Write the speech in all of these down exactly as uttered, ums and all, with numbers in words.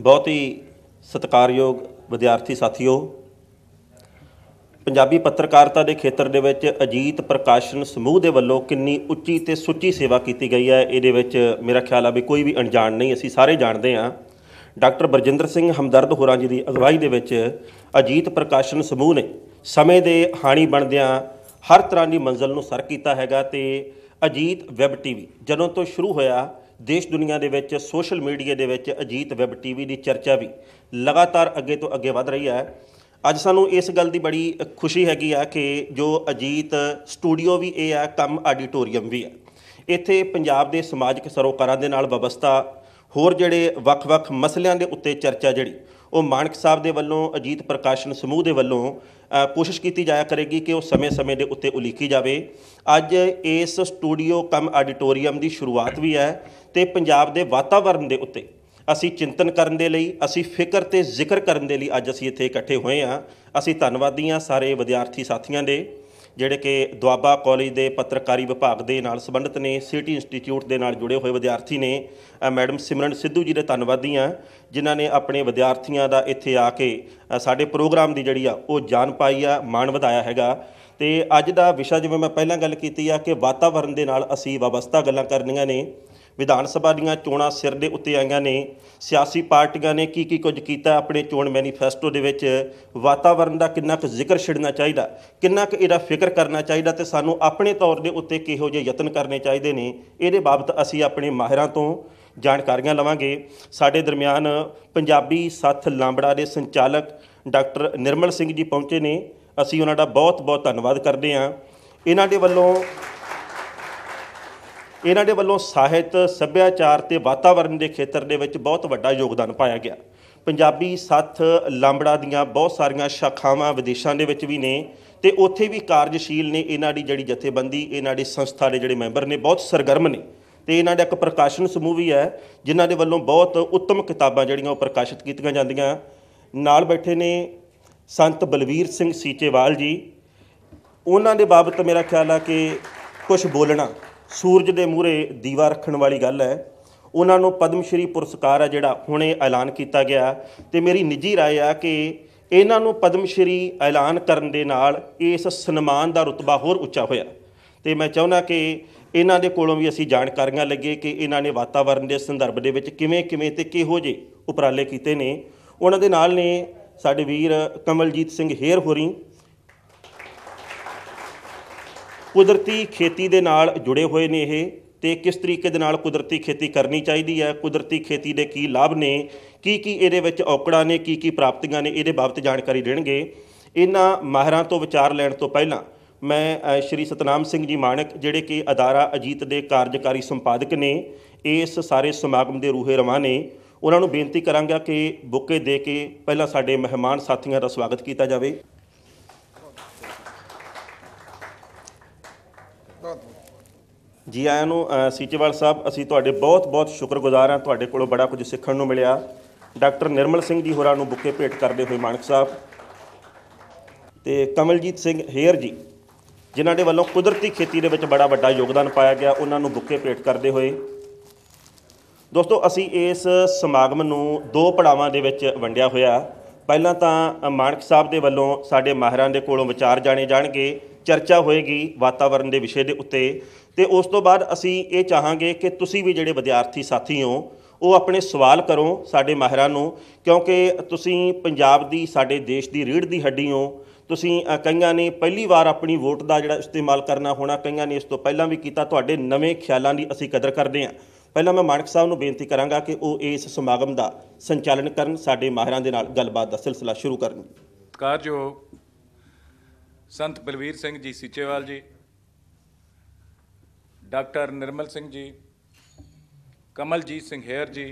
बहुत ही सत्कारयोग विद्यार्थी साथियों, पंजाबी पत्रकारिता के खेत्र दे विच अजीत प्रकाशन समूह के वलों किन्नी उच्ची ते सुच्ची सेवा की गई है, ये मेरा ख्याल है भी कोई भी अनजान नहीं, असी सारे जानते हैं। डॉक्टर बरजिंदर सिंह हमदर्द होरां जी की अगवाई दे विच अजीत प्रकाशन समूह ने समय के हाणी बनदियां हर तरह की मंजिल नूं सर किया हैगा। ते अजीत वैब टी वी जदों तो शुरू होया देश दुनिया के विच सोशल मीडिया के विच अजीत वैब टी वी की चर्चा भी लगातार अगे तो अगे वध रही है। अज सानू इस गल की बड़ी खुशी हैगी है कि जो अजीत स्टूडियो भी ये है, कम आडिटोरीयम भी है। इत्थे पंजाब के समाजिक सरोकारां दे नाल वाबस्ता होर जिहड़े वख-वख मसलियां दे उत्ते चर्चा जिहड़ी वो मानक साहब दे वल्लों अजीत प्रकाशन समूह दे वल्लों कोशिश की जाया करेगी कि वो समय समय के उत्ते उलीकी जाए। अज इस स्टूडियो कम आडिटोरीयम की शुरुआत भी है तो पंजाब के वातावरण के उत्ते असी चिंतन करने के लिए, असी फिक्र ते जिक्र करने के लिए अज असी इत्थे इकट्ठे हुए हाँ। असी धन्नवादी हाँ सारे विद्यार्थी साथियों के जिहड़े कि दुआबा कॉलेज के पत्रकारी विभाग के नाल संबंधित ने, सिटी इंस्टीट्यूट के नाल जुड़े हुए विद्यार्थी ने। मैडम सिमरन सिद्धू जी के धन्नवादी हाँ जिन्हों ने अपने विद्यार्थियों का इत्थे आके साडे प्रोग्राम की जिहड़ी आ वो जान पाई आ, मान वधाया हैगा। तो अज का विषय जिवें मैं पहलां गल कीती आ कि वातावरण के नाल असी वाबस्ता गल्लां करनियां ने। विधान सभा दीआं चोणां सिर दे उत्ते आईआं ने, सियासी पार्टियां ने की की कुछ कीता अपने चोण मैनीफेस्टो दे विच, वातावरण का किन्ना क जिक्र छिड़ना चाहिए, किन्ना क इहदा फिक्र करना चाहिए ते सानू अपने तौर दे उत्ते किहो जिहे यतन करने चाहिए ने। इहदे बाबत असी अपने माहिरां तो जानकारियां लवांगे। साडे दरमियान पंजाबी सत्थ लांबड़ा के संचालक डॉक्टर निर्मल सिंह जी पहुंचे ने, असी उन्हां दा बहुत बहुत धन्नवाद करते हैं। इन्हां दे वल्लों इन्हां दे वल्लों ਸਾਹਿਤ सभ्याचार ते वातावरण के खेत्र दे विच बहुत वड्डा योगदान पाया गया। पंजाबी सत्थ लांबड़ा दीआं बहुत सारियां शाखावां विदेशों दे विच भी ने ते उत्थे भी कार्यशील ने। इन्हां दी जिहड़ी जथेबंदी, इन्हां दी संस्था दे जिहड़े मैंबर ने बहुत सरगर्म ने ते इन्हां दा इक प्रकाशन समूह भी है जिन्हां दे वल्लों बहुत उत्तम किताबां जिहड़ियां प्रकाशित कीतियां जांदियां। नाल बैठे ने संत बलवीर सिंह सीचेवाल जी, उन्हां दे बाबत मेरा ख्याल है कि कुछ बोलना सूरज के मूहरे दीवा रखने वाली गल है। उन्होंने पद्म श्री पुरस्कार है जिहड़ा हुणे ऐलान किया गया तो मेरी निजी राय है कि इन्हों पद्म श्री ऐलान करन दे नाल इस सन्मान का रुतबा होर उच्चा होया। तो मैं चाहुंदा कि इन्हां दे कोलों भी असी जानकारियां लईए कि इन्हां ने वातावरण के संदर्भ दे विच किवें किवें ते किहो जे उपराले कीते ने। उन्हां दे नाल ने साडे वीर कमलजीत सिंह हेर होरी कुदरती खेती के नाल जुड़े हुए ने। ये तो किस तरीके दे नाल कुदरती खेती करनी चाहिए है, कुदरती खेती के की लाभ ने, की की इहदे विच औकड़ां ने, की की प्राप्तियां ने, इहदे बाबत जानकारी देणगे। इन्हां माहिरां तो विचार लैण तो पहलां मैं श्री सतनाम सिंह जी माणक जिहड़े कि अदारा अजीत के कार्यकारी संपादक ने, इस सारे समागम के रूहे रवां ने, उन्होंने बेनती करांगा कि बुके दे के पहलां साडे मेहमान साथियों का स्वागत किया जाए। जी आयां नूं सीचेवाल साहब, असीं तुहाडे बहुत बहुत शुक्रगुजार हाँ, तुहाडे कोलों बड़ा कुछ सीखण नूं मिलिया। डॉक्टर निर्मल सिंह जी होरां नूं बुके भेंट करते हुए मानक साहब ते कमलजीत सिंह हेर जी जिन्हां दे वल्लों कुदरती खेती दे विच बड़ा वड्डा योगदान पाया गया, उन्हां नूं बुके भेंट करते हुए दोस्तों असीं इस समागम नूं दो पड़ावां दे विच वंडिया होया। पहिलां तां मानक साहब दे वल्लों साडे माहिरां दे कोलों विचार जाणे जाणगे, चर्चा होएगी वातावरण के विषय के उत्ते ते उस तो बाद असी ये चाहांगे कि तुसी भी जिहड़े विद्यार्थी साथी हो वो अपने सवाल करो साडे माहिरां नूं, क्योंकि तुसी पंजाब दी साडे देश की रीढ़ की हड्डी हो। तुसी कईयां ने पहली बार अपनी वोट का जिहड़ा इस्तेमाल करना होना, कईयां ने इस तो पहलां भी कीता। तुहाडे नवें ख्यालों की असी कदर करते हैं। पहला मैं मानक साहब नूं बेनती करांगा कि वो इस समागम का संचालन करन, साडे माहिरां दे नाल गलबात का सिलसिला शुरू करन। सत्कारयोग संत बलवीर सिंह जी सीचेवाल जी, डॉक्टर निर्मल सिंह जी, कमलजीत सिंह हेर जी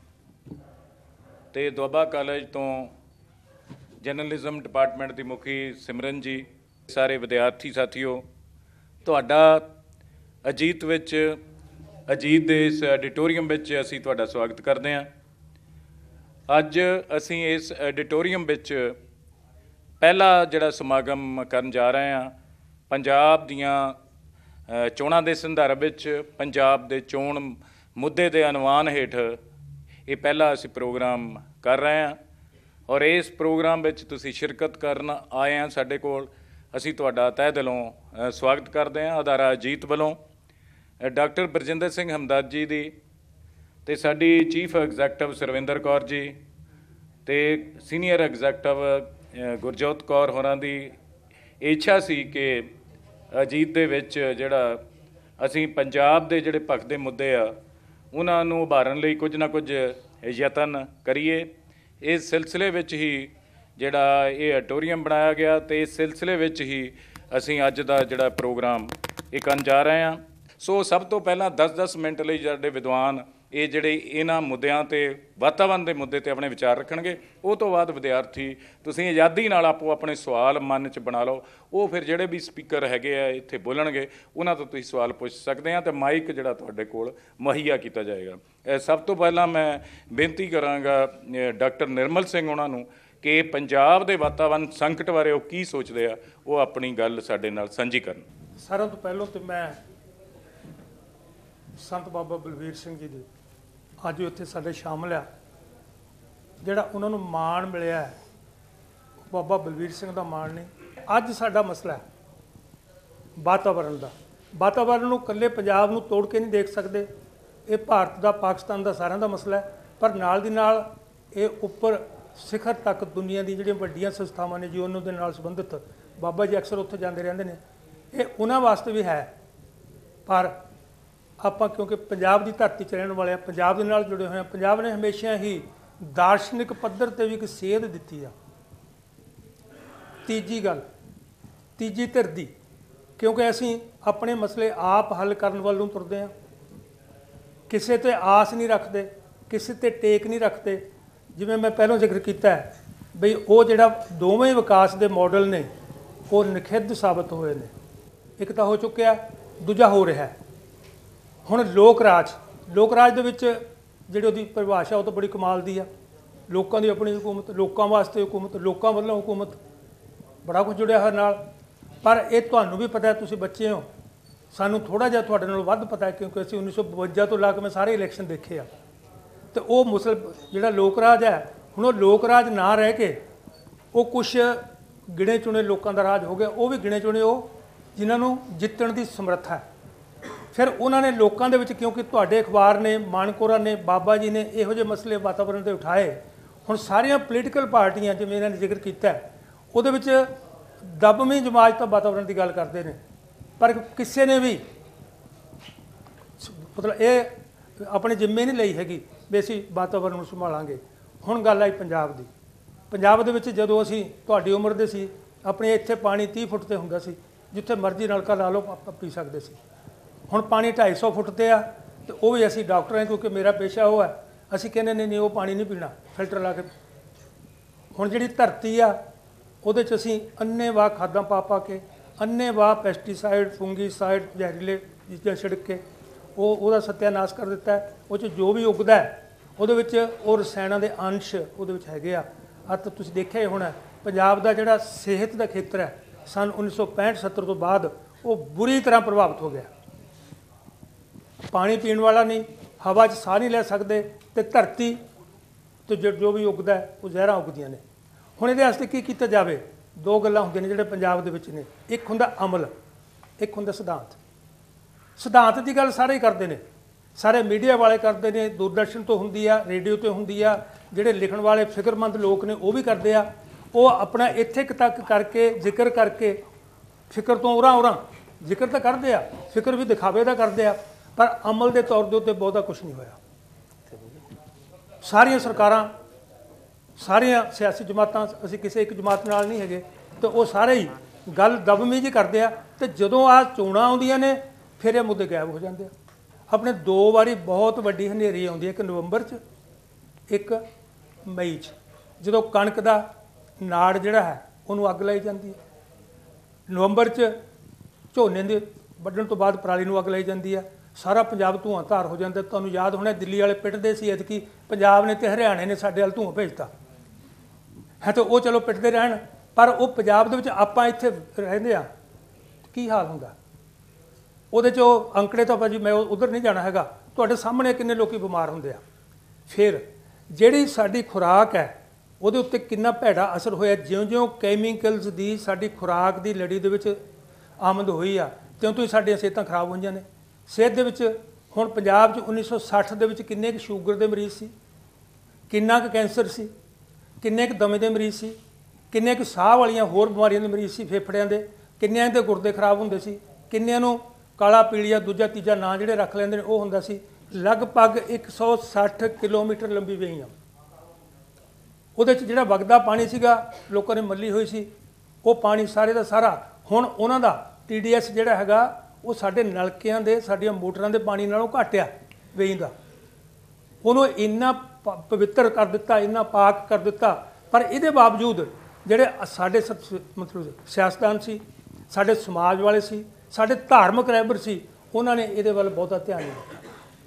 ते दुआबा कॉलेज तो जर्नलिज्म डिपार्टमेंट की मुखी सिमरन जी, सारे विद्यार्थी साथियों, तुहाडा अजीत विच अजीत दे इस एडिटोरीयम विच असीं तुहाडा स्वागत करते हैं। अज असीं इस एडिटोरीयम विच पहला जिहड़ा समागम करन जा रहे हैं पंजाब दीआं चोणां दे संदर्भ विच, पंजाब दे चोण मुद्दे दे अनवान हेठ ये पहला असीं प्रोग्राम कर रहे हैं और इस प्रोग्राम ਵਿੱਚ ਤੁਸੀਂ शिरकत ਕਰਨ ਆਏ ਆ ਸਾਡੇ ਕੋਲ ਅਸੀਂ ਤੁਹਾਡਾ ਤਹਿ ਦਿਲੋਂ ਸਵਾਗਤ ਕਰਦੇ ਹਾਂ। ਅਦਾਰਾ ਅਜੀਤ ਵੱਲੋਂ ਡਾਕਟਰ ਬਰਜਿੰਦਰ ਸਿੰਘ ਹਮਦਰਦ ਜੀ ਦੀ ਤੇ ਸਾਡੀ ਚੀਫ ਐਗਜ਼ੈਕਟਿਵ ਸਰਵਿੰਦਰ ਕੌਰ ਜੀ ਤੇ ਸੀਨੀਅਰ ਐਗਜ਼ੈਕਟਿਵ ਗੁਰਜੋਤ ਕੌਰ ਹੋਰਾਂ ਦੀ ਇੱਛਾ ਸੀ ਕਿ ਅਜੀਤ ਦੇ ਵਿੱਚ ਜਿਹੜਾ ਅਸੀਂ ਪੰਜਾਬ ਦੇ ਜਿਹੜੇ ਭਖਦੇ ਮੁੱਦੇ ਆ ਉਹਨਾਂ ਨੂੰ ਉਭਾਰਨ ਲਈ ਕੁਝ ਨਾ ਕੁਝ ਯਤਨ ਕਰੀਏ। ਇਸ ਸਿਲਸਿਲੇ ਵਿੱਚ ਹੀ ਜਿਹੜਾ ਇਹ ਆਡੀਟੋਰੀਅਮ ਬਣਾਇਆ ਗਿਆ ਤੇ ਇਸ ਸਿਲਸਿਲੇ ਵਿੱਚ ਹੀ ਅਸੀਂ ਅੱਜ ਦਾ ਜਿਹੜਾ ਪ੍ਰੋਗਰਾਮ ਇਹ ਕਰਨ ਜਾ ਰਹੇ ਹਾਂ। ਸੋ ਸਭ ਤੋਂ ਪਹਿਲਾਂ ਦਸ ਦਸ ਮਿੰਟ ਲਈ ਸਾਡੇ ਵਿਦਵਾਨ ਇਹ ਜਿਹੜੇ ਇਹਨਾਂ ਮੁੱਦਿਆਂ 'ਤੇ ਵਾਤਾਵਰਨ ਦੇ ਮੁੱਦੇ 'ਤੇ ਆਪਣੇ ਵਿਚਾਰ ਰੱਖਣਗੇ। ਉਹ ਤੋਂ ਬਾਅਦ ਵਿਦਿਆਰਥੀ ਤੁਸੀਂ ਆਜ਼ਾਦੀ ਨਾਲ ਆਪੋ ਆਪਣੇ ਸਵਾਲ ਮਨ 'ਚ ਬਣਾ ਲਓ। ਉਹ ਫਿਰ ਜਿਹੜੇ ਵੀ ਸਪੀਕਰ ਹੈਗੇ ਆ ਇੱਥੇ ਬੋਲਣਗੇ ਉਹਨਾਂ ਤੋਂ ਤੁਸੀਂ ਸਵਾਲ ਪੁੱਛ ਸਕਦੇ ਆ ਤੇ ਮਾਈਕ ਜਿਹੜਾ ਤੁਹਾਡੇ ਕੋਲ ਮੁਹੱਈਆ ਕੀਤਾ ਜਾਏਗਾ। ਸਭ ਤੋਂ ਪਹਿਲਾਂ ਮੈਂ ਬੇਨਤੀ ਕਰਾਂਗਾ ਡਾਕਟਰ ਨਿਰਮਲ ਸਿੰਘ ਉਹਨਾਂ ਨੂੰ ਕਿ ਪੰਜਾਬ ਦੇ ਵਾਤਾਵਰਨ ਸੰਕਟ ਬਾਰੇ ਉਹ ਕੀ ਸੋਚਦੇ ਆ, ਉਹ ਆਪਣੀ ਗੱਲ ਸਾਡੇ ਨਾਲ ਸਾਂਝੀ ਕਰਨ। ਸਾਰਿਆਂ ਤੋਂ ਪਹਿਲਾਂ ਤਾਂ ਮੈਂ ਸੰਤ ਬਾਬਾ ਬਲਵੀਰ ਸਿੰਘ ਜੀ ਦੀ ਅੱਜ ਉੱਥੇ ਸਾਡੇ ਸ਼ਾਮਲ ਆ, ਜਿਹੜਾ ਉਹਨਾਂ ਨੂੰ ਮਾਣ ਮਿਲਿਆ ਹੈ ਬਾਬਾ ਬਲਵੀਰ ਸਿੰਘ ਦਾ ਮਾਣ ਨਹੀਂ। ਅੱਜ ਸਾਡਾ ਮਸਲਾ ਹੈ ਵਾਤਾਵਰਨ ਦਾ। ਵਾਤਾਵਰਨ ਨੂੰ ਇਕੱਲੇ ਪੰਜਾਬ ਨੂੰ ਤੋੜ ਕੇ ਨਹੀਂ ਦੇਖ ਸਕਦੇ, ਇਹ ਭਾਰਤ ਦਾ ਪਾਕਿਸਤਾਨ ਦਾ ਸਾਰਿਆਂ ਦਾ ਮਸਲਾ ਹੈ। ਪਰ ਨਾਲ ਦੀ ਨਾਲ ਇਹ ਉੱਪਰ ਸਿਖਰ ਤੱਕ ਦੁਨੀਆ ਦੀ ਜਿਹੜੀਆਂ ਵੱਡੀਆਂ ਸੰਸਥਾਵਾਂ ਨੇ ਜੀ ਉਹਨਾਂ ਦੇ ਨਾਲ ਸੰਬੰਧਿਤ ਬਾਬਾ ਜੀ ਅਕਸਰ ਉੱਥੇ ਜਾਂਦੇ ਰਹਿੰਦੇ ਨੇ, ਇਹ ਉਹਨਾਂ ਵਾਸਤੇ ਵੀ ਹੈ। ਪਰ ਆਪਾਂ ਕਿਉਂਕਿ ਪੰਜਾਬ ਦੀ ਧਰਤੀ 'ਚ ਰਹਿਣ ਵਾਲੇ ਆ, ਪੰਜਾਬ ਦੇ ਨਾਲ ਜੁੜੇ ਹੋਏ ਆ। ਪੰਜਾਬ ਨੇ ਹਮੇਸ਼ਾ ਹੀ ਦਾਰਸ਼ਨਿਕ ਪੱਧਰ 'ਤੇ ਵੀ ਇੱਕ ਸੇਧ ਦਿੱਤੀ ਆ। ਤੀਜੀ ਗੱਲ, ਤੀਜੀ ਧਿਰ ਦੀ, ਕਿਉਂਕਿ ਅਸੀਂ ਆਪਣੇ ਮਸਲੇ ਆਪ ਹੱਲ ਕਰਨ ਵੱਲ ਨੂੰ ਤੁਰਦੇ ਹਾਂ, ਕਿਸੇ 'ਤੇ ਆਸ ਨਹੀਂ ਰੱਖਦੇ, ਕਿਸੇ 'ਤੇ ਟੇਕ ਨਹੀਂ ਰੱਖਦੇ। ਜਿਵੇਂ ਮੈਂ ਪਹਿਲਾਂ ਜ਼ਿਕਰ ਕੀਤਾ ਹੈ ਬਈ ਉਹ ਜਿਹੜਾ ਦੋਵੇਂ ਵਿਕਾਸ ਦੇ ਮਾਡਲ ਨੇ ਉਹ ਨਿਖਿੱਧ ਸਾਬਤ ਹੋਏ ਨੇ। ਇੱਕ ਤਾਂ ਹੋ ਚੁੱਕਿਆ, ਦੂਜਾ ਹੋ ਰਿਹਾ। ਹੁਣ ਲੋਕ ਰਾਜ, ਲੋਕ ਰਾਜ ਦੇ ਵਿੱਚ ਜਿਹੜੀ ਉਹਦੀ ਪਰਿਭਾਸ਼ਾ ਉਹ ਤਾਂ ਬੜੀ ਕਮਾਲ ਦੀ ਆ। ਲੋਕਾਂ ਦੀ ਆਪਣੀ ਹਕੂਮਤ, ਲੋਕਾਂ ਵਾਸਤੇ ਹਕੂਮਤ, ਲੋਕਾਂ ਵੱਲੋਂ ਹਕੂਮਤ, ਬੜਾ ਕੁਝ ਜੁੜਿਆ ਹੋਇਆ ਨਾਲ। ਪਰ ਇਹ ਤੁਹਾਨੂੰ ਵੀ ਪਤਾ ਹੈ, ਤੁਸੀਂ ਬੱਚੇ ਹੋ, ਸਾਨੂੰ ਥੋੜ੍ਹਾ ਜਿਹਾ ਤੁਹਾਡੇ ਨਾਲੋਂ ਵੱਧ ਪਤਾ ਹੈ ਕਿਉਂਕਿ ਅਸੀਂ ਉੱਨੀ ਸੌ ਬਵੰਜਾ ਤੋਂ ਲਾ ਕੇ ਮੈਂ ਸਾਰੇ ਇਲੈਕਸ਼ਨ ਦੇਖੇ ਆ। ਤੇ ਉਹ ਮੁਸਲ ਜਿਹੜਾ ਲੋਕ ਰਾਜ ਹੈ, ਹੁਣ ਉਹ ਲੋਕ ਰਾਜ ਨਾ ਰਹਿ ਕੇ ਉਹ ਕੁਛ ਗਿਣੇ ਚੁਣੇ ਲੋਕਾਂ ਦਾ ਰਾਜ ਹੋ ਗਿਆ। ਉਹ ਵੀ ਗਿਣੇ ਚੁਣੇ ਉਹ ਜਿਨ੍ਹਾਂ ਨੂੰ ਜਿੱਤਣ ਦੀ ਸਮਰੱਥਾ ਹੈ। ਫਿਰ ਉਹਨਾਂ ਨੇ ਲੋਕਾਂ ਦੇ ਵਿੱਚ, ਕਿਉਂਕਿ ਤੁਹਾਡੇ ਅਖਬਾਰ ਨੇ, ਮਾਨਕੋਰਾ ਨੇ, ਬਾਬਾ ਜੀ ਨੇ ਇਹੋ ਜਿਹੇ ਮਸਲੇ ਵਾਤਾਵਰਣ ਦੇ ਉਠਾਏ। ਹੁਣ ਸਾਰੀਆਂ ਪੋਲੀਟੀਕਲ ਪਾਰਟੀਆਂ ਜਿਵੇਂ ਇਹਨਾਂ ਨੇ ਜ਼ਿਕਰ ਕੀਤਾ ਉਹਦੇ ਵਿੱਚ ਦਬਵੀਂ ਜਮਾਤ ਤਾਂ ਵਾਤਾਵਰਣ ਦੀ ਗੱਲ ਕਰਦੇ ਨੇ, ਪਰ ਕਿਸੇ ਨੇ ਵੀ ਮਤਲਬ ਇਹ ਆਪਣੇ ਜ਼ਿੰਮੇ ਨਹੀਂ ਲਈ ਹੈਗੀ ਵੀ ਅਸੀਂ ਵਾਤਾਵਰਣ ਨੂੰ ਸੰਭਾਲਾਂਗੇ। ਹੁਣ ਗੱਲ ਆਈ ਪੰਜਾਬ ਦੀ। ਪੰਜਾਬ ਦੇ ਵਿੱਚ ਜਦੋਂ ਅਸੀਂ ਤੁਹਾਡੀ ਉਮਰ ਦੇ ਸੀ, ਆਪਣੇ ਇੱਥੇ ਪਾਣੀ ਤੀਹ ਫੁੱਟ 'ਤੇ ਹੁੰਦਾ ਸੀ, ਜਿੱਥੇ ਮਰਜ਼ੀ ਨਲਕਾ ਲਾ ਲਓ ਆਪਾਂ ਪੀ ਸਕਦੇ ਸੀ। ਹੁਣ ਪਾਣੀ ਢਾਈ ਸੌ ਫੁੱਟ 'ਤੇ ਆ, ਤੇ ਉਹ ਵੀ ਅਸੀਂ ਡਾਕਟਰ ਹਾਂ ਕਿਉਂਕਿ ਮੇਰਾ ਪੇਸ਼ਾ ਉਹ ਹੈ, ਅਸੀਂ ਕਹਿੰਦੇ ਨਹੀਂ ਨਹੀਂ ਉਹ ਪਾਣੀ ਨਹੀਂ ਪੀਣਾ, ਫਿਲਟਰ ਲਾ ਕੇ। ਹੁਣ ਜਿਹੜੀ ਧਰਤੀ ਆ ਉਹਦੇ 'ਚ ਅਸੀਂ ਅੰਨ੍ਹੇਵਾਹ ਖਾਦਾਂ ਪਾ ਪਾ ਕੇ, ਅੰਨ੍ਹੇਵਾਹ ਪੈਸਟੀਸਾਈਡ, ਫੁੰਗੀਸਾਈਡ, ਜ਼ਹਿਰੀਲੇ ਚੀਜ਼ਾਂ ਛਿੜਕ ਕੇ ਉਹ ਉਹਦਾ ਸੱਤਿਆਨਾਸ਼ ਕਰ ਦਿੱਤਾ। ਉਹ 'ਚ ਜੋ ਵੀ ਉੱਗਦਾ ਉਹਦੇ ਵਿੱਚ ਉਹ ਰਸਾਇਣਾਂ ਦੇ ਅੰਸ਼ ਉਹਦੇ ਵਿੱਚ ਹੈਗੇ ਆ। ਅੱਜ ਤੁਸੀਂ ਦੇਖਿਆ ਹੀ ਹੋਣਾ ਪੰਜਾਬ ਦਾ ਜਿਹੜਾ ਸਿਹਤ ਦਾ ਖੇਤਰ ਹੈ ਸੰਨ ਉੱਨੀ ਸੌ ਪੈਂਹਠ ਸੱਤਰ ਤੋਂ ਬਾਅਦ ਉਹ ਬੁਰੀ ਤਰ੍ਹਾਂ ਪ੍ਰਭਾਵਿਤ ਹੋ ਗਿਆ। ਪਾਣੀ ਪੀਣ ਵਾਲਾ ਨਹੀਂ, ਹਵਾ 'ਚ ਸਾਹ ਨਹੀਂ ਲੈ ਸਕਦੇ, ਤੇ ਧਰਤੀ ਤੇ ਜੋ ਵੀ ਉੱਗਦਾ ਉਹ ਜ਼ਹਿਰਾਂ ਉੱਗਦੀਆਂ ਨੇ। ਹੁਣ ਇਹਦੇ ਵਾਸਤੇ ਕੀ ਕੀਤਾ ਜਾਵੇ? ਦੋ ਗੱਲਾਂ ਹੁੰਦੀਆਂ ਨੇ ਜਿਹੜੇ ਪੰਜਾਬ ਦੇ ਵਿੱਚ ਨੇ। ਇੱਕ ਹੁੰਦਾ ਅਮਲ, ਇੱਕ ਹੁੰਦਾ ਸਿਧਾਂਤ। ਸਿਧਾਂਤ ਦੀ ਗੱਲ ਸਾਰੇ ਹੀ ਕਰਦੇ ਨੇ, ਸਾਰੇ ਮੀਡੀਆ ਵਾਲੇ ਕਰਦੇ ਨੇ, ਦੂਰਦਰਸ਼ਨ ਤੋਂ ਹੁੰਦੀ ਆ, ਰੇਡੀਓ 'ਤੇ ਹੁੰਦੀ ਆ, ਜਿਹੜੇ ਲਿਖਣ ਵਾਲੇ ਫਿਕਰਮੰਦ ਲੋਕ ਨੇ ਉਹ ਵੀ ਕਰਦੇ ਆ। ਉਹ ਆਪਣਾ ਇੱਥੇ ਤੱਕ ਕਰਕੇ ਜ਼ਿਕਰ ਕਰਕੇ ਫਿਕਰ ਤੋਂ ਉਰਾਂ ਉਰਾਂ ਜ਼ਿਕਰ ਤਾਂ ਕਰਦੇ ਆ, ਫਿਕਰ ਵੀ ਦਿਖਾਵੇ ਦਾ ਕਰਦੇ ਆ, ਪਰ ਅਮਲ ਦੇ ਤੌਰ ਦੇ ਉੱਤੇ ਬਹੁਤਾ ਕੁਛ ਨਹੀਂ ਹੋਇਆ। ਸਾਰੀਆਂ ਸਰਕਾਰਾਂ, ਸਾਰੀਆਂ ਸਿਆਸੀ ਜਮਾਤਾਂ, ਅਸੀਂ ਕਿਸੇ ਇੱਕ ਜਮਾਤ ਨਾਲ ਨਹੀਂ ਹੈਗੇ, ਤੇ ਉਹ ਸਾਰੇ ਹੀ ਗੱਲ ਦਬਵੀਂ ਜੀ ਕਰਦੇ ਆ। ਤੇ ਜਦੋਂ ਆਹ ਚੋਣਾਂ ਆਉਂਦੀਆਂ ਨੇ ਫਿਰ ਇਹ ਮੁੱਦੇ ਗਾਇਬ ਹੋ ਜਾਂਦੇ ਆ। ਆਪਣੇ ਦੋ ਵਾਰੀ ਬਹੁਤ ਵੱਡੀ ਹਨੇਰੀ ਆਉਂਦੀ ਹੈ, ਇੱਕ ਨਵੰਬਰ 'ਚ, ਇੱਕ ਮਈ 'ਚ, ਜਦੋਂ ਕਣਕ ਦਾ ਨਾੜ ਜਿਹੜਾ ਹੈ ਉਹਨੂੰ ਅੱਗ ਲਾਈ ਜਾਂਦੀ ਹੈ। ਨਵੰਬਰ 'ਚ ਝੋਨੇ ਦੇ ਵੱਢਣ ਤੋਂ ਬਾਅਦ ਪਰਾਲੀ ਨੂੰ ਅੱਗ ਲਾਈ ਜਾਂਦੀ ਹੈ। ਸਾਰਾ ਪੰਜਾਬ ਧੂਆਂ ਧਾਰ ਹੋ ਜਾਂਦਾ। ਤੁਹਾਨੂੰ ਯਾਦ ਹੋਣਾ ਦਿੱਲੀ ਵਾਲੇ ਪਿੱਟਦੇ ਸੀ ਐਤਕੀ ਪੰਜਾਬ ਨੇ ਤੇ ਹਰਿਆਣੇ ਨੇ ਸਾਡੇ ਵੱਲ ਧੂਆਂ ਭੇਜਤਾ ਹੈ, ਤਾਂ ਉਹ ਚਲੋ ਪਿੱਟਦੇ ਰਹਿਣ, ਪਰ ਉਹ ਪੰਜਾਬ ਦੇ ਵਿੱਚ ਆਪਾਂ ਇੱਥੇ ਰਹਿੰਦੇ ਆ ਕੀ ਹਾਲ ਹੁੰਦਾ ਉਹਦੇ 'ਚ। ਉਹ ਅੰਕੜੇ ਤਾਂ ਭਾਜੀ ਮੈਂ ਉਧਰ ਨਹੀਂ ਜਾਣਾ ਹੈਗਾ, ਤੁਹਾਡੇ ਸਾਹਮਣੇ ਕਿੰਨੇ ਲੋਕੀ ਬਿਮਾਰ ਹੁੰਦੇ ਆ। ਫਿਰ ਜਿਹੜੀ ਸਾਡੀ ਖੁਰਾਕ ਹੈ ਉਹਦੇ ਉੱਤੇ ਕਿੰਨਾ ਭੈੜਾ ਅਸਰ ਹੋਇਆ। ਜਿਉਂ-ਜਿਉਂ ਕੈਮੀਕਲਸ ਦੀ ਸਾਡੀ ਖੁਰਾਕ ਦੀ ਲੜੀ ਦੇ ਵਿੱਚ ਆਮਦ ਹੋਈ ਆ, ਤਿਉਂ-ਤਿਉਂ ਸਾਡੀਆਂ ਸਿਹਤਾਂ ਖਰਾਬ ਹੋਈਆਂ ਨੇ। ਸਿਹਤ ਦੇ ਵਿੱਚ ਹੁਣ ਪੰਜਾਬ 'ਚ ਉੱਨੀ ਸੌ ਸੱਠ ਦੇ ਵਿੱਚ ਕਿੰਨੇ ਕੁ ਸ਼ੂਗਰ ਦੇ ਮਰੀਜ਼ ਸੀ, ਕਿੰਨਾ ਕੁ ਕੈਂਸਰ ਸੀ, ਕਿੰਨੇ ਕੁ ਦਮੇ ਦੇ ਮਰੀਜ਼ ਸੀ, ਕਿੰਨੇ ਕੁ ਸਾਹ ਵਾਲੀਆਂ ਹੋਰ ਬਿਮਾਰੀਆਂ ਦੇ ਮਰੀਜ਼ ਸੀ, ਫੇਫੜਿਆਂ ਦੇ, ਕਿੰਨਿਆਂ ਦੇ ਗੁਰਦੇ ਖਰਾਬ ਹੁੰਦੇ ਸੀ, ਕਿੰਨਿਆਂ ਨੂੰ ਕਾਲਾ ਪੀਲੀਆ ਦੂਜਾ ਤੀਜਾ ਨਾਂ ਜਿਹੜੇ ਰੱਖ ਲੈਂਦੇ ਨੇ ਉਹ ਹੁੰਦਾ ਸੀ। ਲਗਭਗ ਇੱਕ ਸੌ ਸੱਠ ਕਿਲੋਮੀਟਰ ਲੰਬੀ ਵੇਈਆਂ, ਉਹਦੇ 'ਚ ਜਿਹੜਾ ਵਗਦਾ ਪਾਣੀ ਸੀਗਾ ਲੋਕਾਂ ਨੇ ਮੱਲੀ ਹੋਈ ਸੀ, ਉਹ ਪਾਣੀ ਸਾਰੇ ਦਾ ਸਾਰਾ ਹੁਣ ਉਹਨਾਂ ਦਾ ਟੀ ਡੀ ਐਸ ਜਿਹੜਾ ਹੈਗਾ ਉਹ ਸਾਡੇ ਨਲਕਿਆਂ ਦੇ ਸਾਡੀਆਂ ਮੋਟਰਾਂ ਦੇ ਪਾਣੀ ਨਾਲੋਂ ਘੱਟ ਆ ਵੇਈ ਦਾ। ਉਹਨੂੰ ਇੰਨਾ ਪ- ਪਵਿੱਤਰ ਕਰ ਦਿੱਤਾ, ਇੰਨਾ ਪਾਕ ਕਰ ਦਿੱਤਾ, ਪਰ ਇਹਦੇ ਬਾਵਜੂਦ ਜਿਹੜੇ ਸਾਡੇ ਸ- ਮਤਲਬ ਸਿਆਸਤਦਾਨ ਸੀ, ਸਾਡੇ ਸਮਾਜ ਵਾਲੇ ਸੀ, ਸਾਡੇ ਧਾਰਮਿਕ ਰਹਿਬਰ ਸੀ, ਉਹਨਾਂ ਨੇ ਇਹਦੇ ਵੱਲ ਬਹੁਤਾ ਧਿਆਨ ਨਹੀਂ ਦਿੱਤਾ।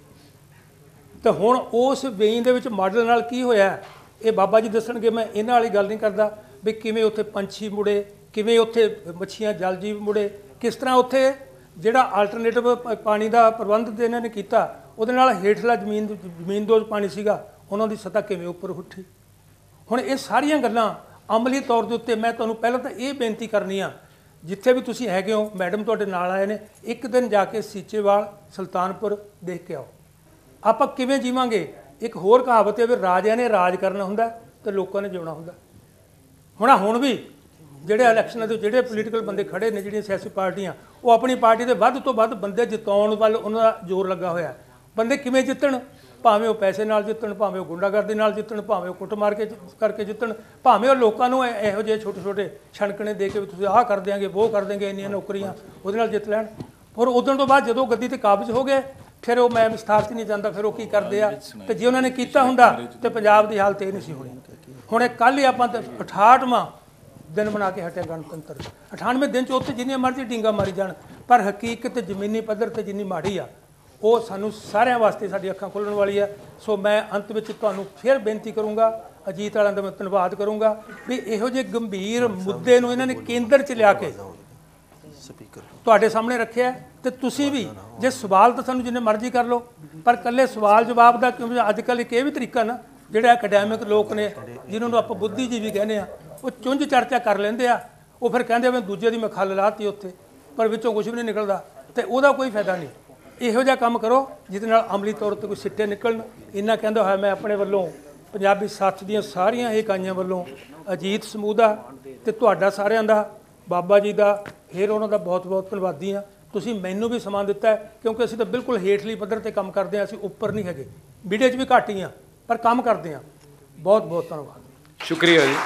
ਤੇ ਹੁਣ ਉਸ ਵੇਈ ਦੇ ਵਿੱਚ ਮਾਡਲ ਨਾਲ ਕੀ ਹੋਇਆ ਇਹ ਬਾਬਾ ਜੀ ਦੱਸਣਗੇ। ਮੈਂ ਇਹਨਾਂ ਵਾਲੀ ਗੱਲ ਨਹੀਂ ਕਰਦਾ ਵੀ ਕਿਵੇਂ ਉੱਥੇ ਪੰਛੀ ਮੁੜੇ, ਕਿਵੇਂ ਉੱਥੇ ਮੱਛੀਆਂ ਜਲ ਜੀਵ ਮੁੜੇ, ਕਿਸ ਤਰ੍ਹਾਂ ਉੱਥੇ ਜਿਹੜਾ ਆਲਟਰਨੇਟਿਵ ਪਾਣੀ ਦਾ ਪ੍ਰਬੰਧ ਤੇ ਇਹਨਾਂ ਨੇ ਕੀਤਾ, ਉਹਦੇ ਨਾਲ ਹੇਠਲਾ ਜ਼ਮੀਨ ਜ਼ਮੀਨ ਦੋਜ ਪਾਣੀ ਸੀਗਾ ਉਹਨਾਂ ਦੀ ਸਤ੍ਹਾ ਕਿਵੇਂ ਉੱਪਰ ਉੱਠੀ। ਹੁਣ ਇਹ ਸਾਰੀਆਂ ਗੱਲਾਂ ਅਮਲੀ ਤੌਰ ਦੇ ਉੱਤੇ ਮੈਂ ਤੁਹਾਨੂੰ ਪਹਿਲਾਂ ਤਾਂ ਇਹ ਬੇਨਤੀ ਕਰਨੀ ਆ, ਜਿੱਥੇ ਵੀ ਤੁਸੀਂ ਹੈਗੇ ਹੋ, ਮੈਡਮ ਤੁਹਾਡੇ ਨਾਲ ਆਏ ਨੇ, ਇੱਕ ਦਿਨ ਜਾ ਕੇ ਸੀਚੇਵਾਲ ਸੁਲਤਾਨਪੁਰ ਦੇਖ ਕੇ ਆਓ, ਆਪਾਂ ਕਿਵੇਂ ਜੀਵਾਂਗੇ। ਇੱਕ ਹੋਰ ਕਹਾਵਤ ਹੈ ਵੀ ਰਾਜਿਆਂ ਨੇ ਰਾਜ ਕਰਨਾ ਹੁੰਦਾ ਤੇ ਲੋਕਾਂ ਨੇ ਜਿਉਣਾ ਹੁੰਦਾ। ਹੁਣ ਹੁਣ ਵੀ ਜਿਹੜੇ ਇਲੈਕਸ਼ਨਾਂ ਦੇ ਜਿਹੜੇ ਪੋਲੀਟੀਕਲ ਬੰਦੇ ਖੜੇ ਨੇ, ਜਿਹੜੀਆਂ ਸਿਆਸੀ ਪਾਰਟੀਆਂ, ਉਹ ਆਪਣੀ ਪਾਰਟੀ ਦੇ ਵੱਧ ਤੋਂ ਵੱਧ ਬੰਦੇ ਜਿਤਾਉਣ ਵੱਲ ਉਹਨਾਂ ਦਾ ਜ਼ੋਰ ਲੱਗਾ ਹੋਇਆ। ਬੰਦੇ ਕਿਵੇਂ ਜਿੱਤਣ, ਭਾਵੇਂ ਉਹ ਪੈਸੇ ਨਾਲ ਜਿੱਤਣ, ਭਾਵੇਂ ਉਹ ਗੁੰਡਾਗਰਦੀ ਨਾਲ ਜਿੱਤਣ, ਭਾਵੇਂ ਉਹ ਕੁੱਟ ਮਾਰ ਕੇ ਕਰਕੇ ਜਿੱਤਣ, ਭਾਵੇਂ ਉਹ ਲੋਕਾਂ ਨੂੰ ਇਹੋ ਜਿਹੇ ਛੋਟੇ ਛੋਟੇ ਛਣਕਣੇ ਦੇ ਕੇ ਵੀ ਤੁਸੀਂ ਆਹ ਕਰ ਦਿਆਂਗੇ, ਉਹ ਕਰ ਦੇਂਗੇ, ਇੰਨੀਆਂ ਨੌਕਰੀਆਂ, ਉਹਦੇ ਨਾਲ ਜਿੱਤ ਲੈਣ। ਪਰ ਉਦੋਂ ਤੋਂ ਬਾਅਦ ਜਦੋਂ ਗੱਦੀ ਤੇ ਕਾਬਜ਼ ਹੋ ਗਏ ਫਿਰ ਉਹ ਮੈਂ ਵਿਸਥਾਰ 'ਚ ਨਹੀਂ ਜਾਂਦਾ, ਫਿਰ ਉਹ ਕੀ ਕਰਦੇ ਆ। ਤੇ ਜੇ ਉਹਨਾਂ ਨੇ ਕੀਤਾ ਹੁੰਦਾ ਤੇ ਪੰਜਾਬ ਦੀ ਹਾਲਤ ਇਹ ਨਹੀਂ ਸੀ ਹੋਣੀ। ਹੁਣ ਇਹ ਕੱਲ੍ਹ ਹੀ ਆਪਾਂ ਤਾਂ ਅਠਾਹਠਵਾਂ ਦਿਨ ਬਣਾ ਕੇ ਹਟਿਆ ਗਣਤੰਤਰ। ਅਠਾਨਵੇਂ ਦਿਨ 'ਚ ਉੱਥੇ ਜਿੰਨੀਆਂ ਮਰਜ਼ੀ ਡੀਂਗਾ ਮਾਰੀ ਜਾਣ, ਪਰ ਹਕੀਕਤ ਜ਼ਮੀਨੀ ਪੱਧਰ 'ਤੇ ਜਿੰਨੀ ਮਾੜੀ ਆ ਉਹ ਸਾਨੂੰ ਸਾਰਿਆਂ ਵਾਸਤੇ ਸਾਡੀ ਅੱਖਾਂ ਖੋਲ੍ਹਣ ਵਾਲੀ ਆ। ਸੋ ਮੈਂ ਅੰਤ ਵਿੱਚ ਤੁਹਾਨੂੰ ਫਿਰ ਬੇਨਤੀ ਕਰੂੰਗਾ, ਅਜੀਤ ਵਾਲਿਆਂ ਦਾ ਮੈਂ ਧੰਨਵਾਦ ਕਰੂੰਗਾ ਵੀ ਇਹੋ ਜਿਹੇ ਗੰਭੀਰ ਮੁੱਦੇ ਨੂੰ ਇਹਨਾਂ ਨੇ ਕੇਂਦਰ 'ਚ ਲਿਆ ਕੇ ਤੁਹਾਡੇ ਸਾਹਮਣੇ ਰੱਖਿਆ। ਤੇ ਤੁਸੀਂ ਵੀ ਜੇ ਸਵਾਲ ਤਾਂ ਸਾਨੂੰ ਜਿੰਨੇ ਮਰਜ਼ੀ ਕਰ ਲਓ, ਪਰ ਇਕੱਲੇ ਸਵਾਲ ਜਵਾਬ ਦਾ, ਕਿਉਂਕਿ ਅੱਜ ਕੱਲ੍ਹ ਇੱਕ ਇਹ ਵੀ ਤਰੀਕਾ ਨਾ, ਜਿਹੜੇ ਅਕੈਡੈਮਿਕ ਲੋਕ ਨੇ ਜਿਨ੍ਹਾਂ ਨੂੰ ਆਪਾਂ ਬੁੱਧੀਜੀਵੀ ਕਹਿੰਦੇ ਆ, ਉਹ ਚੁੰਝ ਚਰਚਾ ਕਰ ਲੈਂਦੇ ਆ, ਉਹ ਫਿਰ ਕਹਿੰਦੇ ਮੈਂ ਦੂਜੇ ਦੀ ਮੈਂ ਖੱਲ ਲਾਤੀ ਉੱਥੇ, ਪਰ ਵਿੱਚੋਂ ਕੁਝ ਵੀ ਨਹੀਂ ਨਿਕਲਦਾ ਤੇ ਉਹਦਾ ਕੋਈ ਫਾਇਦਾ ਨਹੀਂ। ਇਹੋ ਜਿਹਾ ਕੰਮ ਕਰੋ ਜਿਹਦੇ ਨਾਲ ਅਮਲੀ ਤੌਰ 'ਤੇ ਕੋਈ ਸਿੱਟੇ ਨਿਕਲਣ। ਇੰਨਾ ਕਹਿੰਦਾ ਹੋਇਆ ਮੈਂ ਆਪਣੇ ਵੱਲੋਂ ਪੰਜਾਬੀ ਸਾਥ ਦੀਆਂ ਸਾਰੀਆਂ ਇਕਾਈਆਂ ਵੱਲੋਂ, ਅਜੀਤ ਸਮੂਹ ਦਾ ਤੇ ਤੁਹਾਡਾ ਸਾਰਿਆਂ ਦਾ, ਬਾਬਾ ਜੀ ਦਾ, ਫਿਰ ਉਹਨਾਂ ਦਾ ਬਹੁਤ ਬਹੁਤ ਧੰਨਵਾਦੀ ਹਾਂ। ਤੁਸੀਂ ਮੈਨੂੰ ਵੀ ਸਮਾਂ ਦਿੱਤਾ ਹੈ, ਕਿਉਂਕਿ ਅਸੀਂ ਤਾਂ ਬਿਲਕੁਲ ਹੇਠਲੀ ਪੱਧਰ 'ਤੇ ਕੰਮ ਕਰਦੇ ਹਾਂ, ਅਸੀਂ ਉੱਪਰ ਨਹੀਂ ਹੈਗੇ, ਮੀਡੀਆ 'ਚ ਵੀ ਘੱਟ ਹੀ ਹਾਂ, ਪਰ ਕੰਮ ਕਰਦੇ ਹਾਂ। ਬਹੁਤ ਬਹੁਤ ਧੰਨਵਾਦ, ਸ਼ੁਕਰੀਆ ਜੀ।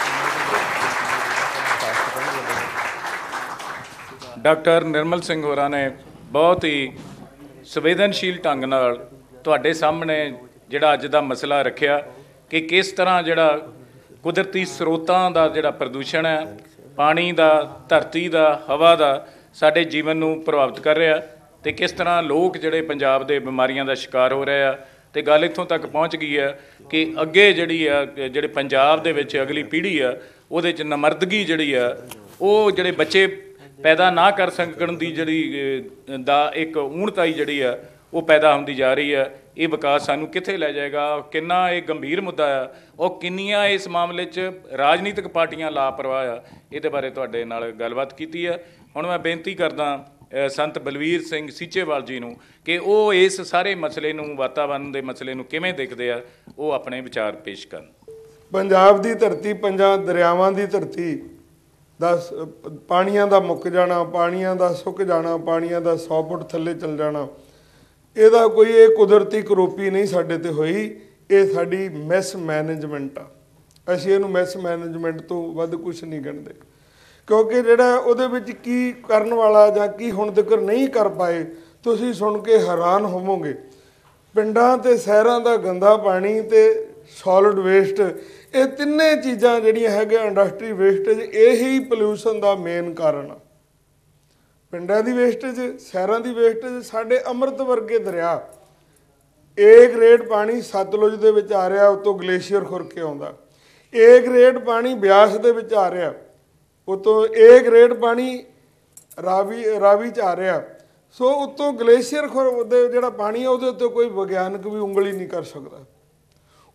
ਡਾਕਟਰ ਨਿਰਮਲ ਸਿੰਘ ਹੋਰਾਂ ਨੇ ਬਹੁਤ ਹੀ ਸੰਵੇਦਨਸ਼ੀਲ ਢੰਗ ਨਾਲ ਤੁਹਾਡੇ ਸਾਹਮਣੇ ਜਿਹੜਾ ਅੱਜ ਦਾ ਮਸਲਾ ਰੱਖਿਆ ਕਿ ਕਿਸ ਤਰ੍ਹਾਂ ਜਿਹੜਾ ਕੁਦਰਤੀ ਸਰੋਤਾਂ ਦਾ ਜਿਹੜਾ ਪ੍ਰਦੂਸ਼ਣ ਹੈ, ਪਾਣੀ ਦਾ, ਧਰਤੀ ਦਾ, ਹਵਾ ਦਾ, ਸਾਡੇ ਜੀਵਨ ਨੂੰ ਪ੍ਰਭਾਵਿਤ ਕਰ ਰਿਹਾ ਤੇ ਕਿਸ ਤਰ੍ਹਾਂ ਲੋਕ ਜਿਹੜੇ ਪੰਜਾਬ ਦੇ ਬਿਮਾਰੀਆਂ ਦਾ ਸ਼ਿਕਾਰ ਹੋ ਰਹੇ ਆ। ਤੇ ਗੱਲ ਇੱਥੋਂ ਤੱਕ ਪਹੁੰਚ ਗਈ ਹੈ ਕਿ ਅੱਗੇ ਜਿਹੜੀ ਆ ਜਿਹੜੇ ਪੰਜਾਬ ਦੇ ਵਿੱਚ ਅਗਲੀ ਪੀੜ੍ਹੀ ਆ ਉਹਦੇ 'ਚ ਨਮਰਦਗੀ ਜਿਹੜੀ ਆ, ਉਹ ਜਿਹੜੇ ਬੱਚੇ ਪੈਦਾ ਨਾ ਕਰ ਸਕਣ ਦੀ ਜਿਹੜੀ ਦਾ ਇੱਕ ਊਣਤਾਈ ਜਿਹੜੀ ਆ ਉਹ ਪੈਦਾ ਹੁੰਦੀ ਜਾ ਰਹੀ ਹੈ। ਇਹ ਵਿਕਾਸ ਸਾਨੂੰ ਕਿੱਥੇ ਲੈ ਜਾਏਗਾ, ਕਿੰਨਾ ਇਹ ਗੰਭੀਰ ਮੁੱਦਾ ਆ, ਉਹ ਕਿੰਨੀਆਂ ਇਸ ਮਾਮਲੇ 'ਚ ਰਾਜਨੀਤਿਕ ਪਾਰਟੀਆਂ ਲਾਪਰਵਾਹ ਆ, ਇਹਦੇ ਬਾਰੇ ਤੁਹਾਡੇ ਨਾਲ ਗੱਲਬਾਤ ਕੀਤੀ ਹੈ। ਹੁਣ ਮੈਂ ਬੇਨਤੀ ਕਰਦਾ ਸੰਤ ਬਲਵੀਰ ਸਿੰਘ ਸੀਚੇਵਾਲ ਜੀ ਨੂੰ ਕਿ ਉਹ ਇਸ ਸਾਰੇ ਮਸਲੇ ਨੂੰ, ਵਾਤਾਵਰਨ ਦੇ ਮਸਲੇ ਨੂੰ ਕਿਵੇਂ ਦੇਖਦੇ ਆ, ਉਹ ਆਪਣੇ ਵਿਚਾਰ ਪੇਸ਼ ਕਰਨ। ਪੰਜਾਬ ਦੀ ਧਰਤੀ ਪੰਜਾਂ ਦਰਿਆਵਾਂ ਦੀ ਧਰਤੀ ਦਾ ਪਾਣੀਆਂ ਦਾ ਮੁੱਕ ਜਾਣਾ, ਪਾਣੀਆਂ ਦਾ ਸੁੱਕ ਜਾਣਾ, ਪਾਣੀਆਂ ਦਾ ਸੌ ਫੁੱਟ ਥੱਲੇ ਚੱਲ ਜਾਣਾ, ਇਹਦਾ ਕੋਈ ਇਹ ਕੁਦਰਤੀ ਕਰੋਪੀ ਨਹੀਂ ਸਾਡੇ ਤੇ ਹੋਈ, ਇਹ ਸਾਡੀ ਮਿਸ ਮੈਨੇਜਮੈਂਟ ਆ। ਅਸੀਂ ਇਹਨੂੰ ਮਿਸ ਮੈਨੇਜਮੈਂਟ ਤੋਂ ਵੱਧ ਕੁਛ ਨਹੀਂ ਗਿਣਦੇ, ਕਿਉਂਕਿ ਜਿਹੜਾ ਉਹਦੇ ਵਿੱਚ ਕੀ ਕਰਨ ਵਾਲਾ ਜਾਂ ਕੀ ਹੁਣ ਤੱਕ ਨਹੀਂ ਕਰ ਪਾਏ, ਤੁਸੀਂ ਸੁਣ ਕੇ ਹੈਰਾਨ ਹੋਵੋਗੇ। ਪਿੰਡਾਂ ਤੇ ਸ਼ਹਿਰਾਂ ਦਾ ਗੰਦਾ ਪਾਣੀ ਤੇ ਸੋਲਿਡ ਵੇਸਟ, ਇਹ ਤਿੰਨੇ ਚੀਜ਼ਾਂ ਜਿਹੜੀਆਂ ਹੈਗੀਆਂ ਇੰਡਸਟਰੀ ਵੇਸਟੇਜ, ਇਹੀ ਪੋਲਿਊਸ਼ਨ ਦਾ ਮੇਨ ਕਾਰਨ ਆ। ਪਿੰਡਾਂ ਦੀ ਵੇਸਟੇਜ, ਸ਼ਹਿਰਾਂ ਦੀ ਵੇਸਟੇਜ, ਸਾਡੇ ਅੰਮ੍ਰਿਤ ਵਰਗੇ ਦਰਿਆ, ਏ ਗ੍ਰੇਡ ਪਾਣੀ ਸਤਲੁਜ ਦੇ ਵਿੱਚ ਆ ਰਿਹਾ, ਉਤੋਂ ਗਲੇਸ਼ੀਅਰ ਖੁਰ ਕੇ ਆਉਂਦਾ। ਏ ਗ੍ਰੇਡ ਪਾਣੀ ਬਿਆਸ ਦੇ ਵਿੱਚ ਆ ਰਿਹਾ, ਉਤੋਂ ਏ ਗ੍ਰੇਡ ਪਾਣੀ ਰਾਵੀ ਰਾਵੀ 'ਚ ਆ ਰਿਹਾ। ਸੋ ਉਤੋਂ ਗਲੇਸ਼ੀਅਰ ਖੁਰ ਦੇ ਜਿਹੜਾ ਪਾਣੀ ਆ ਉਹਦੇ ਉੱਤੇ ਕੋਈ ਵਿਗਿਆਨਕ ਵੀ ਉਂਗਲੀ ਨਹੀਂ ਕਰ ਸਕਦਾ।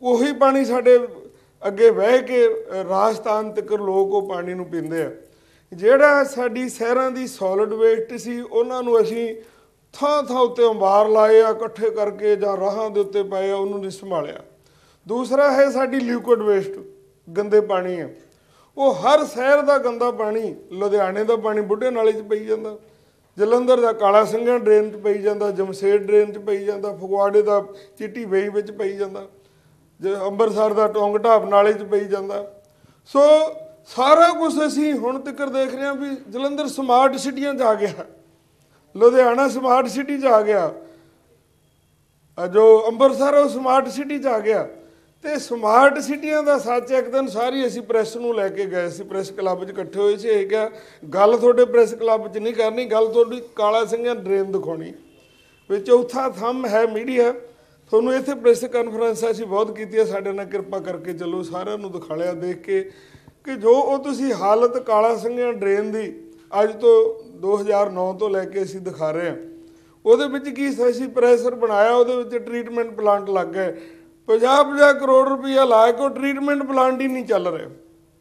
ਉਹੀ ਪਾਣੀ ਸਾਡੇ ਅੱਗੇ ਵਹਿ ਕੇ ਰਾਜਸਥਾਨ ਤੱਕ ਲੋਕ ਉਹ ਪਾਣੀ ਨੂੰ ਪੀਂਦੇ ਆ। ਜਿਹੜਾ ਸਾਡੀ ਸ਼ਹਿਰਾਂ ਦੀ ਸੋਲਿਡ ਵੇਸਟ ਸੀ ਉਹਨਾਂ ਨੂੰ ਅਸੀਂ ਥਾਂ ਥਾਂ ਉੱਤੇ ਅੰਬਾਰ ਲਾਏ ਆ ਇਕੱਠੇ ਕਰਕੇ, ਜਾਂ ਰਾਹਾਂ ਦੇ ਉੱਤੇ ਪਏ ਆ, ਉਹਨੂੰ ਨਹੀਂ ਸੰਭਾਲਿਆ। ਦੂਸਰਾ ਹੈ ਸਾਡੀ ਲਿਕੁਇਡ ਵੇਸਟ, ਗੰਦੇ ਪਾਣੀ ਆ। ਉਹ ਹਰ ਸ਼ਹਿਰ ਦਾ ਗੰਦਾ ਪਾਣੀ, ਲੁਧਿਆਣੇ ਦਾ ਪਾਣੀ ਬੁੱਢੇ ਨਾਲੇ 'ਚ ਪਈ ਜਾਂਦਾ, ਜਲੰਧਰ ਦਾ ਕਾਲਾ ਸਿੰਘਾਂ ਡਰੇਨ 'ਚ ਪਈ ਜਾਂਦਾ, ਜਮਸ਼ੇਦ ਡਰੇਨ 'ਚ ਪਈ ਜਾਂਦਾ, ਫਗਵਾੜੇ ਦਾ ਚਿੱਟੀ ਵੇਈ ਵਿੱਚ ਪਈ ਜਾਂਦਾ, ਜ ਅੰਮ੍ਰਿਤਸਰ ਦਾ ਟੋਂਗ ਢਾਬ ਨਾਲੇ 'ਚ ਪਈ ਜਾਂਦਾ। ਸੋ ਸਾਰਾ ਕੁਛ ਅਸੀਂ ਹੁਣ ਤੱਕ ਦੇਖ ਰਹੇ ਹਾਂ ਵੀ ਜਲੰਧਰ ਸਮਾਰਟ ਸਿਟੀਆਂ 'ਚ ਆ ਗਿਆ, ਲੁਧਿਆਣਾ ਸਮਾਰਟ ਸਿਟੀ 'ਚ ਆ ਗਿਆ, ਜੋ ਅੰਮ੍ਰਿਤਸਰ ਉਹ ਸਮਾਰਟ ਸਿਟੀ 'ਚ ਆ ਗਿਆ। ਤੇ ਸਮਾਰਟ ਸਿਟੀਆਂ ਦਾ ਸੱਚ ਇੱਕ ਦਿਨ ਸਾਰੀ ਅਸੀਂ ਪ੍ਰੈਸ ਨੂੰ ਲੈ ਕੇ ਗਏ ਸੀ, ਪ੍ਰੈਸ ਕਲੱਬ 'ਚ ਇਕੱਠੇ ਹੋਏ ਸੀ। ਇਹ ਕਿਹਾ ਗੱਲ ਤੁਹਾਡੇ ਪ੍ਰੈਸ ਕਲੱਬ 'ਚ ਨਹੀਂ ਕਰਨੀ, ਗੱਲ ਤੁਹਾਡੀ ਕਾਲਾ ਸਿੰਘਾਂ ਡਰੇਨ ਦਿਖਾਉਣੀ। ਵੀ ਚੌਥਾ ਥੰਮ ਹੈ ਮੀਡੀਆ, ਤੁਹਾਨੂੰ ਇੱਥੇ ਪ੍ਰੈਸ ਕਾਨਫਰੰਸ ਅਸੀਂ ਬਹੁਤ ਕੀਤੀਆਂ, ਸਾਡੇ ਨਾਲ ਕਿਰਪਾ ਕਰਕੇ ਚੱਲੋ, ਸਾਰਿਆਂ ਨੂੰ ਦਿਖਾ ਲਿਆ ਦੇਖ ਕੇ ਕਿ ਜੋ ਉਹ ਤੁਸੀਂ ਹਾਲਤ ਕਾਲਾ ਸਿੰਘਾਂ ਡਰੇਨ ਦੀ ਅੱਜ ਤੋਂ ਦੋ ਹਜ਼ਾਰ ਨੌ ਤੋਂ ਲੈ ਕੇ ਅਸੀਂ ਦਿਖਾ ਰਹੇ ਹਾਂ। ਉਹਦੇ ਵਿੱਚ ਕੀ ਅਸੀਂ ਪ੍ਰੈਸ਼ਰ ਬਣਾਇਆ, ਉਹਦੇ ਵਿੱਚ ਟਰੀਟਮੈਂਟ ਪਲਾਂਟ ਲੱਗ ਗਏ, ਪੰਜਾਹ ਪੰਜਾਹ ਕਰੋੜ ਰੁਪਈਆ ਲਾ ਕੇ ਉਹ ਟਰੀਟਮੈਂਟ ਪਲਾਂਟ ਹੀ ਨਹੀਂ ਚੱਲ ਰਿਹਾ।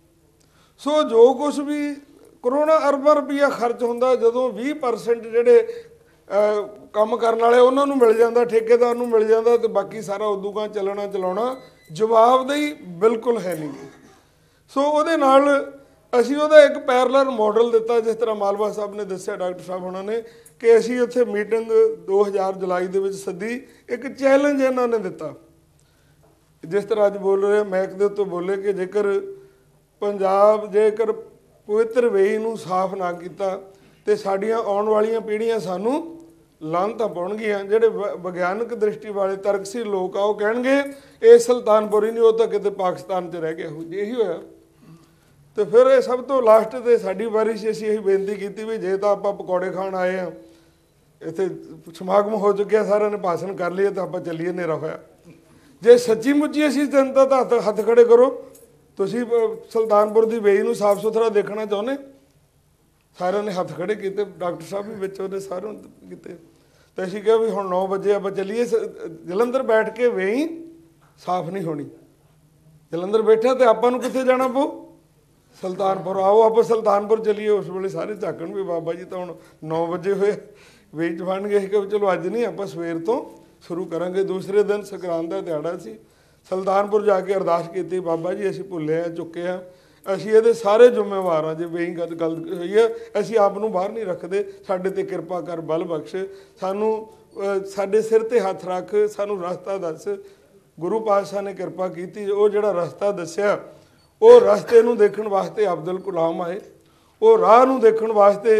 ਸੋ ਜੋ ਕੁਛ ਵੀ ਕਰੋੜਾਂ ਅਰਬਾਂ ਰੁਪਈਆ ਖਰਚ ਹੁੰਦਾ, ਜਦੋਂ ਵੀਹ ਪਰਸੈਂਟ ਜਿਹੜੇ ਕੰਮ ਕਰਨ ਵਾਲੇ ਉਹਨਾਂ ਨੂੰ ਮਿਲ ਜਾਂਦਾ, ਠੇਕੇਦਾਰ ਨੂੰ ਮਿਲ ਜਾਂਦਾ, ਤੇ ਬਾਕੀ ਸਾਰਾ ਉਦੋਂ ਕਾਂ ਚੱਲਣਾ ਚਲਾਉਣਾ ਜਵਾਬਦੇਹੀ ਬਿਲਕੁਲ ਹੈ ਨਹੀਂ। ਸੋ ਉਹਦੇ ਨਾਲ ਅਸੀਂ ਉਹਦਾ ਇੱਕ ਪੈਰਲਰ ਮਾਡਲ ਦਿੱਤਾ, ਜਿਸ ਤਰ੍ਹਾਂ ਮਾਲਵਾ ਸਾਹਿਬ ਨੇ ਦੱਸਿਆ, ਡਾਕਟਰ ਸਾਹਿਬ ਉਹਨਾਂ ਨੇ, ਕਿ ਅਸੀਂ ਉੱਥੇ ਮੀਟਿੰਗ ਦੋ ਹਜ਼ਾਰ ਜੁਲਾਈ ਦੇ ਵਿੱਚ ਸੱਦੀ, ਇੱਕ ਚੈਲੰਜ ਇਹਨਾਂ ਨੇ ਦਿੱਤਾ। ਜਿਸ ਤਰ੍ਹਾਂ ਅੱਜ ਬੋਲ ਰਹੇ ਮੈਕ ਦੇ ਉੱਤੇ ਬੋਲੇ ਕਿ ਜੇਕਰ ਪੰਜਾਬ ਜੇਕਰ ਪਵਿੱਤਰ ਵੇਈ ਨੂੰ ਸਾਫ਼ ਨਾ ਕੀਤਾ ਤੇ ਸਾਡੀਆਂ ਆਉਣ ਵਾਲੀਆਂ ਪੀੜ੍ਹੀਆਂ ਸਾਨੂੰ ਲਾਹਨਤਾਂ ਪਾਉਣਗੀਆਂ। ਜਿਹੜੇ ਵਿਗਿਆਨਕ ਦ੍ਰਿਸ਼ਟੀ ਵਾਲੇ ਤਰਕਸ਼ੀਲ ਲੋਕ ਆ ਉਹ ਕਹਿਣਗੇ ਇਹ ਸੁਲਤਾਨਪੁਰ ਹੀ ਨਹੀਂ, ਉਹ ਤਾਂ ਕਿਤੇ ਪਾਕਿਸਤਾਨ 'ਚ ਰਹਿ ਗਿਆ। ਇਹੀ ਹੋਇਆ। ਤੇ ਫਿਰ ਇਹ ਸਭ ਤੋਂ ਲਾਸਟ ਤੇ ਸਾਡੀ ਵਾਰੀ ਸੀ, ਅਸੀਂ ਇਹੀ ਬੇਨਤੀ ਕੀਤੀ ਵੀ ਜੇ ਤਾਂ ਆਪਾਂ ਪਕੌੜੇ ਖਾਣ ਆਏ ਆ, ਇੱਥੇ ਸਮਾਗਮ ਹੋ ਚੁੱਕਿਆ, ਸਾਰਿਆਂ ਨੇ ਭਾਸ਼ਣ ਕਰ ਲਈਏ, ਤਾਂ ਆਪਾਂ ਚੱਲੀਏ, ਹਨੇਰਾ ਹੋਇਆ। ਜੇ ਸੱਚੀ ਮੁੱਚੀ ਅਸੀਂ ਜਨਤਾ ਦਾ ਹੱਥ ਹੱਥ ਖੜੇ ਕਰੋ, ਤੁਸੀਂ ਸੁਲਤਾਨਪੁਰ ਦੀ ਵੇਈ ਨੂੰ ਸਾਫ਼ ਸੁਥਰਾ ਦੇਖਣਾ ਚਾਹੁੰਦੇ? ਸਾਰਿਆਂ ਨੇ ਹੱਥ ਖੜੇ ਕੀਤੇ, ਡਾਕਟਰ ਸਾਹਿਬ ਵੀ ਵਿੱਚ ਉਹਦੇ ਸਾਰਿਆਂ ਨੇ ਕੀਤੇ। ਤੇ ਅਸੀਂ ਕਿਹਾ ਵੀ ਹੁਣ ਨੌ ਵਜੇ ਆਪਾਂ ਚੱਲੀਏ, ਜਲੰਧਰ ਬੈਠ ਕੇ ਵੇਈ ਸਾਫ਼ ਨਹੀਂ ਹੋਣੀ। ਜਲੰਧਰ ਬੈਠਾ ਤੇ ਆਪਾਂ ਨੂੰ ਕਿੱਥੇ ਜਾਣਾ ਪਊ? ਸੁਲਤਾਨਪੁਰ। ਆਓ ਆਪਾਂ ਸੁਲਤਾਨਪੁਰ ਚੱਲੀਏ। ਉਸ ਵੇਲੇ ਸਾਰੇ ਝਾਕਣ ਵੀ ਬਾਬਾ ਜੀ ਤਾਂ ਹੁਣ ਨੌ ਵਜੇ ਹੋਏ, ਵੇਈ 'ਚ ਬਣ ਗਏ ਕਿ ਚਲੋ ਅੱਜ ਨਹੀਂ, ਆਪਾਂ ਸਵੇਰ ਤੋਂ ਸ਼ੁਰੂ ਕਰਾਂਗੇ। ਦੂਸਰੇ ਦਿਨ ਸੰਗਰਾਂਦ ਦਾ ਦਿਹਾੜਾ ਸੀ। ਸੁਲਤਾਨਪੁਰ ਜਾ ਕੇ ਅਰਦਾਸ ਕੀਤੀ, ਬਾਬਾ ਜੀ ਅਸੀਂ ਭੁੱਲੇ ਆ, ਚੁੱਕੇ ਆ, ਅਸੀਂ ਇਹਦੇ ਸਾਰੇ ਜ਼ਿੰਮੇਵਾਰ ਹਾਂ। ਜੇ ਵੇਈ ਗੱਲ ਗੱਲ ਹੋਈ ਹੈ, ਅਸੀਂ ਆਪ ਨੂੰ ਬਾਹਰ ਨਹੀਂ ਰੱਖਦੇ, ਸਾਡੇ ਤੇ ਕਿਰਪਾ ਕਰ, ਬਲ ਬਖਸ਼, ਸਾਨੂੰ ਸਾਡੇ ਸਿਰ ਤੇ ਹੱਥ ਰੱਖ, ਸਾਨੂੰ ਰਸਤਾ ਦੱਸ। ਗੁਰੂ ਪਾਤਸ਼ਾਹ ਨੇ ਕਿਰਪਾ ਕੀਤੀ, ਉਹ ਜਿਹੜਾ ਰਸਤਾ ਦੱਸਿਆ, ਉਹ ਰਸਤੇ ਨੂੰ ਦੇਖਣ ਵਾਸਤੇ ਅਬਦੁਲ ਕਲਾਮ ਆਏ। ਉਹ ਰਾਹ ਨੂੰ ਦੇਖਣ ਵਾਸਤੇ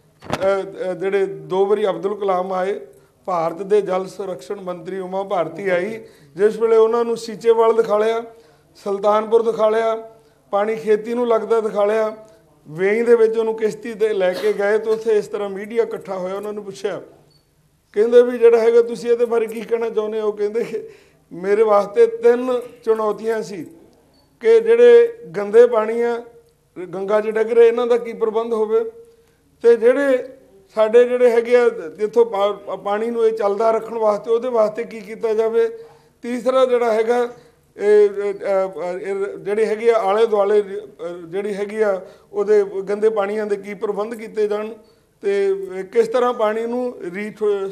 ਜਿਹੜੇ ਦੋ ਵਾਰੀ ਅਬਦੁਲ ਕਲਾਮ ਆਏ। ਭਾਰਤ ਦੇ ਜਲ ਸੰਰਕਸ਼ਣ ਮੰਤਰੀ ਉਮਾ ਭਾਰਤੀ ਆਈ, ਜਿਸ ਵੇਲੇ ਉਹਨਾਂ ਨੂੰ ਸੀਚੇਵਾਲ ਦਿਖਾ ਲਿਆ, ਸੁਲਤਾਨਪੁਰ ਦਿਖਾ ਲਿਆ, ਪਾਣੀ ਖੇਤੀ ਨੂੰ ਲੱਗਦਾ ਦਿਖਾ ਲਿਆ। ਵੇਈ ਦੇ ਵਿੱਚ ਉਹਨੂੰ ਕਿਸ਼ਤੀ 'ਤੇ ਲੈ ਕੇ ਗਏ ਤਾਂ ਉੱਥੇ ਇਸ ਤਰ੍ਹਾਂ ਮੀਡੀਆ ਇਕੱਠਾ ਹੋਇਆ। ਉਹਨਾਂ ਨੂੰ ਪੁੱਛਿਆ, ਕਹਿੰਦੇ ਵੀ ਜਿਹੜਾ ਹੈਗਾ ਤੁਸੀਂ ਇਹਦੇ ਬਾਰੇ ਕੀ ਕਹਿਣਾ ਚਾਹੁੰਦੇ ਹੋ? ਕਹਿੰਦੇ ਮੇਰੇ ਵਾਸਤੇ ਤਿੰਨ ਚੁਣੌਤੀਆਂ ਸੀ ਕਿ ਜਿਹੜੇ ਗੰਦੇ ਪਾਣੀ ਆ ਗੰਗਾ 'ਚ ਡਿੱਗ ਰਹੇ, ਇਹਨਾਂ ਦਾ ਕੀ ਪ੍ਰਬੰਧ ਹੋਵੇ, ਤੇ ਜਿਹੜੇ ਸਾਡੇ ਜਿਹੜੇ ਹੈਗੇ ਆ ਜਿੱਥੋਂ ਪਾਣੀ ਨੂੰ ਇਹ ਚੱਲਦਾ ਰੱਖਣ ਵਾਸਤੇ ਉਹਦੇ ਵਾਸਤੇ ਕੀ ਕੀਤਾ ਜਾਵੇ। ਤੀਸਰਾ ਜਿਹੜਾ ਹੈਗਾ ਇਹ ਜਿਹੜੇ ਹੈਗੇ ਆ ਆਲੇ ਦੁਆਲੇ ਜਿਹੜੀ ਹੈਗੀ ਆ ਉਹਦੇ ਗੰਦੇ ਪਾਣੀਆਂ ਦੇ ਕੀ ਪ੍ਰਬੰਧ ਕੀਤੇ ਜਾਣ, ਤੇ ਕਿਸ ਤਰ੍ਹਾਂ ਪਾਣੀ ਨੂੰ ਰੀ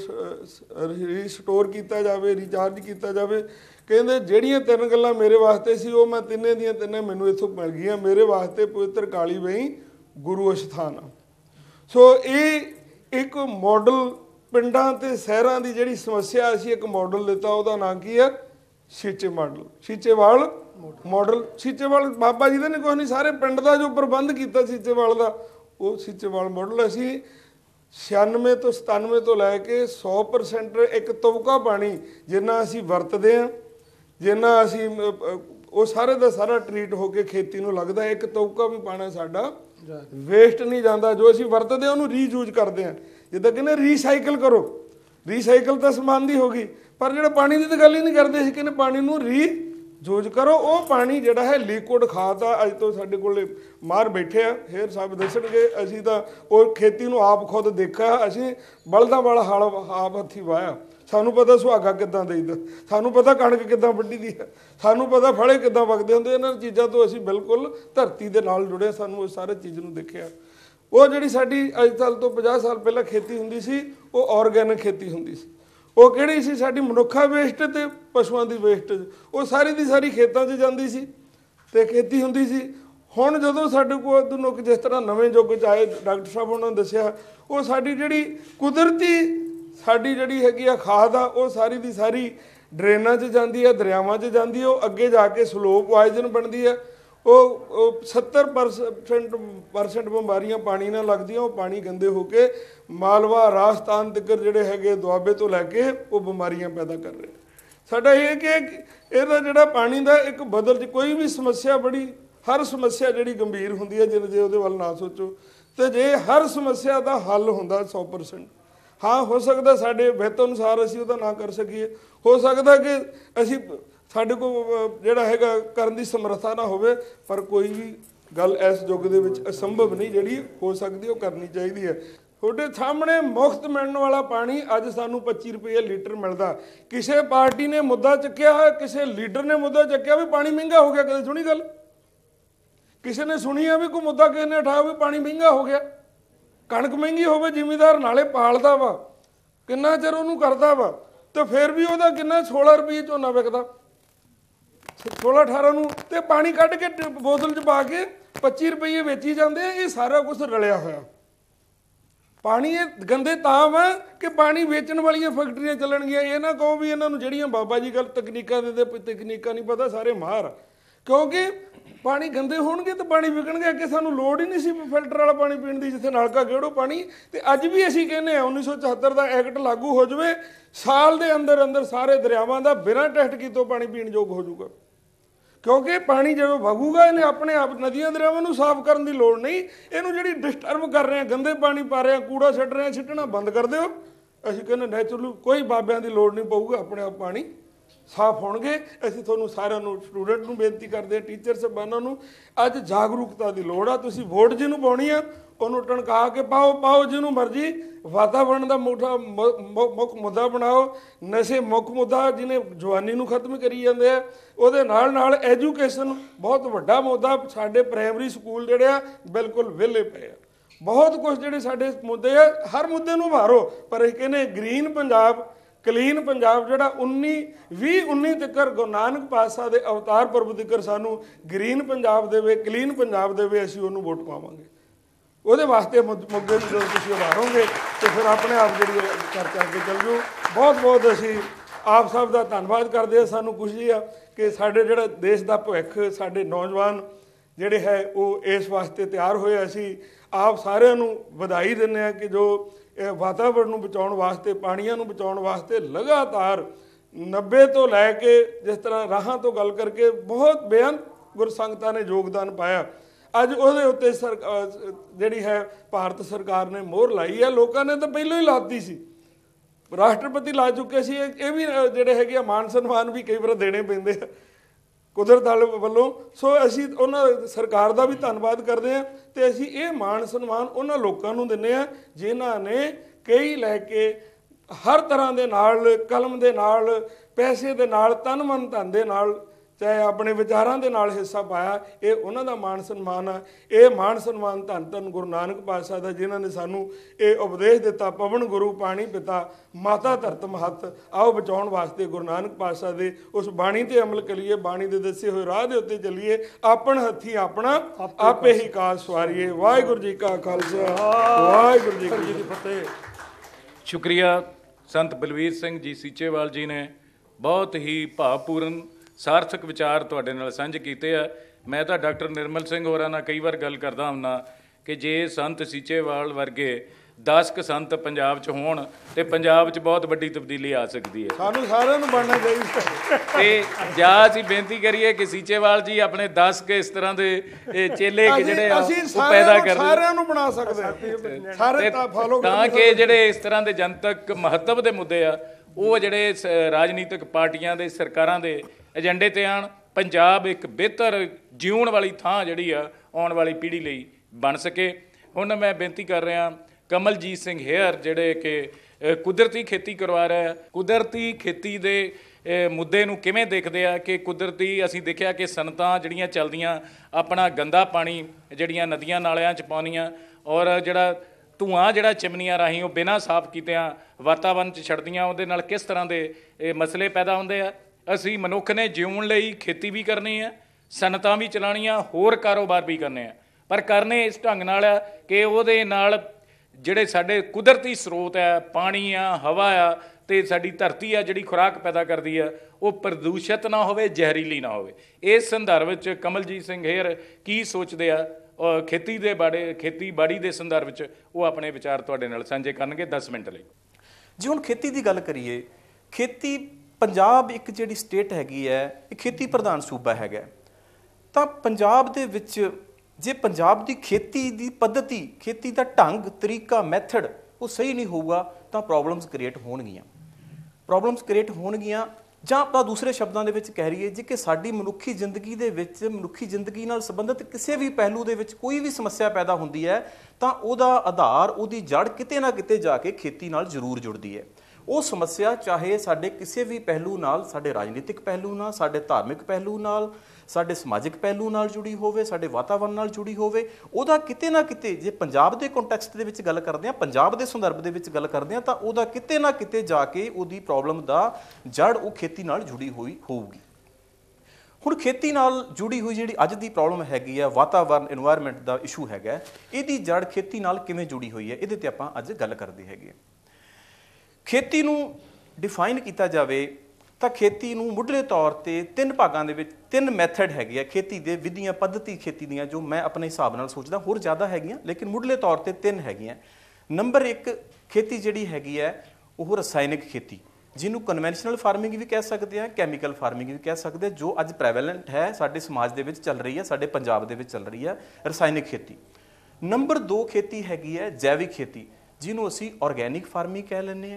ਰੀਸਟੋਰ ਕੀਤਾ ਜਾਵੇ, ਰੀਚਾਰਜ ਕੀਤਾ ਜਾਵੇ। ਕਹਿੰਦੇ ਜਿਹੜੀਆਂ ਤਿੰਨ ਗੱਲਾਂ ਮੇਰੇ ਵਾਸਤੇ ਸੀ ਉਹ ਮੈਂ ਤਿੰਨੇ ਦੀਆਂ ਤਿੰਨੇ ਮੈਨੂੰ ਇੱਥੋਂ ਮਿਲ ਗਈਆਂ। ਮੇਰੇ ਵਾਸਤੇ ਪਵਿੱਤਰ ਕਾਲੀ ਵੇਈ ਗੁਰੂ ਅਸਥਾਨ ਆ। ਸੋ ਇਹ ਇੱਕ ਮਾਡਲ ਪਿੰਡਾਂ ਤੇ ਸ਼ਹਿਰਾਂ ਦੀ ਜਿਹੜੀ ਸਮੱਸਿਆ, ਅਸੀਂ ਇੱਕ ਮਾਡਲ ਦਿੱਤਾ, ਉਹਦਾ ਨਾਂ ਕੀ ਹੈ? Seeche model, Seechewal model. ਸੀਚੇਵਾਲ ਬਾਬਾ ਜੀ ਦਾ ਨਹੀਂ, ਕੁਛ ਨਹੀਂ, ਸਾਰੇ ਪਿੰਡ ਦਾ ਜੋ ਪ੍ਰਬੰਧ ਕੀਤਾ ਸੀਚੇਵਾਲ ਦਾ, ਉਹ ਸੀਚੇਵਾਲ ਮਾਡਲ। ਅਸੀਂ ਛਿਆਨਵੇਂ ਤੋਂ ਸਤਾਨਵੇਂ ਤੋਂ ਲੈ ਕੇ ਸੌ ਪਰਸੈਂਟ ਇੱਕ ਤਵਕਾ ਪਾਣੀ ਜਿੰਨਾ ਅਸੀਂ ਵਰਤਦੇ ਹਾਂ, ਜਿੰਨਾ ਅਸੀਂ ਉਹ ਸਾਰੇ ਦਾ ਸਾਰਾ ਟਰੀਟ ਹੋ ਕੇ ਖੇਤੀ ਨੂੰ ਲੱਗਦਾ। ਇੱਕ ਤਵਕਾ ਵੀ ਪਾਣਾ ਸਾਡਾ ਵੇਸਟ ਨਹੀਂ ਜਾਂਦਾ। ਜੋ ਅਸੀਂ ਵਰਤਦੇ ਉਹਨੂੰ ਰੀਯੂਜ਼ ਕਰਦੇ ਹਾਂ। ਜਿੱਦਾਂ ਕਹਿੰਦੇ ਰੀਸਾਈਕਲ ਕਰੋ, ਰੀਸਾਈਕਲ ਤਾਂ ਸਮਾਨ ਦੀ ਹੋ ਗਈ, ਪਰ ਜਿਹੜਾ ਪਾਣੀ ਦੀ ਤਾਂ ਗੱਲ ਹੀ ਨਹੀਂ ਕਰਦੇ। ਅਸੀਂ ਕਹਿੰਦੇ ਪਾਣੀ ਨੂੰ ਰੀਯੂਜ਼ ਕਰੋ। ਉਹ ਪਾਣੀ ਜਿਹੜਾ ਹੈ ਲਿਕੁਇਡ ਖਾਦ ਆ। ਅੱਜ ਤੋਂ ਸਾਡੇ ਕੋਲ ਮਾਹਰ ਬੈਠੇ ਆ, ਹੇਰ ਸਾਹਿਬ ਦੱਸਣਗੇ, ਅਸੀਂ ਤਾਂ ਉਹ ਖੇਤੀ ਨੂੰ ਆਪ ਖੁਦ ਦੇਖਿਆ। ਅਸੀਂ ਬਲਦਾਂ ਵਾਲਾ ਹਲ ਆਪ ਹੱਥੀਂ ਵਾਹਿਆ। ਸਾਨੂੰ ਪਤਾ ਸੁਹਾਗਾ ਕਿੱਦਾਂ ਦੇਈਦਾ, ਸਾਨੂੰ ਪਤਾ ਕਣਕ ਕਿੱਦਾਂ ਵੱਢੀ ਦੀ ਹੈ, ਸਾਨੂੰ ਪਤਾ ਫਲੇ ਕਿੱਦਾਂ ਵਗਦੇ ਹੁੰਦੇ। ਇਹਨਾਂ ਚੀਜ਼ਾਂ ਤੋਂ ਅਸੀਂ ਬਿਲਕੁਲ ਧਰਤੀ ਦੇ ਨਾਲ ਜੁੜੇ, ਸਾਨੂੰ ਉਸ ਸਾਰੇ ਚੀਜ਼ ਨੂੰ ਦੇਖਿਆ। ਉਹ ਜਿਹੜੀ ਸਾਡੀ ਅੱਜ ਸਾਲ ਤੋਂ ਪੰਜਾਹ ਸਾਲ ਪਹਿਲਾਂ ਖੇਤੀ ਹੁੰਦੀ ਸੀ, ਉਹ ਆਰਗੈਨਿਕ ਖੇਤੀ ਹੁੰਦੀ ਸੀ। ਉਹ ਕਿਹੜੀ ਸੀ? ਸਾਡੀ ਮਨੁੱਖਾ ਵੇਸਟ ਤੇ ਪਸ਼ੂਆਂ ਦੀ ਵੇਸਟ, ਉਹ ਸਾਰੀ ਦੀ ਸਾਰੀ ਖੇਤਾਂ 'ਚ ਜਾਂਦੀ ਸੀ ਤੇ ਖੇਤੀ ਹੁੰਦੀ ਸੀ। ਹੁਣ ਜਦੋਂ ਸਾਡੇ ਕੋਲ ਦੋਨੋਂ ਜਿਸ ਤਰ੍ਹਾਂ ਨਵੇਂ ਯੁੱਗ 'ਚ ਆਏ, ਡਾਕਟਰ ਸਾਹਿਬ ਉਹਨਾਂ ਨੇ ਦੱਸਿਆ, ਉਹ ਸਾਡੀ ਜਿਹੜੀ ਕੁਦਰਤੀ ਸਾਡੀ ਜਿਹੜੀ ਹੈਗੀ ਆ ਖਾਦ ਆ, ਉਹ ਸਾਰੀ ਦੀ ਸਾਰੀ ਡਰੇਨਾਂ 'ਚ ਜਾਂਦੀ ਹੈ, ਦਰਿਆਵਾਂ 'ਚ ਜਾਂਦੀ ਹੈ। ਉਹ ਅੱਗੇ ਜਾ ਕੇ ਸਲੋ ਪੋਇਜ਼ਨ ਬਣਦੀ ਹੈ। ਉਹ ਸੱਤਰ ਪਰਸੈਂਟ ਪਰਸੈਂਟ ਬਿਮਾਰੀਆਂ ਪਾਣੀ ਨਾਲ ਲੱਗਦੀਆਂ। ਉਹ ਪਾਣੀ ਗੰਦੇ ਹੋ ਕੇ ਮਾਲਵਾ ਰਾਜਸਥਾਨ ਤੱਕ ਜਿਹੜੇ ਹੈਗੇ ਦੁਆਬੇ ਤੋਂ ਲੈ ਕੇ ਉਹ ਬਿਮਾਰੀਆਂ ਪੈਦਾ ਕਰ ਰਹੇ। ਸਾਡਾ ਇਹ ਕਿ ਇਹਦਾ ਜਿਹੜਾ ਪਾਣੀ ਦਾ ਇੱਕ ਬਦਲ 'ਚ ਕੋਈ ਵੀ ਸਮੱਸਿਆ, ਬੜੀ ਹਰ ਸਮੱਸਿਆ ਜਿਹੜੀ ਗੰਭੀਰ ਹੁੰਦੀ ਹੈ, ਜੇ ਜੇ ਉਹਦੇ ਵੱਲ ਨਾ ਸੋਚੋ, ਤੇ ਜੇ ਹਰ ਸਮੱਸਿਆ ਦਾ ਹੱਲ ਹੁੰਦਾ ਸੌ ਪਰਸੈਂਟ, ਹਾਂ ਹੋ ਸਕਦਾ ਸਾਡੇ ਵਿੱਤ ਅਨੁਸਾਰ ਅਸੀਂ ਉਹਦਾ ਨਾ ਕਰ ਸਕੀਏ, ਹੋ ਸਕਦਾ ਕਿ ਅਸੀਂ ਸਾਡੇ ਕੋਲ ਜਿਹੜਾ ਹੈਗਾ ਕਰਨ ਦੀ ਸਮਰੱਥਾ ਨਾ ਹੋਵੇ, ਪਰ ਕੋਈ ਵੀ ਗੱਲ ਇਸ ਯੁੱਗ ਦੇ ਵਿੱਚ ਅਸੰਭਵ ਨਹੀਂ, ਜਿਹੜੀ ਹੋ ਸਕਦੀ ਉਹ ਕਰਨੀ ਚਾਹੀਦੀ ਹੈ। ਤੁਹਾਡੇ ਸਾਹਮਣੇ ਮੁਫਤ ਮਿਲਣ ਵਾਲਾ ਪਾਣੀ ਅੱਜ ਸਾਨੂੰ ਪੱਚੀ ਰੁਪਏ ਲੀਟਰ ਮਿਲਦਾ। ਕਿਸੇ ਪਾਰਟੀ ਨੇ ਮੁੱਦਾ ਚੱਕਿਆ ਹੈ, ਕਿਸੇ ਲੀਡਰ ਨੇ ਮੁੱਦਾ ਚੱਕਿਆ ਵੀ ਪਾਣੀ ਮਹਿੰਗਾ ਹੋ ਗਿਆ? ਕਦੇ ਸੁਣੀ ਗੱਲ? ਕਿਸੇ ਨੇ ਸੁਣੀ ਆ ਵੀ ਕੋਈ ਮੁੱਦਾ ਕਿਸੇ ਨੇ ਉਠਾਇਆ ਵੀ ਪਾਣੀ ਮਹਿੰਗਾ ਹੋ ਗਿਆ? ਕਣਕ ਮਹਿੰਗੀ ਹੋਵੇ, ਜ਼ਿਮੀਂਦਾਰ ਨਾਲੇ ਪਾਲਦਾ ਵਾ, ਕਿੰਨਾ ਚਿਰ ਉਹਨੂੰ ਕਰਦਾ ਵਾ, ਤੇ ਫਿਰ ਵੀ ਉਹਦਾ ਕਿੰਨਾ ਸੋਲਾਂ ਰੁਪਏ ਝੋਨਾ ਵਿਕਦਾ, ਸੋਲਾਂ ਅਠਾਰਾਂ ਨੂੰ, ਤੇ ਪਾਣੀ ਕੱਢ ਕੇ ਬੋਤਲ 'ਚ ਪਾ ਕੇ ਪੱਚੀ ਰੁਪਏ ਵੇਚੀ ਜਾਂਦੇ ਆ। ਇਹ ਸਾਰਾ ਕੁਝ ਰਲਿਆ ਹੋਇਆ ਪਾਣੀ। ਇਹ ਗੰਦੇ ਤਾਂ ਵਾ ਕਿ ਪਾਣੀ ਵੇਚਣ ਵਾਲੀਆਂ ਫੈਕਟਰੀਆਂ ਚੱਲਣਗੀਆਂ। ਇਹ ਨਾ ਕਹੋ ਵੀ ਇਹਨਾਂ ਨੂੰ ਜਿਹੜੀਆਂ ਬਾਬਾ ਜੀ ਗੱਲ ਤਕਨੀਕਾਂ ਦੇ ਤਕਨੀਕਾਂ ਨਹੀਂ ਪਤਾ, ਸਾਰੇ ਮਾਹਰ, ਕਿਉਂਕਿ ਪਾਣੀ ਗੰਦੇ ਹੋਣਗੇ ਤਾਂ ਪਾਣੀ ਵਿਕਣਗੇ। ਅੱਗੇ ਸਾਨੂੰ ਲੋੜ ਹੀ ਨਹੀਂ ਸੀ ਫਿਲਟਰ ਵਾਲਾ ਪਾਣੀ ਪੀਣ ਦੀ, ਜਿੱਥੇ ਨਲਕਾ ਗੇੜੋ ਪਾਣੀ। ਤੇ ਅੱਜ ਵੀ ਅਸੀਂ ਕਹਿੰਦੇ ਹਾਂ ਉੱਨੀ ਸੌ ਚੁਹੱਤਰ ਦਾ ਐਕਟ ਲਾਗੂ ਹੋ ਜਾਵੇ, ਸਾਲ ਦੇ ਅੰਦਰ ਅੰਦਰ ਸਾਰੇ ਦਰਿਆਵਾਂ ਦਾ ਬਿਨਾਂ ਟੈਸਟ ਕੀਤੋਂ ਪਾਣੀ ਪੀਣ ਯੋਗ ਹੋ ਜਾਊਗਾ। ਕਿਉਂਕਿ ਪਾਣੀ ਜਦੋਂ ਵਗੂਗਾ, ਇਹਨੇ ਆਪਣੇ ਆਪ ਨਦੀਆਂ ਦਰਿਆਵਾਂ ਨੂੰ ਸਾਫ਼ ਕਰਨ ਦੀ ਲੋੜ ਨਹੀਂ। ਇਹਨੂੰ ਜਿਹੜੀ ਡਿਸਟਰਬ ਕਰ ਰਹੇ ਆ, ਗੰਦੇ ਪਾਣੀ ਪਾ ਰਹੇ ਆ, ਕੂੜਾ ਛੱਡ ਰਹੇ ਆ, ਸਿੱਟਣਾ ਬੰਦ ਕਰ ਦਿਓ। ਅਸੀਂ ਕਹਿੰਦੇ ਨੈਚੁਰਲੀ ਕੋਈ ਬਾਬਿਆਂ ਦੀ ਲੋੜ ਨਹੀਂ ਪਊਗਾ, ਆਪਣੇ ਆਪ ਪਾਣੀ ਸਾਫ਼ ਹੋਣਗੇ। ਅਸੀਂ ਤੁਹਾਨੂੰ ਸਾਰਿਆਂ ਨੂੰ, ਸਟੂਡੈਂਟ ਨੂੰ ਬੇਨਤੀ ਕਰਦੇ ਹਾਂ, ਟੀਚਰ ਸਾਹਿਬਾਨਾਂ ਨੂੰ, ਅੱਜ ਜਾਗਰੂਕਤਾ ਦੀ ਲੋੜ ਆ। ਤੁਸੀਂ ਵੋਟ ਜਿਹਨੂੰ ਪਾਉਣੀ ਆ ਉਹਨੂੰ ਟਣਕਾ ਕੇ ਪਾਓ, ਪਾਓ ਜਿਹਨੂੰ ਮਰਜ਼ੀ। ਵਾਤਾਵਰਣ ਦਾ ਮੋਟਾ ਮੁੱਖ ਮੁੱਦਾ ਬਣਾਓ, ਨਸ਼ੇ ਮੁੱਖ ਮੁੱਦਾ ਜਿਹਨੇ ਜਵਾਨੀ ਨੂੰ ਖਤਮ ਕਰੀ ਜਾਂਦੇ ਆ। ਉਹਦੇ ਨਾਲ ਨਾਲ ਐਜੂਕੇਸ਼ਨ ਬਹੁਤ ਵੱਡਾ ਮੁੱਦਾ। ਸਾਡੇ ਪ੍ਰਾਇਮਰੀ ਸਕੂਲ ਜਿਹੜੇ ਆ ਬਿਲਕੁਲ ਵਿਹਲੇ ਪਏ ਆ। ਬਹੁਤ ਕੁਝ ਜਿਹੜੇ ਸਾਡੇ ਮੁੱਦੇ ਆ, ਹਰ ਮੁੱਦੇ ਨੂੰ ਉਭਾਰੋ। ਪਰ ਇਹ ਕਹਿੰਦੇ ਗ੍ਰੀਨ ਪੰਜਾਬ, ਕਲੀਨ ਪੰਜਾਬ, ਜਿਹੜਾ ਉੱਨੀ ਵੀਹ ਉੱਨੀ ਤੱਕ ਗੁਰੂ ਨਾਨਕ ਪਾਤਸ਼ਾਹ ਦੇ ਅਵਤਾਰ ਪੁਰਬ ਤੱਕ ਸਾਨੂੰ ਗ੍ਰੀਨ ਪੰਜਾਬ ਦੇਵੇ, ਕਲੀਨ ਪੰਜਾਬ ਦੇਵੇ, ਅਸੀਂ ਉਹਨੂੰ ਵੋਟ ਪਾਵਾਂਗੇ। ਉਹਦੇ ਵਾਸਤੇ ਮੁੱਦੇ ਨੂੰ ਜਦੋਂ ਤੁਸੀਂ ਉਭਾਰੋਗੇ ਤੇ ਫਿਰ ਆਪਣੇ ਆਪ ਜਿਹੜੀ ਚਰਚਾ ਅੱਗੇ ਚੱਲ ਜੂ। ਬਹੁਤ ਬਹੁਤ ਅਸੀਂ ਆਪ ਸਭ ਦਾ ਧੰਨਵਾਦ ਕਰਦੇ ਹਾਂ। ਸਾਨੂੰ ਖੁਸ਼ੀ ਆ ਕਿ ਸਾਡੇ ਜਿਹੜਾ ਦੇਸ਼ ਦਾ ਭਵਿੱਖ, ਸਾਡੇ ਨੌਜਵਾਨ ਜਿਹੜੇ ਹੈ ਉਹ ਇਸ ਵਾਸਤੇ ਤਿਆਰ ਹੋਏ। ਅਸੀਂ ਆਪ ਸਾਰਿਆਂ ਨੂੰ ਵਧਾਈ ਦਿੰਦੇ ਹਾਂ ਕਿ ਜੋ ਇਹ ਵਾਤਾਵਰਣ ਨੂੰ ਬਚਾਉਣ ਵਾਸਤੇ, ਪਾਣੀਆਂ ਨੂੰ ਬਚਾਉਣ ਵਾਸਤੇ ਲਗਾਤਾਰ ਨੱਬੇ ਤੋਂ ਲੈ ਕੇ, ਜਿਸ ਤਰ੍ਹਾਂ ਰਾਹਾਂ ਤੋਂ ਗੱਲ ਕਰਕੇ ਬਹੁਤ ਬੇਅੰਤ ਗੁਰਸੰਗਤਾਂ ਨੇ ਯੋਗਦਾਨ ਪਾਇਆ। ਅੱਜ ਉਹਦੇ ਉੱਤੇ ਸਰ ਜਿਹੜੀ ਹੈ ਭਾਰਤ ਸਰਕਾਰ ਨੇ ਮੋਹਰ ਲਾਈ ਹੈ। ਲੋਕਾਂ ਨੇ ਤਾਂ ਪਹਿਲਾਂ ਹੀ ਲਾਤੀ ਸੀ, ਰਾਸ਼ਟਰਪਤੀ ਲਾ ਚੁੱਕੇ ਸੀ। ਇਹ ਵੀ ਜਿਹੜੇ ਹੈਗੇ ਆ ਮਾਨ ਸਨਮਾਨ ਵੀ ਕਈ ਵਾਰ ਦੇਣੇ ਪੈਂਦੇ ਆ ਕੁਦਰਤ ਵਾਲੇ ਵੱਲੋਂ। ਸੋ ਅਸੀਂ ਉਹਨਾਂ ਸਰਕਾਰ ਦਾ ਵੀ ਧੰਨਵਾਦ ਕਰਦੇ ਹਾਂ ਤੇ ਅਸੀਂ ਇਹ ਮਾਣ ਸਨਮਾਨ ਉਹਨਾਂ ਲੋਕਾਂ ਨੂੰ ਦਿੰਦੇ ਹਾਂ ਜਿਨ੍ਹਾਂ ਨੇ ਕਈ ਲੈ ਕੇ ਹਰ ਤਰ੍ਹਾਂ ਦੇ ਨਾਲ, ਕਲਮ ਦੇ ਨਾਲ, ਪੈਸੇ ਦੇ ਨਾਲ, ਤਨ ਮਨ ਧਨ ਦੇ ਨਾਲ, ਚਾਹੇ ਆਪਣੇ ਵਿਚਾਰਾਂ ਦੇ ਨਾਲ ਹਿੱਸਾ ਪਾਇਆ। ਇਹ ਉਹਨਾਂ ਦਾ ਮਾਣ ਸਨਮਾਨ ਆ। ਇਹ ਮਾਣ ਸਨਮਾਨ ਧੰਨ ਧੰਨ ਗੁਰੂ ਨਾਨਕ ਪਾਤਸ਼ਾਹ ਦਾ, ਜਿਨ੍ਹਾਂ ਨੇ ਸਾਨੂੰ ਇਹ ਉਪਦੇਸ਼ ਦਿੱਤਾ, ਪਵਨ ਗੁਰੂ ਪਾਣੀ ਪਿਤਾ ਮਾਤਾ ਧਰਤ ਮਹੱਤ। ਆਓ ਬਚਾਉਣ ਵਾਸਤੇ ਗੁਰੂ ਨਾਨਕ ਪਾਤਸ਼ਾਹ ਦੇ ਉਸ ਬਾਣੀ ਤੇ ਅਮਲ ਕਰੀਏ, ਬਾਣੀ ਦੇ ਦੱਸੇ ਹੋਏ ਰਾਹ ਦੇ ਉੱਤੇ ਚੱਲੀਏ, ਆਪਣ ਹੱਥੀਂ ਆਪਣਾ ਆਪੇ ਹੀ ਕਾਜ ਸਵਾਰੀਏ। ਵਾਹਿਗੁਰੂ ਜੀ ਕਾ ਖਾਲਸਾ, ਵਾਹਿਗੁਰੂ ਜੀ ਕੀ ਫਤਿਹ। ਸ਼ੁਕਰੀਆ। ਸੰਤ ਬਲਵੀਰ ਸਿੰਘ ਜੀ ਸੀਚੇਵਾਲ ਜੀ ਨੇ ਬਹੁਤ ਹੀ ਭਾਵਪੂਰਨ ਸਾਰਥਕ ਵਿਚਾਰ ਤੁਹਾਡੇ ਨਾਲ ਸਾਂਝੇ ਕੀਤੇ ਆ। ਮੈਂ ਤਾਂ ਡਾਕਟਰ ਨਿਰਮਲ ਸਿੰਘ ਹੋਰਾਂ ਨਾਲ ਕਈ ਵਾਰ ਗੱਲ ਕਰਦਾ ਹੁੰਦਾ ਕਿ ਜੇ ਸੰਤ ਸੀਚੇਵਾਲ ਵਰਗੇ ਦਸ ਕੁ ਸੰਤ ਪੰਜਾਬ 'ਚ ਹੋਣ ਤੇ ਪੰਜਾਬ 'ਚ ਬਹੁਤ ਵੱਡੀ ਤਬਦੀਲੀ ਆ ਸਕਦੀ ਹੈ। ਸਾਨੂੰ ਸਾਰਿਆਂ ਨੂੰ ਬਣਨਾ ਚਾਹੀਦਾ। ਤੇ ਜਾਂ ਅਸੀਂ ਬੇਨਤੀ ਕਰੀਏ ਕਿ ਸੀਚੇਵਾਲ ਜੀ ਆਪਣੇ ਦਸ ਕੇ ਇਸ ਤਰ੍ਹਾਂ ਦੇ ਚੇਲੇ ਜਿਹੜੇ ਆ ਉਹ ਪੈਦਾ ਕਰਦੇ, ਸਾਰਿਆਂ ਨੂੰ ਬਣਾ ਸਕਦੇ ਸਾਰੇ ਤਾਂ ਫਾਲੋ ਤਾਂ ਕਿ ਜਿਹੜੇ ਇਸ ਤਰ੍ਹਾਂ ਦੇ ਜਨਤਕ ਮਹੱਤਵ ਦੇ ਮੁੱਦੇ ਆ ਉਹ ਜਿਹੜੇ ਰਾਜਨੀਤਿਕ ਪਾਰਟੀਆਂ ਦੇ, ਸਰਕਾਰਾਂ ਦੇ ਏਜੰਡੇ ਤੇ ਆਉਣ। ਪੰਜਾਬ ਇੱਕ ਬਿਹਤਰ ਜਿਉਣ ਵਾਲੀ ਥਾਂ ਜਿਹੜੀ ਆ ਆਉਣ ਵਾਲੀ ਪੀੜ੍ਹੀ ਲਈ ਬਣ ਸਕੇ। ਹੁਣ ਮੈਂ ਬੇਨਤੀ ਕਰ ਰਿਹਾ ਕਮਲਜੀਤ ਸਿੰਘ ਹੇਅਰ, ਜਿਹੜੇ ਕਿ ਅ, ਕੁਦਰਤੀ ਖੇਤੀ ਕਰਵਾ ਰਿਹਾ ਹੈ। ਕੁਦਰਤੀ ਖੇਤੀ ਦੇ ਅ, ਮੁੱਦੇ ਨੂੰ ਕਿਵੇਂ ਦੇਖਦੇ ਆ ਕਿ ਕੁਦਰਤੀ ਅਸੀਂ ਦੇਖਿਆ ਕਿ ਸਨਅਤਾਂ ਜਿਹੜੀਆਂ ਚੱਲਦੀਆਂ ਆਪਣਾ ਗੰਦਾ ਪਾਣੀ ਜਿਹੜੀਆਂ ਨਦੀਆਂ ਨਾਲਿਆਂ 'ਚ ਪਾਉਂਦੀਆਂ ਔਰ ਜਿਹੜਾ ਧੂਆਂ ਜਿਹੜਾ ਚਿਮਨੀਆਂ ਰਾਹੀਂ ਉਹ ਬਿਨਾਂ ਸਾਫ਼ ਕੀਤਿਆਂ ਵਾਤਾਵਰਨ 'ਚ ਛੱਡਦੀਆਂ, ਉਹਦੇ ਨਾਲ ਕਿਸ ਤਰ੍ਹਾਂ ਦੇ ਇਹ ਮਸਲੇ ਪੈਦਾ ਹੁੰਦੇ ਆ। ਅਸੀਂ ਮਨੁੱਖ ਨੇ ਜਿਉਣ ਲਈ ਖੇਤੀ ਵੀ ਕਰਨੀ ਹੈ, ਸਨਅਤਾਂ ਵੀ ਚਲਾਉਣੀਆਂ, ਹੋਰ ਕਾਰੋਬਾਰ ਵੀ ਕਰਨੇ ਆ, ਪਰ ਕਰਨੇ ਇਸ ਢੰਗ ਨਾਲ ਆ ਕਿ ਉਹਦੇ ਨਾਲ ਜਿਹੜੇ ਸਾਡੇ ਕੁਦਰਤੀ ਸਰੋਤ ਹੈ, ਪਾਣੀ ਆ, ਹਵਾ ਆ ਤੇ ਸਾਡੀ ਧਰਤੀ ਆ ਜਿਹੜੀ ਖੁਰਾਕ ਪੈਦਾ ਕਰਦੀ ਆ, ਉਹ ਪ੍ਰਦੂਸ਼ਿਤ ਨਾ ਹੋਵੇ, ਜ਼ਹਿਰੀਲੀ ਨਾ ਹੋਵੇ। ਇਸ ਸੰਦਰਭ ਵਿੱਚ ਕਮਲਜੀਤ ਸਿੰਘ ਹੇਅਰ ਕੀ ਸੋਚਦੇ ਆ ਖੇਤੀ ਦੇ ਬਾਰੇ, ਖੇਤੀਬਾੜੀ ਦੇ ਸੰਦਰਭ ਵਿੱਚ ਉਹ ਆਪਣੇ ਵਿਚਾਰ ਤੁਹਾਡੇ ਨਾਲ ਸਾਂਝੇ ਕਰਨਗੇ ਦਸ ਮਿੰਟ ਲਈ। ਜੇ ਹੁਣ ਖੇਤੀ ਦੀ ਗੱਲ ਕਰੀਏ, ਖੇਤੀ ਪੰਜਾਬ ਇੱਕ ਜਿਹੜੀ ਸਟੇਟ ਹੈਗੀ ਹੈ, ਇਹ ਖੇਤੀ ਪ੍ਰਧਾਨ ਸੂਬਾ ਹੈਗਾ, ਤਾਂ ਪੰਜਾਬ ਦੇ ਵਿੱਚ ਜੇ ਪੰਜਾਬ ਦੀ ਖੇਤੀ ਦੀ ਪੱਧਤੀ, ਖੇਤੀ ਦਾ ਢੰਗ, ਤਰੀਕਾ, ਮੈਥਡ ਉਹ ਸਹੀ ਨਹੀਂ ਹੋਊਗਾ ਤਾਂ ਪ੍ਰੋਬਲਮਸ ਕ੍ਰੀਏਟ ਹੋਣਗੀਆਂ ਪ੍ਰੋਬਲਮਸ ਕ੍ਰੀਏਟ ਹੋਣਗੀਆਂ ਜਾਂ ਆਪਾਂ ਦੂਸਰੇ ਸ਼ਬਦਾਂ ਦੇ ਵਿੱਚ ਕਹਿ ਰਹੀਏ ਜੇ ਕਿ ਸਾਡੀ ਮਨੁੱਖੀ ਜ਼ਿੰਦਗੀ ਦੇ ਵਿੱਚ, ਮਨੁੱਖੀ ਜ਼ਿੰਦਗੀ ਨਾਲ ਸੰਬੰਧਿਤ ਕਿਸੇ ਵੀ ਪਹਿਲੂ ਦੇ ਵਿੱਚ ਕੋਈ ਵੀ ਸਮੱਸਿਆ ਪੈਦਾ ਹੁੰਦੀ ਹੈ ਤਾਂ ਉਹਦਾ ਆਧਾਰ, ਉਹਦੀ ਜੜ ਕਿਤੇ ਨਾ ਕਿਤੇ ਜਾ ਕੇ ਖੇਤੀ ਨਾਲ ਜ਼ਰੂਰ ਜੁੜਦੀ ਹੈ। ਉਹ ਸਮੱਸਿਆ ਚਾਹੇ ਸਾਡੇ ਕਿਸੇ ਵੀ ਪਹਿਲੂ ਨਾਲ, ਸਾਡੇ ਰਾਜਨੀਤਿਕ ਪਹਿਲੂ ਨਾਲ, ਸਾਡੇ ਧਾਰਮਿਕ ਪਹਿਲੂ ਨਾਲ, ਸਾਡੇ ਸਮਾਜਿਕ ਪਹਿਲੂ ਨਾਲ ਜੁੜੀ ਹੋਵੇ, ਸਾਡੇ ਵਾਤਾਵਰਨ ਨਾਲ ਜੁੜੀ ਹੋਵੇ, ਉਹਦਾ ਕਿਤੇ ਨਾ ਕਿਤੇ, ਜੇ ਪੰਜਾਬ ਦੇ ਕੰਟੈਕਸਟ ਦੇ ਵਿੱਚ ਗੱਲ ਕਰਦੇ ਹਾਂ, ਪੰਜਾਬ ਦੇ ਸੰਦਰਭ ਦੇ ਵਿੱਚ ਗੱਲ ਕਰਦੇ ਹਾਂ, ਤਾਂ ਉਹਦਾ ਕਿਤੇ ਨਾ ਕਿਤੇ ਜਾ ਕੇ ਉਹਦੀ ਪ੍ਰੋਬਲਮ ਦਾ ਜੜ ਉਹ ਖੇਤੀ ਨਾਲ ਜੁੜੀ ਹੋਈ ਹੋਊਗੀ। ਹੁਣ ਖੇਤੀ ਨਾਲ ਜੁੜੀ ਹੋਈ ਜਿਹੜੀ ਅੱਜ ਦੀ ਪ੍ਰੋਬਲਮ ਹੈਗੀ ਆ, ਵਾਤਾਵਰਨ, ਇਨਵਾਇਰਮੈਂਟ ਦਾ ਇਸ਼ੂ ਹੈਗਾ, ਇਹਦੀ ਜੜ ਖੇਤੀ ਨਾਲ ਕਿਵੇਂ ਜੁੜੀ ਹੋਈ ਹੈ, ਇਹਦੇ ਤੇ ਆਪਾਂ ਅੱਜ ਗੱਲ ਕਰਦੇ ਹੈਗੇ। ਖੇਤੀ ਨੂੰ ਡਿਫਾਈਨ ਕੀਤਾ ਜਾਵੇ ਤਾਂ ਖੇਤੀ ਨੂੰ ਮੁੱਢਲੇ ਤੌਰ ਤੇ ਤਿੰਨ ਭਾਗਾਂ ਦੇ ਵਿੱਚ, ਤਿੰਨ ਮੈਥਡ ਹੈਗੇ ਆ ਖੇਤੀ ਦੇ, ਵਿਧੀਆਂ, ਪੱਧਤੀ ਖੇਤੀ ਦੀਆਂ, ਜੋ ਮੈਂ ਆਪਣੇ ਹਿਸਾਬ ਨਾਲ ਸੋਚਦਾ ਹੋਰ ਜ਼ਿਆਦਾ ਹੈਗੀਆਂ, ਲੇਕਿਨ ਮੁੱਢਲੇ ਤੌਰ ਤੇ ਤਿੰਨ ਹੈਗੀਆਂ। ਨੰਬਰ ਇੱਕ ਖੇਤੀ ਜਿਹੜੀ ਹੈਗੀ ਹੈ ਉਹ ਰਸਾਇਣਿਕ ਖੇਤੀ, ਜਿਹਨੂੰ ਕਨਵੈਨਸ਼ਨਲ ਫਾਰਮਿੰਗ ਵੀ ਕਹਿ ਸਕਦੇ ਹਾਂ, ਕੈਮੀਕਲ ਫਾਰਮਿੰਗ ਵੀ ਕਹਿ ਸਕਦੇ ਹਾਂ, ਜੋ ਅੱਜ ਪ੍ਰੈਵਲੈਂਟ ਹੈ ਸਾਡੇ ਸਮਾਜ ਦੇ ਵਿੱਚ ਚੱਲ ਰਹੀ ਹੈ, ਸਾਡੇ ਪੰਜਾਬ ਦੇ ਵਿੱਚ ਚੱਲ ਰਹੀ ਹੈ, ਰਸਾਇਣਿਕ ਖੇਤੀ। ਨੰਬਰ ਦੋ ਖੇਤੀ ਹੈਗੀ ਹੈ ਜੈਵਿਕ ਖੇਤੀ, ਜਿਹਨੂੰ ਅਸੀਂ ਆਰਗੈਨਿਕ ਫਾਰਮਿੰਗ ਕਹਿ ਲੈਂਦੇ ਹਾਂ।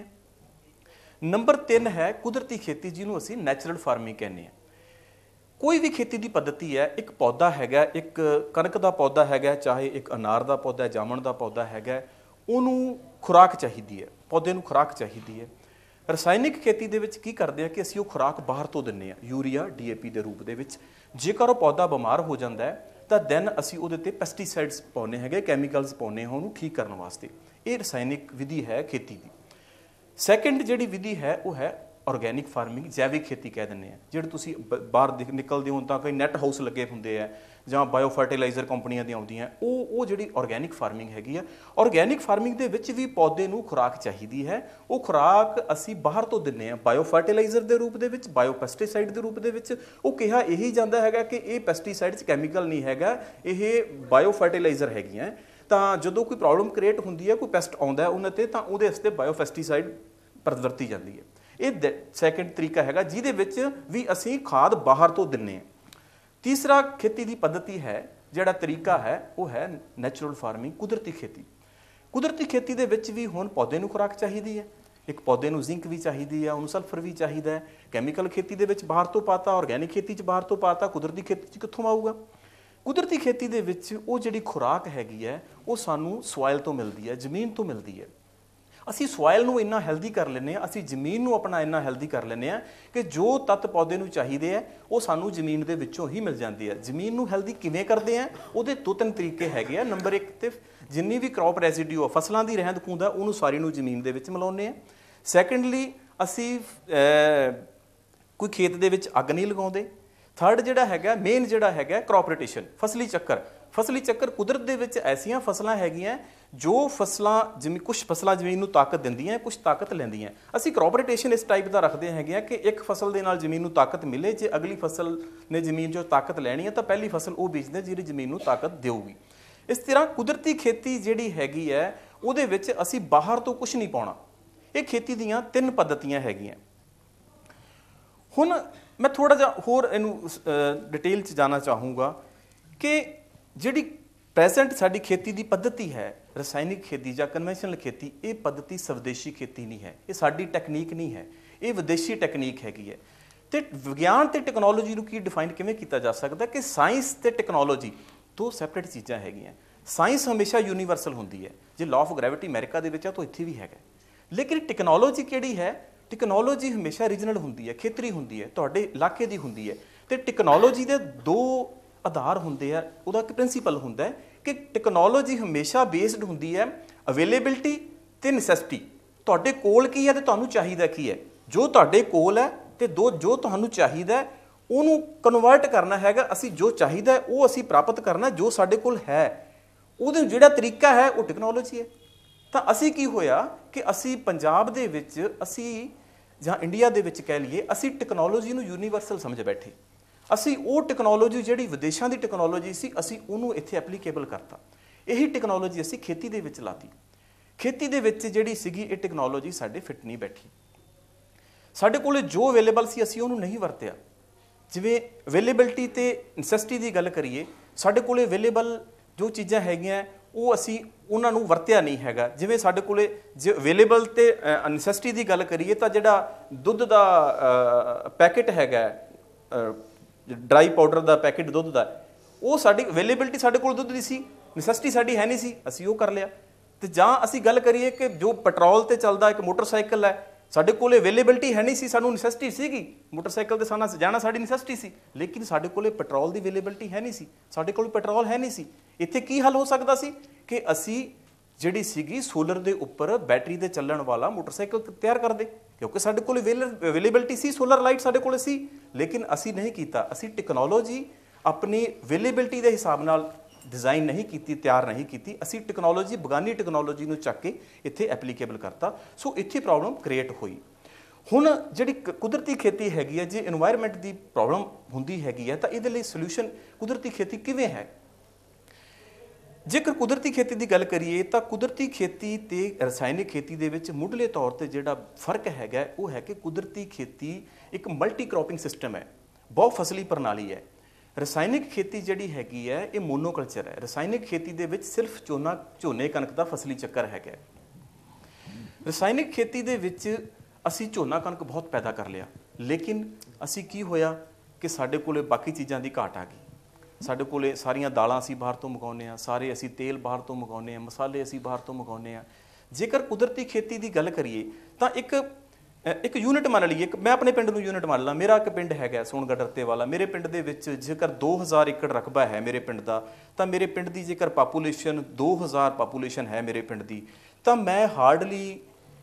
ਨੰਬਰ ਤਿੰਨ ਹੈ ਕੁਦਰਤੀ ਖੇਤੀ, ਜਿਹਨੂੰ ਅਸੀਂ ਨੈਚੁਰਲ ਫਾਰਮਿੰਗ ਕਹਿੰਦੇ ਹਾਂ। ਕੋਈ ਵੀ ਖੇਤੀ ਦੀ ਪੱਧਤੀ ਹੈ, ਇੱਕ ਪੌਦਾ ਹੈਗਾ, ਇੱਕ ਕਣਕ ਦਾ ਪੌਦਾ ਹੈਗਾ, ਚਾਹੇ ਇੱਕ ਅਨਾਰ ਦਾ ਪੌਦਾ, ਜਾਮਣ ਦਾ ਪੌਦਾ ਹੈਗਾ, ਉਹਨੂੰ ਖੁਰਾਕ ਚਾਹੀਦੀ ਹੈ, ਪੌਦੇ ਨੂੰ ਖੁਰਾਕ ਚਾਹੀਦੀ ਹੈ। ਰਸਾਇਣਿਕ ਖੇਤੀ ਦੇ ਵਿੱਚ ਕੀ ਕਰਦੇ ਆ ਕਿ ਅਸੀਂ ਉਹ ਖੁਰਾਕ ਬਾਹਰ ਤੋਂ ਦਿੰਦੇ ਹਾਂ, ਯੂਰੀਆ, ਡੀ ਏ ਪੀ ਦੇ ਰੂਪ ਦੇ ਵਿੱਚ। ਜੇਕਰ ਉਹ ਪੌਦਾ ਬਿਮਾਰ ਹੋ ਜਾਂਦਾ ਹੈ ਤਾਂ ਦੈਨ ਅਸੀਂ ਉਹਦੇ ਤੇ ਪੈਸਟੀਸਾਈਡਸ ਪਾਉਂਦੇ ਹੈਗੇ, ਕੈਮੀਕਲਸ ਪਾਉਂਦੇ ਹਾਂ ਉਹਨੂੰ ਠੀਕ ਕਰਨ ਵਾਸਤੇ। ਇਹ ਰਸਾਇਣਿਕ ਵਿਧੀ ਹੈ ਖੇਤੀ ਦੀ। ਸੈਕਿੰਡ ਜਿਹੜੀ ਵਿਧੀ ਹੈ ਉਹ ਹੈ ਆਰਗੈਨਿਕ ਫਾਰਮਿੰਗ, ਜੈਵਿਕ ਖੇਤੀ ਕਹਿ ਦਿੰਦੇ ਆ। ਜਿਹੜੇ ਤੁਸੀਂ ਬਾਹਰ ਨਿਕਲਦੇ ਹੋ ਤਾਂ ਕਈ ਨੈਟ ਹਾਊਸ ਲੱਗੇ ਹੁੰਦੇ ਆ ਜਾਂ ਬਾਇਓ ਫਰਟੀਲਾਈਜ਼ਰ ਕੰਪਨੀਆਂ ਦੀਆਂ ਆਉਂਦੀਆਂ, ਉਹ ਉਹ ਜਿਹੜੀ ਆਰਗੈਨਿਕ ਫਾਰਮਿੰਗ ਹੈਗੀ ਆ। ਆਰਗੈਨਿਕ ਫਾਰਮਿੰਗ ਦੇ ਵਿੱਚ ਵੀ ਪੌਦੇ ਨੂੰ ਖੁਰਾਕ ਚਾਹੀਦੀ ਹੈ, ਉਹ ਖੁਰਾਕ ਅਸੀਂ ਬਾਹਰ ਤੋਂ ਦਿੰਦੇ ਆ, ਬਾਇਓ ਫਰਟੀਲਾਈਜ਼ਰ ਦੇ ਰੂਪ ਦੇ ਵਿੱਚ, ਬਾਇਓ ਪੈਸਟੀਸਾਈਡ ਦੇ ਰੂਪ ਦੇ ਵਿੱਚ। ਉਹ ਕਿਹਾ ਇਹੀ ਜਾਂਦਾ ਹੈਗਾ ਕਿ ਇਹ ਪੈਸਟੀਸਾਈਡਸ ਕੈਮੀਕਲ ਨਹੀਂ ਹੈਗਾ, ਇਹ ਬਾਇਓ ਫਰਟੀਲਾਈਜ਼ਰ ਹੈਗੀਆਂ। ਤਾਂ ਜਦੋਂ ਕੋਈ ਪ੍ਰੋਬਲਮ ਕ੍ਰੀਏਟ ਹੁੰਦੀ ਹੈ, ਕੋਈ ਪੈਸਟ ਆਉਂਦਾ ਉਹਨਾਂ ਤੇ, ਤਾਂ ਉਹਦੇ ਵਾਸਤੇ ਬਾਇਓ ਪੈਸਟੀਸਾਈਡ ਵਰਤੀ ਜਾਂਦੀ ਹੈ। ਇਹ ਸੈਕਿੰਡ ਤਰੀਕਾ ਹੈਗਾ ਜਿਹਦੇ ਵਿੱਚ ਵੀ ਅਸੀਂ ਖਾਦ ਬਾਹਰ ਤੋਂ ਦਿੰਦੇ ਹਾਂ। ਤੀਸਰਾ ਖੇਤੀ ਦੀ ਪੱਧਤੀ ਹੈ, ਜਿਹੜਾ ਤਰੀਕਾ ਹੈ ਉਹ ਹੈ ਨੈਚੁਰਲ ਫਾਰਮਿੰਗ, ਕੁਦਰਤੀ ਖੇਤੀ। ਕੁਦਰਤੀ ਖੇਤੀ ਦੇ ਵਿੱਚ ਵੀ ਹੁਣ ਪੌਦੇ ਨੂੰ ਖੁਰਾਕ ਚਾਹੀਦੀ ਹੈ, ਇੱਕ ਪੌਦੇ ਨੂੰ ਜ਼ਿੰਕ ਵੀ ਚਾਹੀਦੀ ਹੈ, ਉਹਨੂੰ ਸਲਫਰ ਵੀ ਚਾਹੀਦਾ ਹੈ। ਕੈਮੀਕਲ ਖੇਤੀ ਦੇ ਵਿੱਚ ਬਾਹਰ ਤੋਂ ਪਾਤਾ, ਆਰਗੈਨਿਕ ਖੇਤੀ 'ਚ ਬਾਹਰ ਤੋਂ ਪਾਤਾ, ਕੁਦਰਤੀ ਖੇਤੀ 'ਚ ਕਿੱਥੋਂ ਆਊਗਾ? ਕੁਦਰਤੀ ਖੇਤੀ ਦੇ ਵਿੱਚ ਉਹ ਜਿਹੜੀ ਖੁਰਾਕ ਹੈਗੀ ਹੈ ਉਹ ਸਾਨੂੰ ਸੋਇਲ ਤੋਂ ਮਿਲਦੀ ਹੈ, ਜ਼ਮੀਨ ਤੋਂ ਮਿਲਦੀ ਹੈ। ਅਸੀਂ ਸੋਇਲ ਨੂੰ ਇੰਨਾ ਹੈਲਦੀ ਕਰ ਲੈਂਦੇ ਹਾਂ, ਅਸੀਂ ਜ਼ਮੀਨ ਨੂੰ ਆਪਣਾ ਇੰਨਾ ਹੈਲਦੀ ਕਰ ਲੈਂਦੇ ਹਾਂ ਕਿ ਜੋ ਤੱਤ ਪੌਦੇ ਨੂੰ ਚਾਹੀਦੇ ਹੈ ਉਹ ਸਾਨੂੰ ਜ਼ਮੀਨ ਦੇ ਵਿੱਚੋਂ ਹੀ ਮਿਲ ਜਾਂਦੀ ਹੈ। ਜ਼ਮੀਨ ਨੂੰ ਹੈਲਦੀ ਕਿਵੇਂ ਕਰਦੇ ਆ? ਉਹਦੇ ਦੋ ਤਿੰਨ ਤਰੀਕੇ ਹੈਗੇ ਆ। ਨੰਬਰ ਇੱਕ ਤੇ ਜਿੰਨੀ ਵੀ ਕ੍ਰੌਪ ਰੈਜ਼ੀਡਿਊ ਆ, ਫਸਲਾਂ ਦੀ ਰਹਿੰਦ ਖੂੰਹਦ ਆ, ਉਹਨੂੰ ਸਾਰੀ ਨੂੰ ਜ਼ਮੀਨ ਦੇ ਵਿੱਚ ਮਿਲਾਉਂਦੇ ਆ। ਸੈਕੰਡਲੀ ਅਸੀਂ ਕੋਈ ਖੇਤ ਦੇ ਵਿੱਚ ਅੱਗ ਨਹੀਂ ਲਗਾਉਂਦੇ। ਥਰਡ ਜਿਹੜਾ ਹੈਗਾ, ਮੇਨ ਜਿਹੜਾ ਹੈਗਾ ਕ੍ਰੌਪ ਰੋਟੇਸ਼ਨ, ਫਸਲੀ ਚੱਕਰ। ਫਸਲੀ ਚੱਕਰ ਕੁਦਰਤ ਦੇ ਵਿੱਚ ਐਸੀਆਂ ਫਸਲਾਂ ਹੈਗੀਆਂ ਜੋ ਫਸਲਾਂ ਜਿਵੇਂ ਕੁਝ ਫਸਲਾਂ ਜ਼ਮੀਨ ਨੂੰ ਤਾਕਤ ਦਿੰਦੀਆਂ, ਕੁਝ ਤਾਕਤ ਲੈਂਦੀਆਂ। ਅਸੀਂ ਕ੍ਰੌਪ ਰੋਟੇਸ਼ਨ ਇਸ ਟਾਈਪ ਦਾ ਰੱਖਦੇ ਹੈਗੇ ਆ ਕਿ ਇੱਕ ਫਸਲ ਦੇ ਨਾਲ ਜ਼ਮੀਨ ਨੂੰ ਤਾਕਤ ਮਿਲੇ, ਜੇ ਅਗਲੀ ਫਸਲ ਨੇ ਜ਼ਮੀਨ 'ਚੋਂ ਤਾਕਤ ਲੈਣੀ ਹੈ ਤਾਂ ਪਹਿਲੀ ਫਸਲ ਉਹ ਬੀਜਦੇ ਜਿਹੜੀ ਜ਼ਮੀਨ ਨੂੰ ਤਾਕਤ ਦੇਊਗੀ। ਇਸ ਤਰ੍ਹਾਂ ਕੁਦਰਤੀ ਖੇਤੀ ਜਿਹੜੀ ਹੈਗੀ ਹੈ ਉਹਦੇ ਵਿੱਚ ਅਸੀਂ ਬਾਹਰ ਤੋਂ ਕੁਝ ਨਹੀਂ ਪਾਉਣਾ। ਇਹ ਖੇਤੀ ਦੀਆਂ ਤਿੰਨ ਪੱਧਤੀਆਂ ਹੈਗੀਆਂ। ਹੁਣ ਮੈਂ ਥੋੜ੍ਹਾ ਜਿਹਾ ਹੋਰ ਇਹਨੂੰ ਡਿਟੇਲ 'ਚ ਜਾਣਾ ਚਾਹੂੰਗਾ ਕਿ ਜਿਹੜੀ ਪ੍ਰੈਜ਼ੈਂਟ ਸਾਡੀ ਖੇਤੀ ਦੀ ਪੱਧਤੀ ਹੈ, ਰਸਾਇਣਿਕ ਖੇਤੀ ਜਾਂ ਕਨਵੈਨਸ਼ਨਲ ਖੇਤੀ, ਇਹ ਪੱਧਤੀ ਸਵਦੇਸ਼ੀ ਖੇਤੀ ਨਹੀਂ ਹੈ, ਇਹ ਸਾਡੀ ਟੈਕਨੀਕ ਨਹੀਂ ਹੈ, ਇਹ ਵਿਦੇਸ਼ੀ ਟੈਕਨੀਕ ਹੈਗੀ ਹੈ। ਤੇ ਵਿਗਿਆਨ ਤੇ ਟੈਕਨੋਲੋਜੀ ਨੂੰ ਕੀ ਡਿਫਾਈਨ ਕਿਵੇਂ ਕੀਤਾ ਜਾ ਸਕਦਾ ਕਿ ਸਾਇੰਸ ਤੇ ਟੈਕਨੋਲੋਜੀ ਦੋ ਸੈਪਰੇਟ ਚੀਜ਼ਾਂ ਹੈਗੀਆਂ। ਸਾਇੰਸ ਹਮੇਸ਼ਾ ਯੂਨੀਵਰਸਲ ਹੁੰਦੀ ਹੈ। ਜੇ ਲਾਅ ਆਫ ਗ੍ਰੈਵਿਟੀ ਅਮਰੀਕਾ ਦੇ ਵਿੱਚ ਆ ਤਾਂ ਇੱਥੇ ਵੀ ਹੈਗਾ। ਲੇਕਿਨ ਟੈਕਨੋਲੋਜੀ ਕਿਹੜੀ ਹੈ? ਟੈਕਨੋਲੋਜੀ ਹਮੇਸ਼ਾ ਰੀਜਨਲ ਹੁੰਦੀ ਹੈ, ਖੇਤਰੀ ਹੁੰਦੀ ਹੈ, ਤੁਹਾਡੇ ਇਲਾਕੇ ਦੀ ਹੁੰਦੀ ਹੈ। ਤੇ ਟੈਕਨੋਲੋਜੀ ਦੇ ਦੋ ਆਧਾਰ ਹੁੰਦੇ ਆ, ਉਹਦਾ ਇੱਕ ਪ੍ਰਿੰਸੀਪਲ ਹੁੰਦਾ ਹੈ ਕਿ ਟੈਕਨੋਲੋਜੀ ਹਮੇਸ਼ਾ ਬੇਸਡ ਹੁੰਦੀ ਹੈ ਅਵੇਲੇਬਿਲਟੀ ਤੇ ਨੈਸੈਸਿਟੀ। ਤੁਹਾਡੇ ਕੋਲ ਕੀ ਹੈ ਤੇ ਤੁਹਾਨੂੰ ਚਾਹੀਦਾ ਕੀ ਹੈ। ਜੋ ਤੁਹਾਡੇ ਕੋਲ ਹੈ ਤੇ ਦੋ ਜੋ ਤੁਹਾਨੂੰ ਚਾਹੀਦਾ ਉਹਨੂੰ ਕਨਵਰਟ ਕਰਨਾ ਹੈਗਾ। ਅਸੀਂ ਜੋ ਚਾਹੀਦਾ ਉਹ ਅਸੀਂ ਪ੍ਰਾਪਤ ਕਰਨਾ, ਜੋ ਸਾਡੇ ਕੋਲ ਹੈ ਉਹਦਾ ਜਿਹੜਾ ਤਰੀਕਾ ਹੈ ਉਹ ਟੈਕਨੋਲੋਜੀ ਹੈ। ਤਾਂ ਅਸੀਂ ਕੀ ਹੋਇਆ ਕਿ ਅਸੀਂ ਪੰਜਾਬ ਦੇ ਵਿੱਚ, ਅਸੀਂ ਜਾਂ ਇੰਡੀਆ ਦੇ ਵਿੱਚ ਕਹਿ ਲਈਏ, ਅਸੀਂ ਟੈਕਨੋਲੋਜੀ ਨੂੰ ਯੂਨੀਵਰਸਲ ਸਮਝ ਬੈਠੇ। ਅਸੀਂ ਉਹ ਟੈਕਨੋਲੋਜੀ ਜਿਹੜੀ ਵਿਦੇਸ਼ਾਂ ਦੀ ਟੈਕਨੋਲੋਜੀ ਸੀ, ਅਸੀਂ ਉਹਨੂੰ ਇੱਥੇ ਐਪਲੀਕੇਬਲ ਕਰਤਾ। ਇਹੀ ਟੈਕਨੋਲੋਜੀ ਅਸੀਂ ਖੇਤੀ ਦੇ ਵਿੱਚ ਲਾਤੀ। ਖੇਤੀ ਦੇ ਵਿੱਚ ਜਿਹੜੀ ਸੀਗੀ ਇਹ ਟੈਕਨੋਲੋਜੀ ਸਾਡੇ ਫਿੱਟ ਨਹੀਂ ਬੈਠੀ। ਸਾਡੇ ਕੋਲ ਜੋ ਅਵੇਲੇਬਲ ਸੀ ਅਸੀਂ ਉਹਨੂੰ ਨਹੀਂ ਵਰਤਿਆ। ਜਿਵੇਂ ਅਵੇਲੇਬਿਲਟੀ ਤੇ ਨੈਸੈਸਿਟੀ ਦੀ ਗੱਲ ਕਰੀਏ, ਸਾਡੇ ਕੋਲ ਅਵੇਲੇਬਲ ਜੋ ਚੀਜ਼ਾਂ ਹੈਗੀਆਂ ਉਹ ਅਸੀਂ ਉਹਨਾਂ ਨੂੰ ਵਰਤਿਆ ਨਹੀਂ ਹੈਗਾ। ਜਿਵੇਂ ਸਾਡੇ ਕੋਲੇ ਜੇ ਅਵੇਲੇਬਲ ਤੇ ਨੈਸੈਸਿਟੀ ਦੀ ਗੱਲ ਕਰੀਏ ਤਾਂ ਜਿਹੜਾ ਦੁੱਧ ਦਾ ਪੈਕੇਟ ਹੈਗਾ, ਡਰਾਈ ਪਾਊਡਰ ਦਾ ਪੈਕੇਟ ਦੁੱਧ ਦਾ, ਉਹ ਸਾਡੀ ਅਵੇਲੇਬਿਲਟੀ ਸਾਡੇ ਕੋਲ ਦੁੱਧ ਦੀ ਸੀ, ਨੈਸੈਸਿਟੀ ਸਾਡੀ ਹੈ ਨਹੀਂ ਸੀ, ਅਸੀਂ ਉਹ ਕਰ ਲਿਆ। ਤੇ ਜਾਂ ਅਸੀਂ ਗੱਲ ਕਰੀਏ ਕਿ ਜੋ ਪੈਟਰੋਲ ਤੇ ਚੱਲਦਾ ਇੱਕ ਮੋਟਰਸਾਈਕਲ ਹੈ, ਸਾਡੇ ਕੋਲ ਅਵੇਲੇਬਿਲਟੀ ਹੈ ਨਹੀਂ ਸੀ, ਸਾਨੂੰ ਨੈਸੈਸਿਟੀ ਸੀਗੀ, ਮੋਟਰਸਾਈਕਲ ਤੇ ਸਾਡਾ ਜਾਣਾ ਸਾਡੀ ਨੈਸੈਸਿਟੀ ਸੀ, ਲੇਕਿਨ ਸਾਡੇ ਕੋਲ ਪੈਟਰੋਲ ਦੀ ਅਵੇਲੇਬਿਲਟੀ ਹੈ ਨਹੀਂ ਸੀ, ਸਾਡੇ ਕੋਲ ਪੈਟਰੋਲ ਹੈ ਨਹੀਂ ਸੀ। ਇੱਥੇ ਕੀ ਹੱਲ ਹੋ ਸਕਦਾ ਸੀ ਕਿ ਅਸੀਂ ਜਿਹੜੀ ਸੀਗੀ ਸੋਲਰ ਦੇ ਉੱਪਰ ਬੈਟਰੀ ਤੇ ਚੱਲਣ ਵਾਲਾ ਮੋਟਰਸਾਈਕਲ ਤਿਆਰ ਕਰਦੇ, ਕਿਉਂਕਿ ਸਾਡੇ ਕੋਲ ਅਵੇਲੇਬਿਲਟੀ ਸੀ, ਸੋਲਰ ਲਾਈਟ ਸਾਡੇ ਕੋਲ ਸੀ, ਲੇਕਿਨ ਅਸੀਂ ਨਹੀਂ ਕੀਤਾ। ਅਸੀਂ ਟੈਕਨੋਲੋਜੀ ਆਪਣੀ ਅਵੇਲੇਬਿਲਟੀ ਦੇ ਹਿਸਾਬ ਨਾਲ ਡਿਜ਼ਾਈਨ ਨਹੀਂ ਕੀਤੀ, ਤਿਆਰ ਨਹੀਂ ਕੀਤੀ। ਅਸੀਂ ਟੈਕਨੋਲੋਜੀ, ਬਗਾਨੀ ਟੈਕਨੋਲੋਜੀ ਨੂੰ ਚੱਕ ਕੇ ਇੱਥੇ ਐਪਲੀਕੇਬਲ ਕਰਤਾ। ਸੋ ਇੱਥੇ ਪ੍ਰੋਬਲਮ ਕ੍ਰੀਏਟ ਹੋਈ। ਹੁਣ ਜਿਹੜੀ ਕੁਦਰਤੀ ਖੇਤੀ ਹੈਗੀ ਹੈ, ਜੇ ਇਨਵਾਇਰਮੈਂਟ ਦੀ ਪ੍ਰੋਬਲਮ ਹੁੰਦੀ ਹੈਗੀ ਹੈ ਤਾਂ ਇਹਦੇ ਲਈ ਸੋਲੂਸ਼ਨ ਕੁਦਰਤੀ ਖੇਤੀ ਕਿਵੇਂ ਹੈ? ਜੇਕਰ ਕੁਦਰਤੀ ਖੇਤੀ ਦੀ ਗੱਲ ਕਰੀਏ ਤਾਂ ਕੁਦਰਤੀ ਖੇਤੀ ਤੇ ਰਸਾਇਣਿਕ ਖੇਤੀ ਦੇ ਵਿੱਚ ਮੁੱਢਲੇ ਤੌਰ ਤੇ ਜਿਹੜਾ ਫਰਕ ਹੈਗਾ ਉਹ ਹੈ ਕਿ ਕੁਦਰਤੀ ਖੇਤੀ ਇੱਕ ਮਲਟੀ ਕ੍ਰੌਪਿੰਗ ਸਿਸਟਮ ਹੈ, ਬਹੁ ਫਸਲੀ ਪ੍ਰਣਾਲੀ ਹੈ। ਰਸਾਇਣਿਕ ਖੇਤੀ ਜਿਹੜੀ ਹੈਗੀ ਹੈ ਇਹ ਮੋਨੋਕਲਚਰ ਹੈ। ਰਸਾਇਣਿਕ ਖੇਤੀ ਦੇ ਵਿੱਚ ਸਿਰਫ ਝੋਨਾ ਝੋਨੇ ਕਣਕ ਦਾ ਫਸਲੀ ਚੱਕਰ ਹੈਗਾ। ਰਸਾਇਣਿਕ ਖੇਤੀ ਦੇ ਵਿੱਚ ਅਸੀਂ ਝੋਨਾ ਕਣਕ ਬਹੁਤ ਪੈਦਾ ਕਰ ਲਿਆ, ਲੇਕਿਨ ਅਸੀਂ ਕੀ ਹੋਇਆ ਕਿ ਸਾਡੇ ਕੋਲੇ ਬਾਕੀ ਚੀਜ਼ਾਂ ਦੀ ਘਾਟ ਆ ਗਈ। ਸਾਡੇ ਕੋਲੇ ਸਾਰੀਆਂ ਦਾਲਾਂ ਅਸੀਂ ਬਾਹਰ ਤੋਂ ਮੰਗਾਉਂਦੇ ਹਾਂ, ਸਾਰੇ ਅਸੀਂ ਤੇਲ ਬਾਹਰ ਤੋਂ ਮੰਗਾਉਂਦੇ ਹਾਂ, ਮਸਾਲੇ ਅਸੀਂ ਬਾਹਰ ਤੋਂ ਮੰਗਾਉਂਦੇ ਹਾਂ। ਜੇਕਰ ਕੁਦਰਤੀ ਖੇਤੀ ਦੀ ਗੱਲ ਕਰੀਏ ਤਾਂ ਇੱਕ ਇੱਕ ਯੂਨਿਟ ਮੰਨ ਲਈਏ, ਇੱਕ ਮੈਂ ਆਪਣੇ ਪਿੰਡ ਨੂੰ ਯੂਨਿਟ ਮੰਨ ਲਾਂ। ਮੇਰਾ ਇੱਕ ਪਿੰਡ ਹੈਗਾ ਸੋਨਗੜ੍ਹ ਰੱਤੇ ਵਾਲਾ। ਮੇਰੇ ਪਿੰਡ ਦੇ ਵਿੱਚ ਜੇਕਰ ਦੋ ਹਜ਼ਾਰ ਏਕੜ ਰਕਬਾ ਹੈ ਮੇਰੇ ਪਿੰਡ ਦਾ, ਤਾਂ ਮੇਰੇ ਪਿੰਡ ਦੀ ਜੇਕਰ ਪਾਪੂਲੇਸ਼ਨ ਦੋ ਹਜ਼ਾਰ ਪਾਪੂਲੇਸ਼ਨ ਹੈ ਮੇਰੇ ਪਿੰਡ ਦੀ, ਤਾਂ ਮੈਂ ਹਾਰਡਲੀ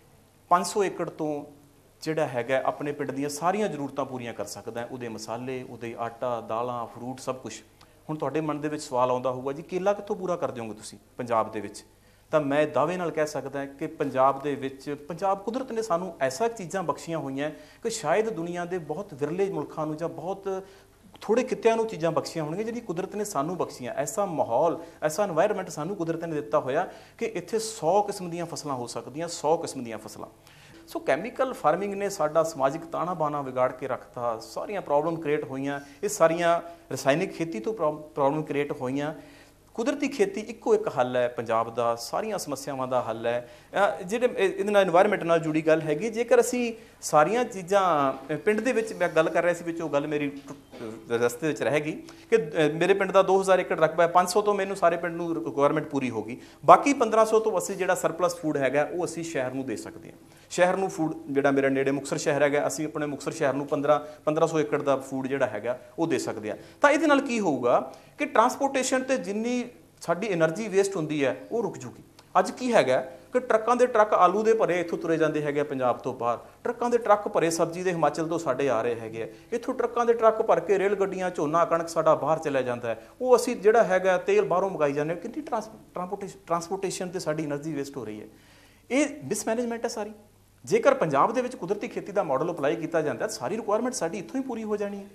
ਪੰਜ ਸੌ ਏਕੜ ਤੋਂ ਜਿਹੜਾ ਹੈਗਾ ਆਪਣੇ ਪਿੰਡ ਦੀਆਂ ਸਾਰੀਆਂ ਜ਼ਰੂਰਤਾਂ ਪੂਰੀਆਂ ਕਰ ਸਕਦਾ। ਉਹਦੇ ਮਸਾਲੇ, ਉਹਦੇ ਆਟਾ, ਦਾਲਾਂ, ਫਰੂਟ, ਸਭ ਕੁਝ। ਹੁਣ ਤੁਹਾਡੇ ਮਨ ਦੇ ਵਿੱਚ ਸਵਾਲ ਆਉਂਦਾ ਹੋਊਗਾ ਜੀ ਕੇਲਾ ਕਿੱਥੋਂ ਪੂਰਾ ਕਰ ਦਿਓਗੇ ਤੁਸੀਂ ਪੰਜਾਬ ਦੇ ਵਿੱਚ? ਤਾਂ ਮੈਂ ਦਾਅਵੇ ਨਾਲ ਕਹਿ ਸਕਦਾ ਕਿ ਪੰਜਾਬ ਦੇ ਵਿੱਚ, ਪੰਜਾਬ ਕੁਦਰਤ ਨੇ ਸਾਨੂੰ ਐਸਾ ਚੀਜ਼ਾਂ ਬਖਸ਼ੀਆਂ ਹੋਈਆਂ ਕਿ ਸ਼ਾਇਦ ਦੁਨੀਆ ਦੇ ਬਹੁਤ ਵਿਰਲੇ ਮੁਲਕਾਂ ਨੂੰ ਜਾਂ ਬਹੁਤ ਥੋੜੇ ਕਿੱਤਿਆਂ ਨੂੰ ਚੀਜ਼ਾਂ ਬਖਸ਼ੀਆਂ ਹੋਣਗੀਆਂ ਜਿਹੜੀ ਕੁਦਰਤ ਨੇ ਸਾਨੂੰ ਬਖਸ਼ੀਆਂ। ਐਸਾ ਮਾਹੌਲ, ਐਸਾ এনवायरमेंट ਸਾਨੂੰ ਕੁਦਰਤ ਨੇ ਦਿੱਤਾ ਹੋਇਆ ਕਿ ਇੱਥੇ ਸੌ ਕਿਸਮ ਦੀਆਂ ਫਸਲਾਂ ਹੋ ਸਕਦੀਆਂ, ਸੌ ਕਿਸਮ ਦੀਆਂ ਫਸਲਾਂ। ਸੋ ਕੈਮੀਕਲ ਫਾਰਮਿੰਗ ਨੇ ਸਾਡਾ ਸਮਾਜਿਕ ਤਾਣਾ ਬਾਣਾ ਵਿਗਾੜ ਕੇ ਰੱਖਤਾ, ਸਾਰੀਆਂ ਪ੍ਰੋਬਲਮ ਕ੍ਰੀਏਟ ਹੋਈਆਂ। ਇਹ ਸਾਰੀਆਂ ਰਸਾਇਣਿਕ ਖੇਤੀ ਤੋਂ ਪ੍ਰੋਬਲਮ ਕ੍ਰੀਏਟ ਹੋਈਆਂ। ਕੁਦਰਤੀ ਖੇਤੀ ਇੱਕੋ ਇੱਕ ਹੱਲ ਹੈ ਪੰਜਾਬ ਦਾ, ਸਾਰੀਆਂ ਸਮੱਸਿਆਵਾਂ ਦਾ ਹੱਲ ਹੈ। ਜਿਹੜੇ ਇਹਦੇ ਨਾਲ এনवायरमेंट ਨਾਲ ਜੁੜੀ ਗੱਲ ਹੈਗੀ, ਜੇਕਰ ਅਸੀਂ ਸਾਰੀਆਂ ਚੀਜ਼ਾਂ ਪਿੰਡ ਦੇ ਵਿੱਚ, ਮੈਂ ਗੱਲ ਕਰ ਰਿਹਾ ਸੀ ਵਿੱਚ ਉਹ ਗੱਲ ਮੇਰੀ ਰਸਤੇ ਵਿੱਚ ਰਹਿ ਗਈ ਕਿ ਮੇਰੇ ਪਿੰਡ ਦਾ ਦੋ ਹਜ਼ਾਰ ਏਕੜ ਰਕਬਾ ਹੈ, ਪੰਜ ਸੌ ਤੋਂ ਮੈਨੂੰ ਸਾਰੇ ਪਿੰਡ ਨੂੰ ਰਿਕੁਆਇਰਮੈਂਟ ਪੂਰੀ ਹੋ ਗਈ। ਬਾਕੀ ਪੰਦਰਾਂ ਸੌ ਤੋਂ ਅਸੀਂ ਜਿਹੜਾ ਸਰਪਲਸ ਫੂਡ ਹੈਗਾ ਉਹ ਅਸੀਂ ਸ਼ਹਿਰ ਨੂੰ ਦੇ ਸਕਦੇ ਹਾਂ। ਸ਼ਹਿਰ ਨੂੰ ਫੂਡ ਜਿਹੜਾ ਮੇਰਾ ਨੇੜੇ ਮੁਕਤਸਰ ਸ਼ਹਿਰ ਹੈਗਾ, ਅਸੀਂ ਆਪਣੇ ਮੁਕਤਸਰ ਸ਼ਹਿਰ ਨੂੰ ਪੰਦਰਾਂ ਪੰਦਰਾਂ ਸੌ ਏਕੜ ਦਾ ਫੂਡ ਜਿਹੜਾ ਹੈਗਾ ਉਹ ਦੇ ਸਕਦੇ ਹਾਂ। ਤਾਂ ਇਹਦੇ ਨਾਲ ਕੀ ਹੋਊਗਾ ਕਿ ਟਰਾਂਸਪੋਰਟੇਸ਼ਨ ਤੇ ਜਿੰਨੀ ਸਾਡੀ એનર્ਜੀ ਵੇਸਟ ਹੁੰਦੀ ਹੈ ਉਹ ਰੁਕ ਜੂਗੀ। ਅੱਜ ਕੀ ਹੈਗਾ ਕਿ ਟਰੱਕਾਂ ਦੇ ਟਰੱਕ ਆਲੂ ਦੇ ਭਰੇ ਇੱਥੋਂ ਤੁਰੇ ਜਾਂਦੇ ਹੈਗੇ ਪੰਜਾਬ ਤੋਂ ਬਾਹਰ, ਟਰੱਕਾਂ ਦੇ ਟਰੱਕ ਭਰੇ ਸਬਜ਼ੀ ਦੇ ਹਿਮਾਚਲ ਤੋਂ ਸਾਡੇ ਆ ਰਹੇ ਹੈਗੇ ਆ, ਇੱਥੋਂ ਟਰੱਕਾਂ ਦੇ ਟਰੱਕ ਭਰ ਕੇ ਰੇਲ ਗੱਡੀਆਂ ਝੋਨਾ ਕਣਕ ਸਾਡਾ ਬਾਹਰ ਚਲਿਆ ਜਾਂਦਾ ਹੈ, ਉਹ ਅਸੀਂ ਜਿਹੜਾ ਹੈਗਾ ਤੇਲ ਬਾਹਰੋਂ ਮੰਗਾਈ ਜਾਂਦੇ। ਕਿੰਨੀ ਟਰਾਂਸਪੋਰਟੇਸ਼ਨ ਟਰਾਂਸਪੋਰਟੇਸ਼ਨ ਤੇ ਸਾਡੀ એનર્ਜੀ ਵੇਸਟ ਹੋ ਰਹੀ ਹੈ। ਇਹ ਮਿਸਮੈਨੇਜਮੈਂਟ ਹੈ ਸਾਰੀ। ਜੇਕਰ ਪੰਜਾਬ ਦੇ ਵਿੱਚ ਕੁਦਰਤੀ ਖੇਤੀ ਦਾ ਮਾਡਲ ਅਪਲਾਈ ਕੀਤਾ ਜਾਂਦਾ ਸਾਰੀ ਰਿਕੁਆਇਰਮੈਂਟ ਸਾਡੀ ਇੱਥੋਂ ਹੀ ਪੂਰੀ ਹੋ ਜਾਣੀ ਹੈ।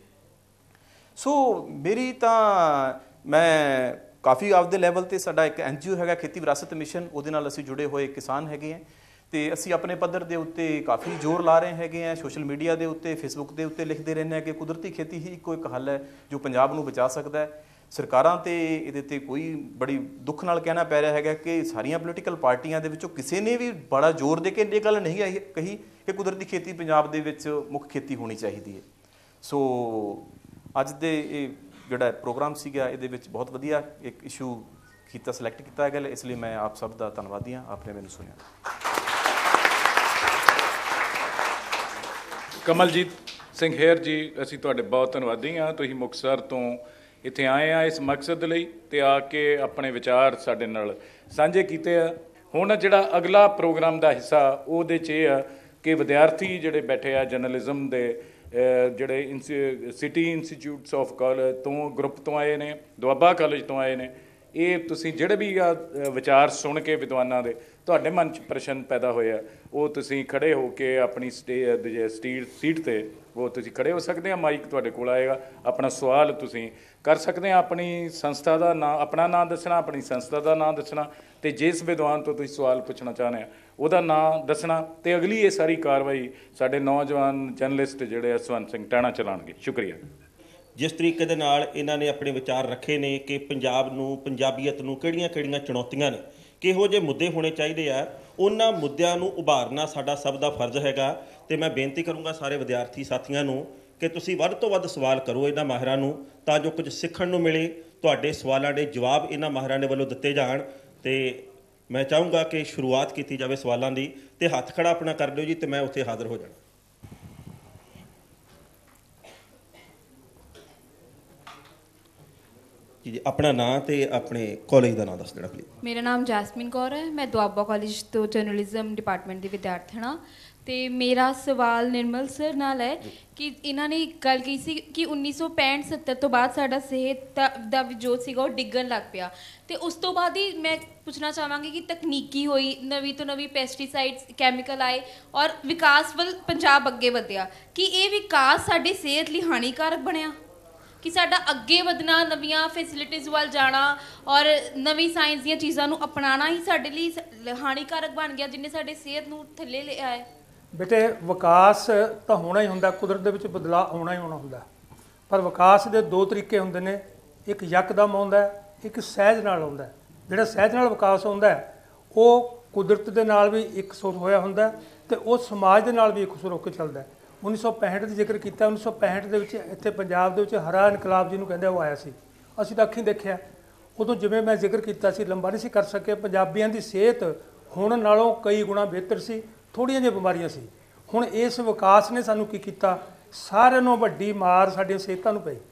ਸੋ ਮੇਰੀ ਤਾਂ ਮੈਂ ਕਾਫੀ ਆਪਦੇ ਲੈਵਲ ਤੇ ਸਾਡਾ ਇੱਕ ਐਨ ਜੀ ਓ ਹੈਗਾ ਖੇਤੀ ਵਿਰਾਸਤ ਮਿਸ਼ਨ, ਉਹਦੇ ਨਾਲ ਅਸੀਂ ਜੁੜੇ ਹੋਏ ਕਿਸਾਨ ਹੈਗੇ ਆ ਤੇ ਅਸੀਂ ਆਪਣੇ ਪੱਧਰ ਦੇ ਉੱਤੇ ਕਾਫੀ ਜ਼ੋਰ ਲਾ ਰਹੇ ਹੈਗੇ ਆ। ਸੋਸ਼ਲ ਮੀਡੀਆ ਦੇ ਉੱਤੇ, ਫੇਸਬੁੱਕ ਦੇ ਉੱਤੇ ਲਿਖਦੇ ਰਹਿੰਦੇ ਹਾਂ ਕਿ ਕੁਦਰਤੀ ਖੇਤੀ ਹੀ ਇੱਕੋ ਇੱਕ ਹੱਲ ਹੈ ਜੋ ਪੰਜਾਬ ਨੂੰ ਬਚਾ ਸਕਦਾ ਹੈ। ਸਰਕਾਰਾਂ ਤੇ ਇਹਦੇ ਤੇ ਕੋਈ ਬੜੀ ਦੁੱਖ ਨਾਲ ਕਹਿਣਾ ਪੈ ਰਿਹਾ ਹੈਗਾ ਕਿ ਸਾਰੀਆਂ ਪੋਲੀਟੀਕਲ ਪਾਰਟੀਆਂ ਦੇ ਵਿੱਚੋਂ ਕਿਸੇ ਨੇ ਵੀ ਬੜਾ ਜ਼ੋਰ ਦੇ ਕੇ ਇਹ ਗੱਲ ਨਹੀਂ ਆਈ ਕਹੀ ਕਿ ਕੁਦਰਤੀ ਖੇਤੀ ਪੰਜਾਬ ਦੇ ਵਿੱਚ ਮੁੱਖ ਖੇਤੀ ਹੋਣੀ ਚਾਹੀਦੀ ਹੈ। ਸੋ ਅੱਜ ਦੇ ਇਹ ਜਿਹੜਾ ਪ੍ਰੋਗਰਾਮ ਸੀਗਾ ਇਹਦੇ ਵਿੱਚ ਬਹੁਤ ਵਧੀਆ ਇੱਕ ਇਸ਼ੂ ਕੀਤਾ, ਸਿਲੈਕਟ ਕੀਤਾ ਗਿਆ, ਇਸ ਲਈ ਮੈਂ ਆਪ ਸਭ ਦਾ ਧੰਨਵਾਦੀ ਹਾਂ, ਆਪਨੇ ਮੈਨੂੰ ਸੁਣਿਆ। ਕਮਲਜੀਤ ਸਿੰਘ ਹੇਅਰ ਜੀ, ਅਸੀਂ ਤੁਹਾਡੇ ਬਹੁਤ ਧੰਨਵਾਦੀ ਹਾਂ। ਤੁਸੀਂ ਮੁਕਤਸਰ ਤੋਂ ਇੱਥੇ ਆਏ ਆ ਇਸ ਮਕਸਦ ਲਈ ਤੇ ਆ ਕੇ ਆਪਣੇ ਵਿਚਾਰ ਸਾਡੇ ਨਾਲ ਸਾਂਝੇ ਕੀਤੇ ਆ। ਹੁਣ ਜਿਹੜਾ ਅਗਲਾ ਪ੍ਰੋਗਰਾਮ ਦਾ ਹਿੱਸਾ ਉਹਦੇ 'ਚ ਇਹ ਆ ਕਿ ਵਿਦਿਆਰਥੀ ਜਿਹੜੇ ਬੈਠੇ ਆ ਜਰਨਲਿਜ਼ਮ ਦੇ ਜਿਹੜੇ ਇੰਸ ਸਿਟੀ ਇੰਸਟੀਚਿਊਟਸ ਆਫ ਕਾਲਜ ਤੋਂ ਗਰੁੱਪ ਤੋਂ ਆਏ ਨੇ, ਦੁਆਬਾ ਕਾਲਜ ਤੋਂ ਆਏ ਨੇ। ਇਹ ਤੁਸੀਂ ਜਿਹੜੇ ਵੀ ਆ ਵਿਚਾਰ ਸੁਣ ਕੇ ਵਿਦਵਾਨਾਂ ਦੇ ਤੁਹਾਡੇ ਮਨ 'ਚ ਪ੍ਰਸ਼ਨ ਪੈਦਾ ਹੋਇਆ, ਉਹ ਤੁਸੀਂ ਖੜੇ ਹੋ ਕੇ ਆਪਣੀ ਸਟੇ ਸਟੀਟ ਸੀਟ 'ਤੇ ਉਹ ਤੁਸੀਂ ਖੜੇ ਹੋ ਸਕਦੇ ਆ। ਮਾਈਕ ਤੁਹਾਡੇ ਕੋਲ ਆਏਗਾ, ਆਪਣਾ ਸਵਾਲ ਤੁਸੀਂ ਕਰ ਸਕਦੇ ਆ। ਆਪਣੀ ਸੰਸਥਾ ਦਾ ਨਾਂ, ਆਪਣਾ ਨਾਂ ਦੱਸਣਾ, ਆਪਣੀ ਸੰਸਥਾ ਦਾ ਨਾਂ ਦੱਸਣਾ ਅਤੇ ਜਿਸ ਵਿਦਵਾਨ ਤੋਂ ਤੁਸੀਂ ਸਵਾਲ ਪੁੱਛਣਾ ਚਾਹੁੰਦੇ ਆ ਉਹਦਾ ਨਾਂ ਦੱਸਣਾ। ਅਤੇ ਅਗਲੀ ਇਹ ਸਾਰੀ ਕਾਰਵਾਈ ਸਾਡੇ ਨੌਜਵਾਨ ਜਰਨਲਿਸਟ ਜਿਹੜੇ ਆ ਸਵੰਤ ਸਿੰਘ ਟਾਣਾ ਚਲਾਉਣਗੇ। ਸ਼ੁਕਰੀਆ। ਜਿਸ ਤਰੀਕੇ ਦੇ ਨਾਲ ਇਹਨਾਂ ਨੇ ਆਪਣੇ ਵਿਚਾਰ ਰੱਖੇ ਨੇ ਕਿ ਪੰਜਾਬ ਨੂੰ, ਪੰਜਾਬੀਅਤ ਨੂੰ ਕਿਹੜੀਆਂ ਕਿਹੜੀਆਂ ਚੁਣੌਤੀਆਂ ਨੇ, ਕਿਹੋ ਜਿਹੇ ਮੁੱਦੇ ਹੋਣੇ ਚਾਹੀਦੇ ਆ, ਉਹਨਾਂ ਮੁੱਦਿਆਂ ਨੂੰ ਉਭਾਰਨਾ ਸਾਡਾ ਸਭ ਦਾ ਫਰਜ਼ ਹੈਗਾ। ਅਤੇ ਮੈਂ ਬੇਨਤੀ ਕਰੂੰਗਾ ਸਾਰੇ ਵਿਦਿਆਰਥੀ ਸਾਥੀਆਂ ਨੂੰ ਕਿ ਤੁਸੀਂ ਵੱਧ ਤੋਂ ਵੱਧ ਸਵਾਲ ਕਰੋ ਇਹਨਾਂ ਮਾਹਿਰਾਂ ਨੂੰ, ਤਾਂ ਜੋ ਕੁਝ ਸਿੱਖਣ ਨੂੰ ਮਿਲੇ। ਤੁਹਾਡੇ ਸਵਾਲਾਂ ਦੇ ਜਵਾਬ ਇਹਨਾਂ ਮਾਹਿਰਾਂ ਦੇ ਵੱਲੋਂ ਦਿੱਤੇ ਜਾਣ। ਅਤੇ ਮੈਂ ਚਾਹੂੰਗਾ ਕਿ ਸ਼ੁਰੂਆਤ ਕੀਤੀ ਜਾਵੇ ਸਵਾਲਾਂ ਦੀ, ਅਤੇ ਹੱਥ ਖੜ੍ਹਾ ਆਪਣਾ ਕਰ ਲਿਓ ਜੀ, ਅਤੇ ਮੈਂ ਉੱਥੇ ਹਾਜ਼ਰ ਹੋ ਜਾਣਾ। ਜੀ ਆਪਣਾ ਨਾਂ ਤੇ ਆਪਣੇ ਕਾਲਜ ਦਾ ਨਾਂ ਦੱਸ ਦੇਣਾ ਪਲੀਜ਼। ਮੇਰਾ ਨਾਮ ਜੈਸਮੀਨ ਕੌਰ ਹੈ, ਮੈਂ ਦੁਆਬਾ ਕਾਲਜ ਤੋਂ ਜਰਨਲਿਜ਼ਮ ਡਿਪਾਰਟਮੈਂਟ ਦੀ ਵਿਦਿਆਰਥਣ ਹਾਂ। ਅਤੇ ਮੇਰਾ ਸਵਾਲ ਨਿਰਮਲ ਸਰ ਨਾਲ ਹੈ ਕਿ ਇਹਨਾਂ ਨੇ ਗੱਲ ਕਹੀ ਸੀ ਕਿ ਉੱਨੀ ਸੌ ਪੈਂਹਠ ਸੱਤਰ ਤੋਂ ਬਾਅਦ ਸਾਡਾ ਸਿਹਤ ਦਾ ਦਾ ਜੋ ਸੀਗਾ ਉਹ ਡਿੱਗਣ ਲੱਗ ਪਿਆ। ਅਤੇ ਉਸ ਤੋਂ ਬਾਅਦ ਹੀ ਮੈਂ ਪੁੱਛਣਾ ਚਾਹਾਂਗੀ ਕਿ ਤਕਨੀਕੀ ਹੋਈ, ਨਵੀਂ ਤੋਂ ਨਵੀਂ ਪੈਸਟੀਸਾਈਡਸ, ਕੈਮੀਕਲ ਆਏ ਔਰ ਵਿਕਾਸ ਵੱਲ ਪੰਜਾਬ ਅੱਗੇ ਵਧਿਆ। ਕਿ ਇਹ ਵਿਕਾਸ ਸਾਡੀ ਸਿਹਤ ਲਈ ਹਾਨੀਕਾਰਕ ਬਣਿਆ? ਕਿ ਸਾਡਾ ਅੱਗੇ ਵਧਣਾ, ਨਵੀਆਂ ਫੈਸਿਲਿਟੀਜ਼ ਵੱਲ ਜਾਣਾ ਔਰ ਨਵੀਂ ਸਾਇੰਸ ਦੀਆਂ ਚੀਜ਼ਾਂ ਨੂੰ ਅਪਣਾਉਣਾ ਹੀ ਸਾਡੇ ਲਈ ਹਾਨੀਕਾਰਕ ਬਣ ਗਿਆ, ਜਿਹਨੇ ਸਾਡੇ ਸਿਹਤ ਨੂੰ ਥੱਲੇ ਲਿਆ ਹੈ? ਬੇਟੇ, ਵਿਕਾਸ ਤਾਂ ਹੋਣਾ ਹੀ ਹੁੰਦਾ, ਕੁਦਰਤ ਦੇ ਵਿੱਚ ਬਦਲਾਅ ਆਉਣਾ ਹੀ ਆਉਣਾ ਹੁੰਦਾ। ਪਰ ਵਿਕਾਸ ਦੇ ਦੋ ਤਰੀਕੇ ਹੁੰਦੇ ਨੇ, ਇੱਕ ਯਕਦਮ ਆਉਂਦਾ, ਇੱਕ ਸਹਿਜ ਨਾਲ ਆਉਂਦਾ। ਜਿਹੜਾ ਸਹਿਜ ਨਾਲ ਵਿਕਾਸ ਆਉਂਦਾ ਉਹ ਕੁਦਰਤ ਦੇ ਨਾਲ ਵੀ ਇਕਸੁਰ ਹੋਇਆ ਹੁੰਦਾ ਅਤੇ ਉਹ ਸਮਾਜ ਦੇ ਨਾਲ ਵੀ ਇਕਸੁਰ ਹੋ ਕੇ ਚੱਲਦਾ। ਉੱਨੀ ਸੌ ਪੈਂਹਠ ਦਾ ਜ਼ਿਕਰ ਕੀਤਾ। ਉੱਨੀ ਸੌ ਪੈਂਹਠ ਦੇ ਵਿੱਚ ਇੱਥੇ ਪੰਜਾਬ ਦੇ ਵਿੱਚ ਹਰਾ ਇਨਕਲਾਬ ਜਿਹਨੂੰ ਕਹਿੰਦੇ ਉਹ ਆਇਆ ਸੀ। ਅਸੀਂ ਤਾਂ ਅੱਖੀਂ ਦੇਖਿਆ। ਉਦੋਂ ਜਿਵੇਂ ਮੈਂ ਜ਼ਿਕਰ ਕੀਤਾ ਸੀ, ਲੰਬਾ ਨਹੀਂ ਸੀ ਕਰ ਸਕੇ। ਪੰਜਾਬੀਆਂ ਦੀ ਸਿਹਤ ਹੁਣ ਨਾਲੋਂ ਕਈ ਗੁਣਾ ਬਿਹਤਰ ਸੀ, ਥੋੜ੍ਹੀਆਂ ਜਿਹੀਆਂ ਬਿਮਾਰੀਆਂ ਸੀ। ਹੁਣ ਇਸ ਵਿਕਾਸ ਨੇ ਸਾਨੂੰ ਕੀ ਕੀਤਾ? ਸਾਰਿਆਂ ਨਾਲੋਂ ਵੱਡੀ ਮਾਰ ਸਾਡੀਆਂ ਸਿਹਤਾਂ ਨੂੰ ਪਈ।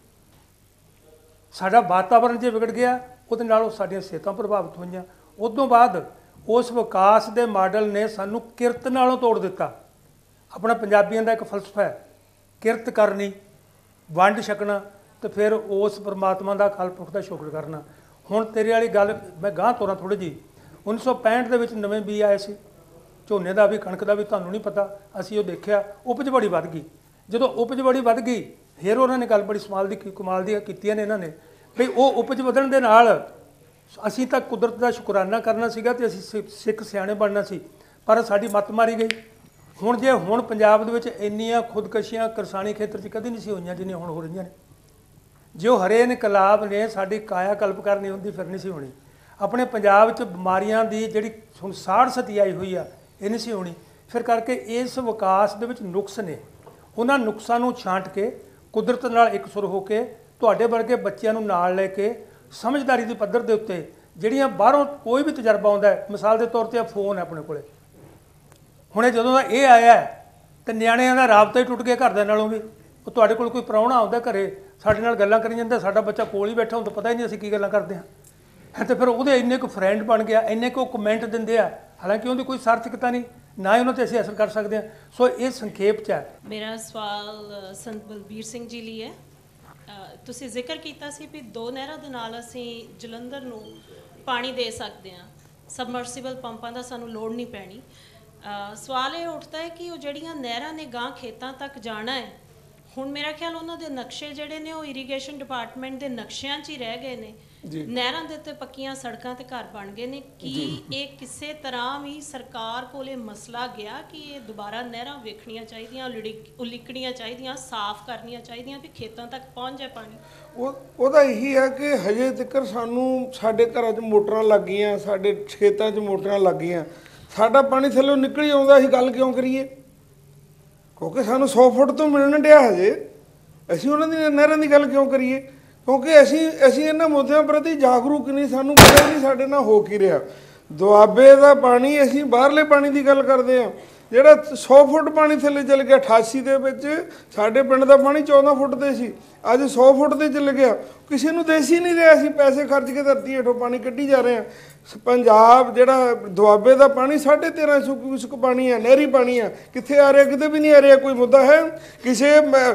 ਸਾਡਾ ਵਾਤਾਵਰਣ ਜੇ ਵਿਗੜ ਗਿਆ, ਉਹਦੇ ਨਾਲ ਸਾਡੀਆਂ ਸਿਹਤਾਂ ਪ੍ਰਭਾਵਿਤ ਹੋਈਆਂ। ਉਦੋਂ ਬਾਅਦ ਉਸ ਵਿਕਾਸ ਦੇ ਮਾਡਲ ਨੇ ਸਾਨੂੰ ਕਿਰਤ ਨਾਲੋਂ ਤੋੜ ਦਿੱਤਾ। ਆਪਣਾ ਪੰਜਾਬੀਆਂ ਦਾ ਇੱਕ ਫਲਸਫਾ ਹੈ, ਕਿਰਤ ਕਰਨੀ, ਵੰਡ ਛਕਣਾ ਅਤੇ ਫਿਰ ਉਸ ਪਰਮਾਤਮਾ ਦਾ ਅਕਾਲ ਪੁਰਖ ਦਾ ਸ਼ੁਕਰ ਕਰਨਾ। ਹੁਣ ਤੇਰੇ ਵਾਲੀ ਗੱਲ ਮੈਂ ਗਾਂਹ ਤੋਰਾਂ ਥੋੜ੍ਹੀ ਜਿਹੀ। ਉੱਨੀ ਸੌ ਪੈਂਹਠ ਦੇ ਵਿੱਚ ਨਵੇਂ ਬੀਜ ਆਏ ਸੀ, ਝੋਨੇ ਦਾ ਵੀ, ਕਣਕ ਦਾ ਵੀ, ਤੁਹਾਨੂੰ ਨਹੀਂ ਪਤਾ। ਅਸੀਂ ਉਹ ਦੇਖਿਆ, ਉਪਜ ਬੜੀ ਵੱਧ ਗਈ। ਜਦੋਂ ਉਪਜ ਬੜੀ ਵੱਧ ਗਈ, ਫਿਰ ਉਹਨਾਂ ਨੇ ਗੱਲ ਬੜੀ ਸਮਾਲ ਦੀ ਕਮਾਲ ਦੀਆਂ ਕੀਤੀਆਂ ਨੇ ਇਹਨਾਂ ਨੇ ਵੀ ਉਹ ਉਪਜ ਵਧਣ ਦੇ ਨਾਲ ਅਸੀਂ ਤਾਂ ਕੁਦਰਤ ਦਾ ਸ਼ੁਕਰਾਨਾ ਕਰਨਾ ਸੀਗਾ ਅਤੇ ਅਸੀਂ ਸਿੱਖ ਸਿਆਣੇ ਬਣਨਾ ਸੀ, ਪਰ ਸਾਡੀ ਮੱਤ ਮਾਰੀ ਗਈ। ਹੁਣ ਜੇ ਹੁਣ ਪੰਜਾਬ ਦੇ ਵਿੱਚ ਇੰਨੀਆਂ ਖੁਦਕਸ਼ੀਆਂ ਕਿਰਸਾਨੀ ਖੇਤਰ 'ਚ ਕਦੇ ਨਹੀਂ ਸੀ ਹੋਈਆਂ ਜਿੰਨੀਆਂ ਹੁਣ ਹੋ ਰਹੀਆਂ ਨੇ। ਜੇ ਉਹ ਹਰੇ ਇਨਕਲਾਬ ਨੇ ਸਾਡੀ ਕਾਇਆ ਕਲਪ ਕਰਨੀ ਹੁੰਦੀ, ਫਿਰ ਨਹੀਂ ਸੀ ਹੋਣੀ। ਆਪਣੇ ਪੰਜਾਬ 'ਚ ਬਿਮਾਰੀਆਂ ਦੀ ਜਿਹੜੀ ਹੁਣ ਸਾੜ ਸਤੀ ਆਈ ਹੋਈ ਆ, ਇਹ ਨਹੀਂ ਸੀ ਹੋਣੀ। ਫਿਰ ਕਰਕੇ ਇਸ ਵਿਕਾਸ ਦੇ ਵਿੱਚ ਨੁਕਸ ਨੇ। ਉਹਨਾਂ ਨੁਕਸਾਂ ਨੂੰ ਛਾਂਟ ਕੇ ਕੁਦਰਤ ਨਾਲ ਇਕਸੁਰ ਹੋ ਕੇ ਤੁਹਾਡੇ ਵਰਗੇ ਬੱਚਿਆਂ ਨੂੰ ਨਾਲ ਲੈ ਕੇ ਸਮਝਦਾਰੀ ਦੇ ਪੱਧਰ ਦੇ ਉੱਤੇ ਜਿਹੜੀਆਂ ਬਾਹਰੋਂ ਕੋਈ ਵੀ ਤਜਰਬਾ ਆਉਂਦਾ ਹੈ, ਮਿਸਾਲ ਦੇ ਤੌਰ 'ਤੇ ਆ ਫੋਨ ਹੈ ਆਪਣੇ ਕੋਲੇ। ਹੁਣੇ ਜਦੋਂ ਦਾ ਇਹ ਆਇਆ ਤੇ ਨਿਆਣਿਆਂ ਦਾ ਰਾਬਤਾ ਹੀ ਟੁੱਟ ਗਿਆ ਘਰਦਿਆਂ ਨਾਲੋਂ ਵੀ। ਉਹ ਤੁਹਾਡੇ ਕੋਲ ਕੋਈ ਪ੍ਰਾਹੁਣਾ ਆਉਂਦਾ ਘਰੇ, ਸਾਡੇ ਨਾਲ ਗੱਲਾਂ ਕਰੀ ਜਾਂਦਾ, ਸਾਡਾ ਬੱਚਾ ਕੋਲ ਹੀ ਬੈਠਾ ਹੁੰਦਾ, ਪਤਾ ਹੀ ਨਹੀਂ ਅਸੀਂ ਕੀ ਗੱਲਾਂ ਕਰਦੇ ਹਾਂ। ਅਤੇ ਫਿਰ ਉਹਦੇ ਇੰਨੇ ਕੁ ਫਰੈਂਡ ਬਣ ਗਿਆ, ਇੰਨੇ ਕੁ ਕਮੈਂਟ ਦਿੰਦੇ ਆ, ਹਾਲਾਂਕਿ ਉਹਦੀ ਕੋਈ ਸਾਰਥਕਤਾ ਨਹੀਂ, ਨਾ ਹੀ ਉਹਨਾਂ 'ਤੇ ਅਸੀਂ ਅਸਰ ਕਰ ਸਕਦੇ ਹਾਂ। ਸੋ ਇਹ ਸੰਖੇਪ 'ਚ ਹੈ। ਮੇਰਾ ਸਵਾਲ ਸੰਤ ਬਲਬੀਰ ਸਿੰਘ ਜੀ ਲਈ ਹੈ। ਤੁਸੀਂ ਜ਼ਿਕਰ ਕੀਤਾ ਸੀ ਵੀ ਦੋ ਨਹਿਰਾਂ ਦੇ ਨਾਲ ਅਸੀਂ ਜਲੰਧਰ ਨੂੰ ਪਾਣੀ ਦੇ ਸਕਦੇ ਹਾਂ, ਸਬਮਰਸੀਬਲ ਪੰਪਾਂ ਦਾ ਸਾਨੂੰ ਲੋੜ ਨਹੀਂ ਪੈਣੀ। ਸਵਾਲ ਇਹ ਉੱਠਦਾ ਹੈ ਕਿ ਉਹ ਜਿਹੜੀਆਂ ਨਹਿਰਾਂ ਨੇ ਗਾਂ ਖੇਤਾਂ ਤੱਕ ਜਾਣਾ ਹੈ, ਹੁਣ ਮੇਰਾ ਖਿਆਲ ਉਹਨਾਂ ਦੇ ਨਕਸ਼ੇ ਜਿਹੜੇ ਨੇ ਉਹ ਇਰੀਗੇਸ਼ਨ ਡਿਪਾਰਟਮੈਂਟ ਦੇ ਨਕਸ਼ਿਆਂ 'ਚ ਹੀ ਰਹਿ ਗਏ ਨੇ। ਨਹਿਰਾਂ ਦੇ ਉੱਤੇ ਪੱਕੀਆਂ ਸੜਕਾਂ ਤੇ ਘਰ ਬਣ ਗਏ ਨੇ। ਕੀ ਇਹ ਕਿਸੇ ਤਰ੍ਹਾਂ ਵੀ ਸਰਕਾਰ ਕੋਲ ਇਹ ਮਸਲਾ ਗਿਆ ਕਿ ਇਹ ਦੁਬਾਰਾ ਨਹਿਰਾਂ ਵੇਖਣੀਆਂ ਚਾਹੀਦੀਆਂ, ਉਲੀਕਣੀਆਂ ਚਾਹੀਦੀਆਂ, ਸਾਫ਼ ਕਰਨੀਆਂ ਚਾਹੀਦੀਆਂ ਵੀ ਖੇਤਾਂ ਤੱਕ ਪਹੁੰਚ ਜਾਏ ਪਾਣੀ? ਉਹ ਉਹਦਾ ਇਹੀ ਹੈ ਕਿ ਹਜੇ ਤੱਕ ਸਾਨੂੰ ਸਾਡੇ ਘਰਾਂ 'ਚ ਮੋਟਰਾਂ ਲੱਗ ਗਈਆਂ, ਸਾਡੇ ਖੇਤਾਂ 'ਚ ਮੋਟਰਾਂ ਲੱਗ ਗਈਆਂ, ਸਾਡਾ ਪਾਣੀ ਥੱਲੋਂ ਨਿਕਲ ਆਉਂਦਾ। ਅਸੀਂ ਗੱਲ ਕਿਉਂ ਕਰੀਏ? ਕਿਉਂਕਿ ਸਾਨੂੰ ਸੌ ਫੁੱਟ ਤੋਂ ਮਿਲਣ ਡਿਆ ਹਜੇ। ਅਸੀਂ ਉਹਨਾਂ ਦੀ ਨਹਿਰਾਂ ਦੀ ਗੱਲ ਕਿਉਂ ਕਰੀਏ? ਕਿਉਂਕਿ ਅਸੀਂ ਅਸੀਂ ਇਹਨਾਂ ਮੁੱਦਿਆਂ ਪ੍ਰਤੀ ਜਾਗਰੂਕ ਨਹੀਂ, ਸਾਨੂੰ ਪਤਾ ਨਹੀਂ ਸਾਡੇ ਨਾਲ ਹੋ ਕੀ ਰਿਹਾ। ਦੁਆਬੇ ਦਾ ਪਾਣੀ, ਅਸੀਂ ਬਾਹਰਲੇ ਪਾਣੀ ਦੀ ਗੱਲ ਕਰਦੇ ਹਾਂ, ਜਿਹੜਾ ਸੌ ਫੁੱਟ ਪਾਣੀ ਥੱਲੇ ਚਲ ਗਿਆ। ਅਠਾਸੀ ਦੇ ਵਿੱਚ ਸਾਡੇ ਪਿੰਡ ਦਾ ਪਾਣੀ ਚੌਦਾਂ ਫੁੱਟ ਤੇ ਸੀ, ਅੱਜ ਸੌ ਫੁੱਟ ਤੇ ਚਲ ਗਿਆ। ਕਿਸੇ ਨੂੰ ਦੇਸ ਹੀ ਨਹੀਂ ਰਿਹਾ, ਅਸੀਂ ਪੈਸੇ ਖਰਚ ਕੇ ਧਰਤੀ ਹੇਠੋਂ ਪਾਣੀ ਕੱਢੀ ਜਾ ਰਹੇ ਹਾਂ। ਪੰਜਾਬ ਜਿਹੜਾ ਦੁਆਬੇ ਦਾ ਪਾਣੀ ਸਾਢੇ ਤੇਰਾਂ ਸੌ ਕਿਊਸਕ ਪਾਣੀ ਹੈ, ਨਹਿਰੀ ਪਾਣੀ ਹੈ, ਕਿੱਥੇ ਆ ਰਿਹਾ? ਕਿਤੇ ਵੀ ਨਹੀਂ ਆ ਰਿਹਾ। ਕੋਈ ਮੁੱਦਾ ਹੈ? ਕਿਸੇ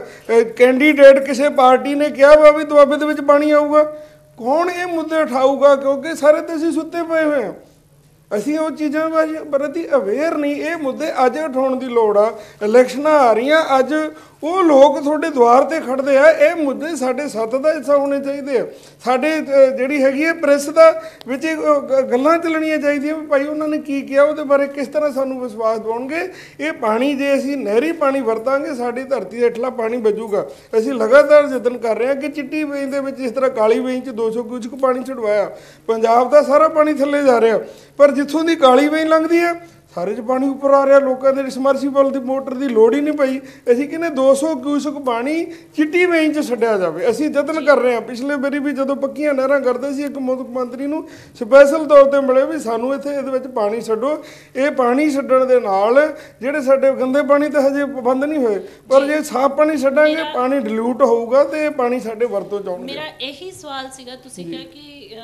ਕੈਂਡੀਡੇਟ ਕਿਸੇ ਪਾਰਟੀ ਨੇ ਕਿਹਾ ਵਾ ਵੀ ਦੁਆਬੇ ਦੇ ਵਿੱਚ ਪਾਣੀ ਆਊਗਾ? ਕੌਣ ਇਹ ਮੁੱਦੇ ਉਠਾਊਗਾ? ਕਿਉਂਕਿ ਸਾਰੇ ਤੇ ਅਸੀਂ ਸੁੱਤੇ ਪਏ ਹੋਏ ਹਾਂ, ਅਸੀਂ ਉਹ ਚੀਜ਼ਾਂ ਪ੍ਰਤੀ ਅਵੇਅਰ ਨਹੀਂ। ਇਹ ਮੁੱਦੇ ਅੱਜ ਉਠਾਉਣ ਦੀ ਲੋੜ ਆ। ਇਲੈਕਸ਼ਨਾਂ ਆ ਰਹੀਆਂ, ਅੱਜ ਉਹ ਲੋਕ ਤੁਹਾਡੇ ਦੁਆਰ ਤੇ ਖੜਦੇ ਆ। ਇਹ ਮੁੱਦੇ ਸਾਡੇ ਸੱਤ ਦਾ ਹਿੱਸਾ ਹੋਣੇ ਚਾਹੀਦੇ ਆ। ਸਾਡੇ ਜਿਹੜੀ ਹੈਗੀ ਹੈ ਪ੍ਰੈਸ ਦਾ ਵਿੱਚ ਗੱਲਾਂ ਚੱਲਣੀਆਂ ਚਾਹੀਦੀਆਂ ਵੀ ਭਾਈ ਉਹਨਾਂ ਨੇ ਕੀ ਕਿਹਾ, ਉਹਦੇ ਬਾਰੇ ਕਿਸ ਤਰ੍ਹਾਂ ਸਾਨੂੰ ਵਿਸ਼ਵਾਸ ਦਿਵਾਉਣਗੇ। ਇਹ ਪਾਣੀ ਜੇ ਅਸੀਂ ਨਹਿਰੀ ਪਾਣੀ ਵਰਤਾਂਗੇ, ਸਾਡੀ ਧਰਤੀ ਹੇਠਲਾ ਪਾਣੀ ਬਚੂਗਾ। ਅਸੀਂ ਲਗਾਤਾਰ ਯਤਨ ਕਰ ਰਹੇ ਹਾਂ ਕਿ ਚਿੱਟੀ ਵੇਈਂ ਦੇ ਵਿੱਚ, ਇਸ ਤਰ੍ਹਾਂ ਕਾਲੀ ਵੇਈਂ 'ਚ ਦੋ ਸੌ ਕਿਊਸਕ ਪਾਣੀ ਛਡਵਾਇਆ। ਪੰਜਾਬ ਦਾ ਸਾਰਾ ਪਾਣੀ ਥੱਲੇ ਜਾ ਰਿਹਾ, ਪਰ ਜਿੱਥੋਂ ਦੀ ਕਾਲੀ ਵੇਈਂ ਲੰਘਦੀ ਹੈ ਸਾਰੇ 'ਚ ਪਾਣੀ ਉੱਪਰ ਆ ਰਿਹਾ। ਲੋਕਾਂ ਦੇ ਸਮਰਸੀਬਲ ਦੀ ਮੋਟਰ ਦੀ ਲੋੜ ਹੀ ਨਹੀਂ ਪਈ। ਅਸੀਂ ਕਹਿੰਦੇ ਦੋ ਸੌ ਕਿਊਸਕ ਪਾਣੀ ਚਿੱਟੀ ਵੇਈਂ 'ਚ ਛੱਡਿਆ ਜਾਵੇ। ਅਸੀਂ ਯਤਨ ਕਰ ਰਹੇ ਹਾਂ। ਪਿਛਲੇ ਵਾਰੀ ਵੀ ਜਦੋਂ ਪੱਕੀਆਂ ਨਹਿਰਾਂ ਕਰਦੇ ਸੀ, ਇੱਕ ਮੁੱਖ ਮੰਤਰੀ ਨੂੰ ਸਪੈਸ਼ਲ ਤੌਰ 'ਤੇ ਮਿਲੇ ਵੀ ਸਾਨੂੰ ਇੱਥੇ ਇਹਦੇ ਵਿੱਚ ਪਾਣੀ ਛੱਡੋ। ਇਹ ਪਾਣੀ ਛੱਡਣ ਦੇ ਨਾਲ ਜਿਹੜੇ ਸਾਡੇ ਗੰਦੇ ਪਾਣੀ ਤਾਂ ਹਜੇ ਬੰਦ ਨਹੀਂ ਹੋਏ, ਪਰ ਜੇ ਸਾਫ਼ ਪਾਣੀ ਛੱਡਾਂਗੇ ਪਾਣੀ ਡਿਲੂਟ ਹੋਊਗਾ ਤੇ ਇਹ ਪਾਣੀ ਸਾਡੇ ਵਰਤੋਂ 'ਚ ਆਉਣਗੇ। ਮੇਰਾ ਇਹੀ ਸਵਾਲ ਸੀਗਾ, ਤੁਸੀਂ ਕਿਹਾ ਕਿ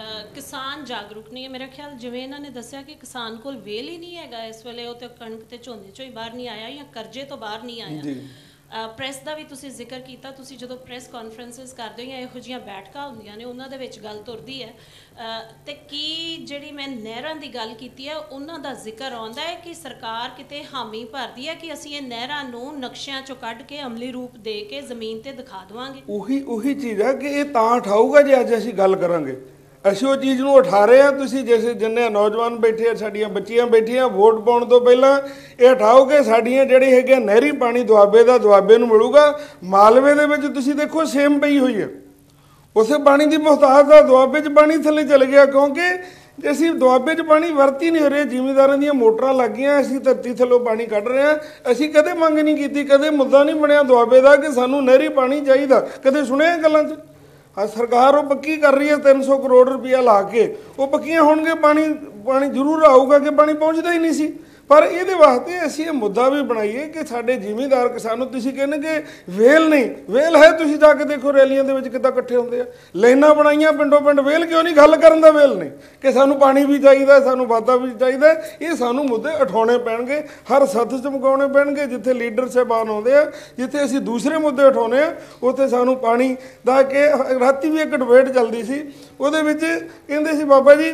ਕਿਸਾਨ ਜਾਗਰੂਕ ਨਹੀਂ ਹੈ। ਮੇਰਾ ਖਿਆਲ ਜਿਵੇਂ ਇਹਨਾਂ ਨੇ ਦੱਸਿਆ ਕਿ ਕਿਸਾਨ ਕੋਲ ਵੇਲ ਹੀ ਨਹੀਂ ਹੈਗਾ ਇਸ ਵੇਲੇ, ਉਹ ਤੇ ਕਣਕ ਤੇ ਝੋਨੇ ਚੋਂ ਹੀ ਬਾਹਰ ਨਹੀਂ ਆਇਆ ਜਾਂ ਕਰਜ਼ੇ ਤੋਂ ਬਾਹਰ ਨਹੀਂ ਆਇਆ। ਪ੍ਰੈਸ ਦਾ ਵੀ ਤੁਸੀਂ ਜ਼ਿਕਰ ਕੀਤਾ, ਤੁਸੀਂ ਜਦੋਂ ਪ੍ਰੈਸ ਕਾਨਫਰੰਸਿਸ ਕਰਦੇ ਹੋ ਜਾਂ ਇਹੋ ਜਿਹੀਆਂ ਬੈਠਕਾਂ ਹੁੰਦੀਆਂ ਨੇ ਉਹਨਾਂ ਦੇ ਵਿੱਚ ਗੱਲ ਤੁਰਦੀ ਹੈ ਤੇ ਕੀ ਜਿਹੜੀ ਮੈਂ ਨਹਿਰਾਂ ਦੀ ਗੱਲ ਕੀਤੀ ਹੈ ਉਹਨਾਂ ਦਾ ਜ਼ਿਕਰ ਆਉਂਦਾ ਹੈ ਕਿ ਸਰਕਾਰ ਕਿਤੇ ਹਾਮੀ ਭਰਦੀ ਹੈ ਕਿ ਅਸੀਂ ਇਹ ਨਹਿਰਾਂ ਨੂੰ ਨਕਸ਼ਿਆਂ ਚੋਂ ਕੱਢ ਕੇ ਅਮਲੀ ਰੂਪ ਦੇ ਕੇ ਜ਼ਮੀਨ ਤੇ ਦਿਖਾ ਦੇਵਾਂਗੇ? ਉਹੀ ਉਹੀ ਚੀਜ਼ ਹੈ ਕਿ ਇਹ ਤਾਂ ਉਠਾਊਗਾ ਜੇ ਅੱਜ ਅਸੀਂ ਗੱਲ ਕਰਾਂਗੇ। ਅਸੀਂ ਉਹ ਚੀਜ਼ ਨੂੰ ਉਠਾ ਰਹੇ ਹਾਂ। ਤੁਸੀਂ ਜੈਸੇ ਜਿੰਨੇ ਨੌਜਵਾਨ ਬੈਠੇ ਆ, ਸਾਡੀਆਂ ਬੱਚੀਆਂ ਬੈਠੀਆਂ, ਵੋਟ ਪਾਉਣ ਤੋਂ ਪਹਿਲਾਂ ਇਹ ਉਠਾਓਗੇ ਸਾਡੀਆਂ ਜਿਹੜੇ ਹੈਗੇ ਨਹਿਰੀ ਪਾਣੀ ਦੁਆਬੇ ਦਾ ਦੁਆਬੇ ਨੂੰ ਮਿਲੂਗਾ। ਮਾਲਵੇ ਦੇ ਵਿੱਚ ਤੁਸੀਂ ਦੇਖੋ ਸੇਮ ਪਈ ਹੋਈ ਹੈ, ਉਸੇ ਪਾਣੀ ਦੀ ਮੁਹਤਾਜ ਦਾ ਦੁਆਬੇ 'ਚ ਪਾਣੀ ਥੱਲੇ ਚਲ ਗਿਆ, ਕਿਉਂਕਿ ਜੇ ਅਸੀਂ ਦੁਆਬੇ 'ਚ ਪਾਣੀ ਵਰਤੀ ਨਹੀਂ ਹੋ ਰਹੇ। ਜ਼ਿਮੀਂਦਾਰਾਂ ਦੀਆਂ ਮੋਟਰਾਂ ਲੱਗ ਗਈਆਂ, ਅਸੀਂ ਧਰਤੀ ਥੱਲੋਂ ਪਾਣੀ ਕੱਢ ਰਹੇ ਹਾਂ। ਅਸੀਂ ਕਦੇ ਮੰਗ ਨਹੀਂ ਕੀਤੀ, ਕਦੇ ਮੁੱਦਾ ਨਹੀਂ ਬਣਿਆ ਦੁਆਬੇ ਦਾ ਕਿ ਸਾਨੂੰ ਨਹਿਰੀ ਪਾਣੀ ਚਾਹੀਦਾ। ਕਦੇ ਸੁਣਿਆ ਗੱਲਾਂ 'ਚ? ਹਾਂ, ਸਰਕਾਰ ਉਹ ਪੱਕੀ ਕਰ ਰਹੀ ਹੈ ਤਿੰਨ ਸੌ ਕਰੋੜ ਰੁਪਇਆ ਲਾ ਕੇ, ਉਹ ਪੱਕੀਆਂ ਹੋਣਗੇ, ਪਾਣੀ ਪਾਣੀ ਜ਼ਰੂਰ ਆਊਗਾ ਕਿ ਪਾਣੀ ਪਹੁੰਚਦਾ ਹੀ ਨਹੀਂ ਸੀ। ਪਰ ਇਹਦੇ ਵਾਸਤੇ ਅਸੀਂ ਇਹ ਮੁੱਦਾ ਵੀ ਬਣਾਈਏ ਕਿ ਸਾਡੇ ਜ਼ਿਮੀਂਦਾਰ ਕਿਸਾਨ, ਤੁਸੀਂ ਕਹਿੰਦੇ ਕਿ ਵੇਲ ਨਹੀਂ, ਵੇਲ ਹੈ। ਤੁਸੀਂ ਜਾ ਕੇ ਦੇਖੋ ਰੈਲੀਆਂ ਦੇ ਵਿੱਚ ਕਿੱਦਾਂ ਇਕੱਠੇ ਹੁੰਦੇ ਆ, ਲਾਈਨਾਂ ਬਣਾਈਆਂ ਪਿੰਡੋਂ ਪਿੰਡ। ਵੇਲ ਕਿਉਂ ਨਹੀਂ? ਗੱਲ ਕਰਨ ਦਾ ਵੇਲ ਨਹੀਂ ਕਿ ਸਾਨੂੰ ਪਾਣੀ ਵੀ ਚਾਹੀਦਾ, ਸਾਨੂੰ ਵਾਧਾ ਵੀ ਚਾਹੀਦਾ। ਇਹ ਸਾਨੂੰ ਮੁੱਦੇ ਉਠਾਉਣੇ ਪੈਣਗੇ, ਹਰ ਸੱਥ 'ਚ ਮੁਕਾਉਣੇ ਪੈਣਗੇ। ਜਿੱਥੇ ਲੀਡਰ ਸਾਹਿਬਾਨ ਆਉਂਦੇ ਆ, ਜਿੱਥੇ ਅਸੀਂ ਦੂਸਰੇ ਮੁੱਦੇ ਉਠਾਉਂਦੇ ਆ, ਉੱਥੇ ਸਾਨੂੰ ਪਾਣੀ ਦਾ ਕਿ ਰਾਤੀ ਵੀ ਇੱਕ ਡਿਬੇਟ ਚੱਲਦੀ ਸੀ, ਉਹਦੇ ਵਿੱਚ ਕਹਿੰਦੇ ਸੀ ਬਾਬਾ ਜੀ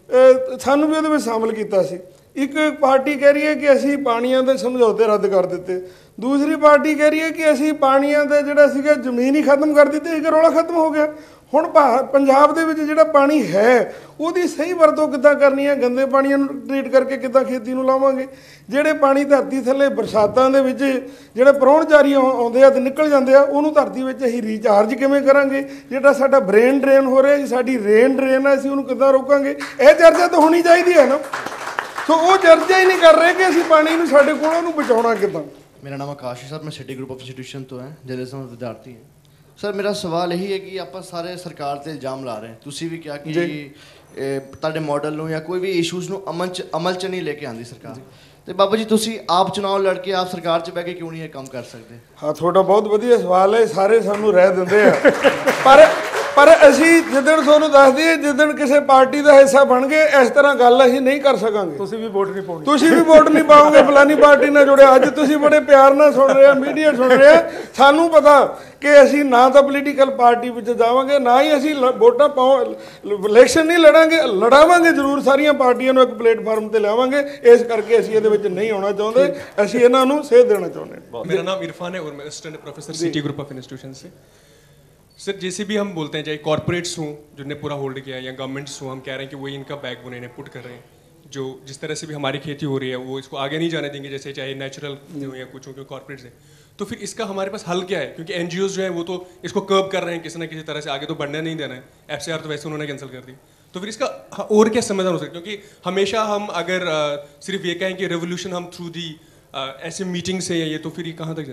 ਸਾਨੂੰ ਵੀ ਉਹਦੇ ਵਿੱਚ ਸ਼ਾਮਲ ਕੀਤਾ ਸੀ। ਇੱਕ ਪਾਰਟੀ ਕਹਿ ਰਹੀ ਹੈ ਕਿ ਅਸੀਂ ਪਾਣੀਆਂ ਦੇ ਸਮਝੌਤੇ ਰੱਦ ਕਰ ਦਿੱਤੇ, ਦੂਸਰੀ ਪਾਰਟੀ ਕਹਿ ਰਹੀ ਹੈ ਕਿ ਅਸੀਂ ਪਾਣੀਆਂ ਦੇ ਜਿਹੜਾ ਸੀਗਾ ਜ਼ਮੀਨ ਹੀ ਖਤਮ ਕਰ ਦਿੱਤੀ। ਇੱਕ ਰੌਲਾ ਖਤਮ ਹੋ ਗਿਆ। ਹੁਣ ਪੰਜਾਬ ਦੇ ਵਿੱਚ ਜਿਹੜਾ ਪਾਣੀ ਹੈ ਉਹਦੀ ਸਹੀ ਵਰਤੋਂ ਕਿੱਦਾਂ ਕਰਨੀ ਹੈ? ਗੰਦੇ ਪਾਣੀਆਂ ਨੂੰ ਟ੍ਰੀਟ ਕਰਕੇ ਕਿੱਦਾਂ ਖੇਤੀ ਨੂੰ ਲਾਵਾਂਗੇ? ਜਿਹੜੇ ਪਾਣੀ ਧਰਤੀ ਥੱਲੇ ਬਰਸਾਤਾਂ ਦੇ ਵਿੱਚ ਜਿਹੜੇ ਪ੍ਰਾਹੁਣਚਾਰੀ ਆਉਂਦੇ ਆ ਤੇ ਨਿਕਲ ਜਾਂਦੇ ਆ, ਉਹਨੂੰ ਧਰਤੀ ਵਿੱਚ ਅਸੀਂ ਰੀਚਾਰਜ ਕਿਵੇਂ ਕਰਾਂਗੇ? ਜਿਹੜਾ ਸਾਡਾ ਬ੍ਰੇਨ ਡਰੇਨ ਹੋ ਰਿਹਾ, ਸਾਡੀ ਰੇਨ ਡਰੇਨ ਹੈ, ਅਸੀਂ ਉਹਨੂੰ ਕਿੱਦਾਂ ਰੋਕਾਂਗੇ? ਇਹ ਚਰਚਾ ਤਾਂ ਹੋਣੀ ਚਾਹੀਦੀ ਹੈ ਨਾ। ਸੋ ਉਹ ਚਰਚਾ ਹੀ ਨਹੀਂ ਕਰ ਰਹੇ ਕਿ ਅਸੀਂ ਪਾਣੀ ਨੂੰ ਸਾਡੇ ਕੋਲੋਂ ਉਹਨੂੰ ਬਚਾਉਣਾ ਕਿੱਦਾਂ। ਮੇਰਾ ਨਾਮ ਆਕਾਸ਼ ਹੈ ਸਰ, ਮੈਂ ਸਿਟੀ ਗਰੁੱਪ ਆਫ ਇੰਸਟੀਟਿਊਸ਼ਨ ਤੋਂ ਹੈ, ਜਰਨਲਿਜ਼ਮ ਵਿਦਿਆਰਥੀ ਹਾਂ ਸਰ। ਮੇਰਾ ਸਵਾਲ ਇਹੀ ਹੈ ਕਿ ਆਪਾਂ ਸਾਰੇ ਸਰਕਾਰ ਤੇ ਇਲਜ਼ਾਮ ਲਾ ਰਹੇ ਹਾਂ। ਤੁਸੀਂ ਵੀ ਕਿਹਾ ਕਿ ਤੁਹਾਡੇ ਮਾਡਲ ਨੂੰ ਜਾਂ ਕੋਈ ਵੀ ਇਸ਼ੂਜ਼ ਨੂੰ ਅਮਲ 'ਚ ਅਮਲ 'ਚ ਨਹੀਂ ਲੈ ਕੇ ਆਉਂਦੀ ਸਰਕਾਰ। ਤੇ ਬਾਬਾ ਜੀ ਤੁਸੀਂ ਆਪ ਚੁਣਾਵ ਲੜ ਕੇ ਆਪ ਸਰਕਾਰ 'ਚ ਬਹਿ ਕੇ ਕਿਉਂ ਨਹੀਂ ਇਹ ਕੰਮ ਕਰ ਸਕਦੇ? ਹਾਂ, ਤੁਹਾਡਾ ਬਹੁਤ ਵਧੀਆ ਸਵਾਲ ਹੈ। ਸਾਰੇ ਸਾਨੂੰ ਰਹਿ ਦਿੰਦੇ ਆ, ਪਰ ਪਰ ਅਸੀਂ ਜਿੱਦਣ ਤੁਹਾਨੂੰ ਦੱਸ ਦਈਏ, ਜਿੱਦਣ ਕਿਸੇ ਪਾਰਟੀ ਦਾ ਹਿੱਸਾ ਬਣ ਗਏ, ਇਸ ਤਰ੍ਹਾਂ ਗੱਲ ਅਸੀਂ ਨਹੀਂ ਕਰ ਸਕਾਂਗੇ। ਤੁਸੀਂ ਵੀ ਵੋਟ ਨਹੀਂ ਪਾਉਣੀ, ਤੁਸੀਂ ਵੀ ਵੋਟ ਨਹੀਂ ਪਾਓਗੇ, ਫਲਾਨੀ ਪਾਰਟੀ ਨਾਲ ਜੁੜਿਆ। ਅੱਜ ਤੁਸੀਂ ਬੜੇ ਪਿਆਰ ਨਾਲ ਸੁਣ ਰਹੇ ਆ, ਮੀਡੀਆ ਸੁਣ ਰਿਹਾ। ਸਾਨੂੰ ਪਤਾ ਕਿ ਅਸੀਂ ਨਾ ਤਾਂ ਪੋਲੀਟੀਕਲ ਪਾਰਟੀ ਵਿੱਚ ਜਾਵਾਂਗੇ, ਨਾ ਹੀ ਅਸੀਂ ਵੋਟਾਂ ਪਾਉ ਇਲੈਕਸ਼ਨ ਨਹੀਂ ਲੜਾਂਗੇ। ਲੜਾਵਾਂਗੇ ਜ਼ਰੂਰ, ਸਾਰੀਆਂ ਪਾਰਟੀਆਂ ਨੂੰ ਇੱਕ ਪਲੇਟਫਾਰਮ ਤੇ ਲਿਆਵਾਂਗੇ। ਇਸ ਕਰਕੇ ਅਸੀਂ ਇਹਦੇ ਵਿੱਚ ਨਹੀਂ ਆਉਣਾ ਚਾਹੁੰਦੇ, ਅਸੀਂ ਇਹਨਾਂ ਨੂੰ ਸੇਧ ਦੇਣਾ ਚਾਹੁੰਦੇ ਹਾਂ। मेरा नाम इरफान है और मैं assistant professor city group of institution से। सर जैसे भी हम बोलते हैं, चाहे कॉर्पोरेट्स हों जिन्होंने पूरा होल्ड किया है या गवर्नमेंट्स हों, हम कह रहे हैं कि वही इनका बैकबोन इन्हें पुट कर रहे हैं। जो जिस तरह से भी हमारी खेती हो रही है वो इसको आगे नहीं जाने देंगे, जैसे चाहे नेचुरल हो या कुछ हो, क्योंकि कॉर्पोरेट्स है। तो फिर इसका हमारे पास हल क्या है? क्योंकि एन जी ओज जो है वो तो इसको कर्ब कर रहे हैं किसी ना किसी तरह से, आगे तो बढ़ने नहीं देना है। एफ सी आर तो वैसे उन्होंने कैंसिल कर दी। तो फिर इसका और क्या समाधान हो सकता है? क्योंकि हमेशा हम अगर सिर्फ ये कहें कि रेवोल्यूशन हम थ्रू दी ऐसे मीटिंग से या ये, तो फिर ये कहाँ तक जा सकते हैं?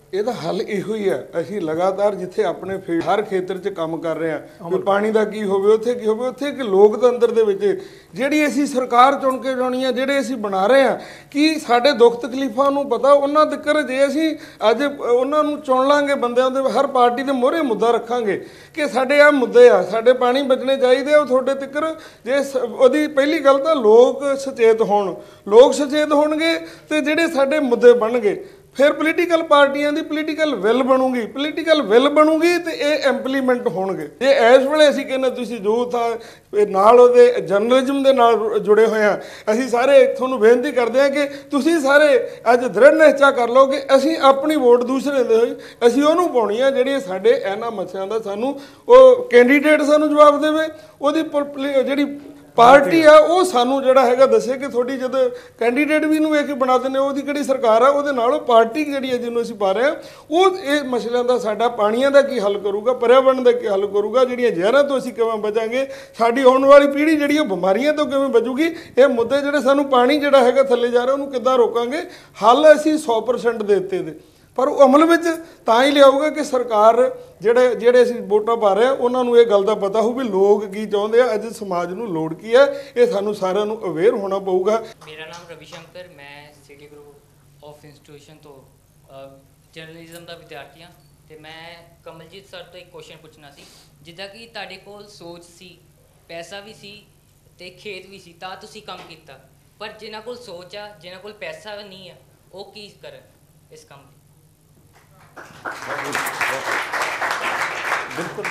ਇਹਦਾ ਹੱਲ ਇਹੋ ਹੀ ਹੈ। ਅਸੀਂ ਲਗਾਤਾਰ ਜਿੱਥੇ ਆਪਣੇ ਫੀਲਡ ਹਰ ਖੇਤਰ 'ਚ ਕੰਮ ਕਰ ਰਹੇ ਹਾਂ, ਵੀ ਪਾਣੀ ਦਾ ਕੀ ਹੋਵੇ, ਉੱਥੇ ਕੀ ਹੋਵੇ, ਉੱਥੇ ਇੱਕ ਲੋਕਤੰਤਰ ਦੇ ਵਿੱਚ ਜਿਹੜੀ ਅਸੀਂ ਸਰਕਾਰ ਚੁਣ ਕੇ ਜਾਣੀ ਆ, ਜਿਹੜੇ ਅਸੀਂ ਬਣਾ ਰਹੇ ਹਾਂ, ਕਿ ਸਾਡੇ ਦੁੱਖ ਤਕਲੀਫਾਂ ਨੂੰ ਪਤਾ ਉਹਨਾਂ ਤੱਕ, ਜੇ ਅਸੀਂ ਅੱਜ ਉਹਨਾਂ ਨੂੰ ਚੁਣ ਲਾਂਗੇ ਬੰਦਿਆਂ ਦੇ ਹਰ ਪਾਰਟੀ ਦੇ ਮੋਹਰੇ ਮੁੱਦਾ ਰੱਖਾਂਗੇ ਕਿ ਸਾਡੇ ਆਹ ਮੁੱਦੇ ਆ, ਸਾਡੇ ਪਾਣੀ ਬਚਣੇ ਚਾਹੀਦੇ, ਉਹ ਤੁਹਾਡੇ ਤੱਕ ਜੇ ਉਹਦੀ ਪਹਿਲੀ ਗੱਲ ਤਾਂ ਲੋਕ ਸੁਚੇਤ ਹੋਣ, ਲੋਕ ਸੁਚੇਤ ਹੋਣਗੇ ਤੇ ਜਿਹੜੇ ਸਾਡੇ ਮੁੱਦੇ ਬਣਨਗੇ, ਫਿਰ ਪੋਲੀਟੀਕਲ ਪਾਰਟੀਆਂ ਦੀ ਪੋਲੀਟੀਕਲ ਵਿਲ ਬਣੂਗੀ, ਪੋਲੀਟੀਕਲ ਵਿਲ ਬਣੂਗੀ ਤੇ ਇਹ ਇੰਪਲੀਮੈਂਟ ਹੋਣਗੇ। ਜੇ ਇਸ ਵੇਲੇ ਅਸੀਂ ਕਹਿੰਦੇ ਤੁਸੀਂ ਜੋ ਤਾਂ ਨਾਲ ਉਹਦੇ ਜਰਨਲਿਜ਼ਮ ਦੇ ਨਾਲ ਜੁੜੇ ਹੋਏ ਆ, ਅਸੀਂ ਸਾਰੇ ਤੁਹਾਨੂੰ ਬੇਨਤੀ ਕਰਦੇ ਹਾਂ ਕਿ ਤੁਸੀਂ ਸਾਰੇ ਅੱਜ ਦ੍ਰਿੜ ਨਿਸ਼ਚਾ ਕਰ ਲਓ ਕਿ ਅਸੀਂ ਆਪਣੀ ਵੋਟ ਦੂਸਰੇ ਦੇ ਹੋਈ ਅਸੀਂ ਉਹਨੂੰ ਪਾਉਣੀ ਆ ਜਿਹੜੀ ਸਾਡੇ ਇਹਨਾਂ ਮਸਲਿਆਂ ਦਾ ਸਾਨੂੰ ਉਹ ਕੈਂਡੀਡੇਟ ਸਾਨੂੰ ਜਵਾਬ ਦੇਵੇ, ਉਹਦੀ ਜਿਹੜੀ ਪਾਰਟੀ ਆ ਉਹ ਸਾਨੂੰ ਜਿਹੜਾ ਹੈਗਾ ਦੱਸੇ ਕਿ ਤੁਹਾਡੀ ਜਦੋਂ ਕੈਂਡੀਡੇਟ ਵੀ ਨੂੰ ਵੇਖ ਕੇ ਬਣਾ ਦਿੰਦੇ, ਉਹਦੀ ਕਿਹੜੀ ਸਰਕਾਰ ਆ, ਉਹਦੇ ਨਾਲ ਉਹ ਪਾਰਟੀ ਜਿਹੜੀ ਹੈ ਜਿਹਨੂੰ ਅਸੀਂ ਪਾ ਰਹੇ ਹਾਂ, ਉਹ ਇਹ ਮਸਲਿਆਂ ਦਾ ਸਾਡਾ ਪਾਣੀਆਂ ਦਾ ਕੀ ਹੱਲ ਕਰੂਗਾ, ਪਰਿਆਵਰਣ ਦਾ ਕੀ ਹੱਲ ਕਰੂਗਾ, ਜਿਹੜੀਆਂ ਜ਼ਹਿਰਾਂ ਤੋਂ ਅਸੀਂ ਕਿਵੇਂ ਬਚਾਂਗੇ, ਸਾਡੀ ਆਉਣ ਵਾਲੀ ਪੀੜ੍ਹੀ ਜਿਹੜੀ ਉਹ ਬਿਮਾਰੀਆਂ ਤੋਂ ਕਿਵੇਂ ਬਚੂਗੀ, ਇਹ ਮੁੱਦੇ ਜਿਹੜੇ ਸਾਨੂੰ ਪਾਣੀ ਜਿਹੜਾ ਹੈਗਾ ਥੱਲੇ ਜਾ ਰਿਹਾ ਉਹਨੂੰ ਕਿੱਦਾਂ ਰੋਕਾਂਗੇ, ਹੱਲ ਅਸੀਂ ਸੌ ਪਰਸੈਂਟ ਦੇ ਦਿੱਤੇ ਦੇ, ਪਰ ਉਹ ਅਮਲ ਵਿੱਚ ਤਾਂ ਹੀ ਲਿਆਊਗਾ ਕਿ ਸਰਕਾਰ ਜਿਹੜੇ ਜਿਹੜੇ ਅਸੀਂ ਵੋਟਾਂ ਪਾ ਰਹੇ ਹਾਂ ਉਹਨਾਂ ਨੂੰ ਇਹ ਗੱਲ ਦਾ ਪਤਾ ਹੋਊ ਵੀ ਲੋਕ ਕੀ ਚਾਹੁੰਦੇ ਆ, ਅੱਜ ਸਮਾਜ ਨੂੰ ਲੋੜ ਕੀ ਹੈ, ਇਹ ਸਾਨੂੰ ਸਾਰਿਆਂ ਨੂੰ ਅਵੇਅਰ ਹੋਣਾ ਪਊਗਾ। ਮੇਰਾ ਨਾਮ ਰਵੀ ਸ਼ੰਕਰ, ਮੈਂ ਸਿਟੀ ਗਰੁੱਪ ਆਫ ਇੰਸਟੀਟਿਊਸ਼ਨ ਤੋਂ ਜਰਨਲਿਜ਼ਮ ਦਾ ਵਿਦਿਆਰਥੀ ਹਾਂ ਤੇ ਮੈਂ ਕਮਲਜੀਤ ਸਰ ਤੋਂ ਇੱਕ ਕੁਐਸਚਨ ਪੁੱਛਣਾ ਸੀ। ਜਿੱਦਾਂ ਕਿ ਤੁਹਾਡੇ ਕੋਲ ਸੋਚ ਸੀ, ਪੈਸਾ ਵੀ ਸੀ ਤੇ ਖੇਤ ਵੀ ਸੀ ਤਾਂ ਤੁਸੀਂ ਕੰਮ ਕੀਤਾ, ਪਰ ਜਿਨ੍ਹਾਂ ਕੋਲ ਸੋਚ ਆ, ਜਿਨ੍ਹਾਂ ਕੋਲ ਪੈਸਾ ਨਹੀਂ ਆ, ਉਹ ਕੀ ਕਰਨ ਇਸ ਕੰਮ ਲਈ? ਬਿਲਕੁਲ,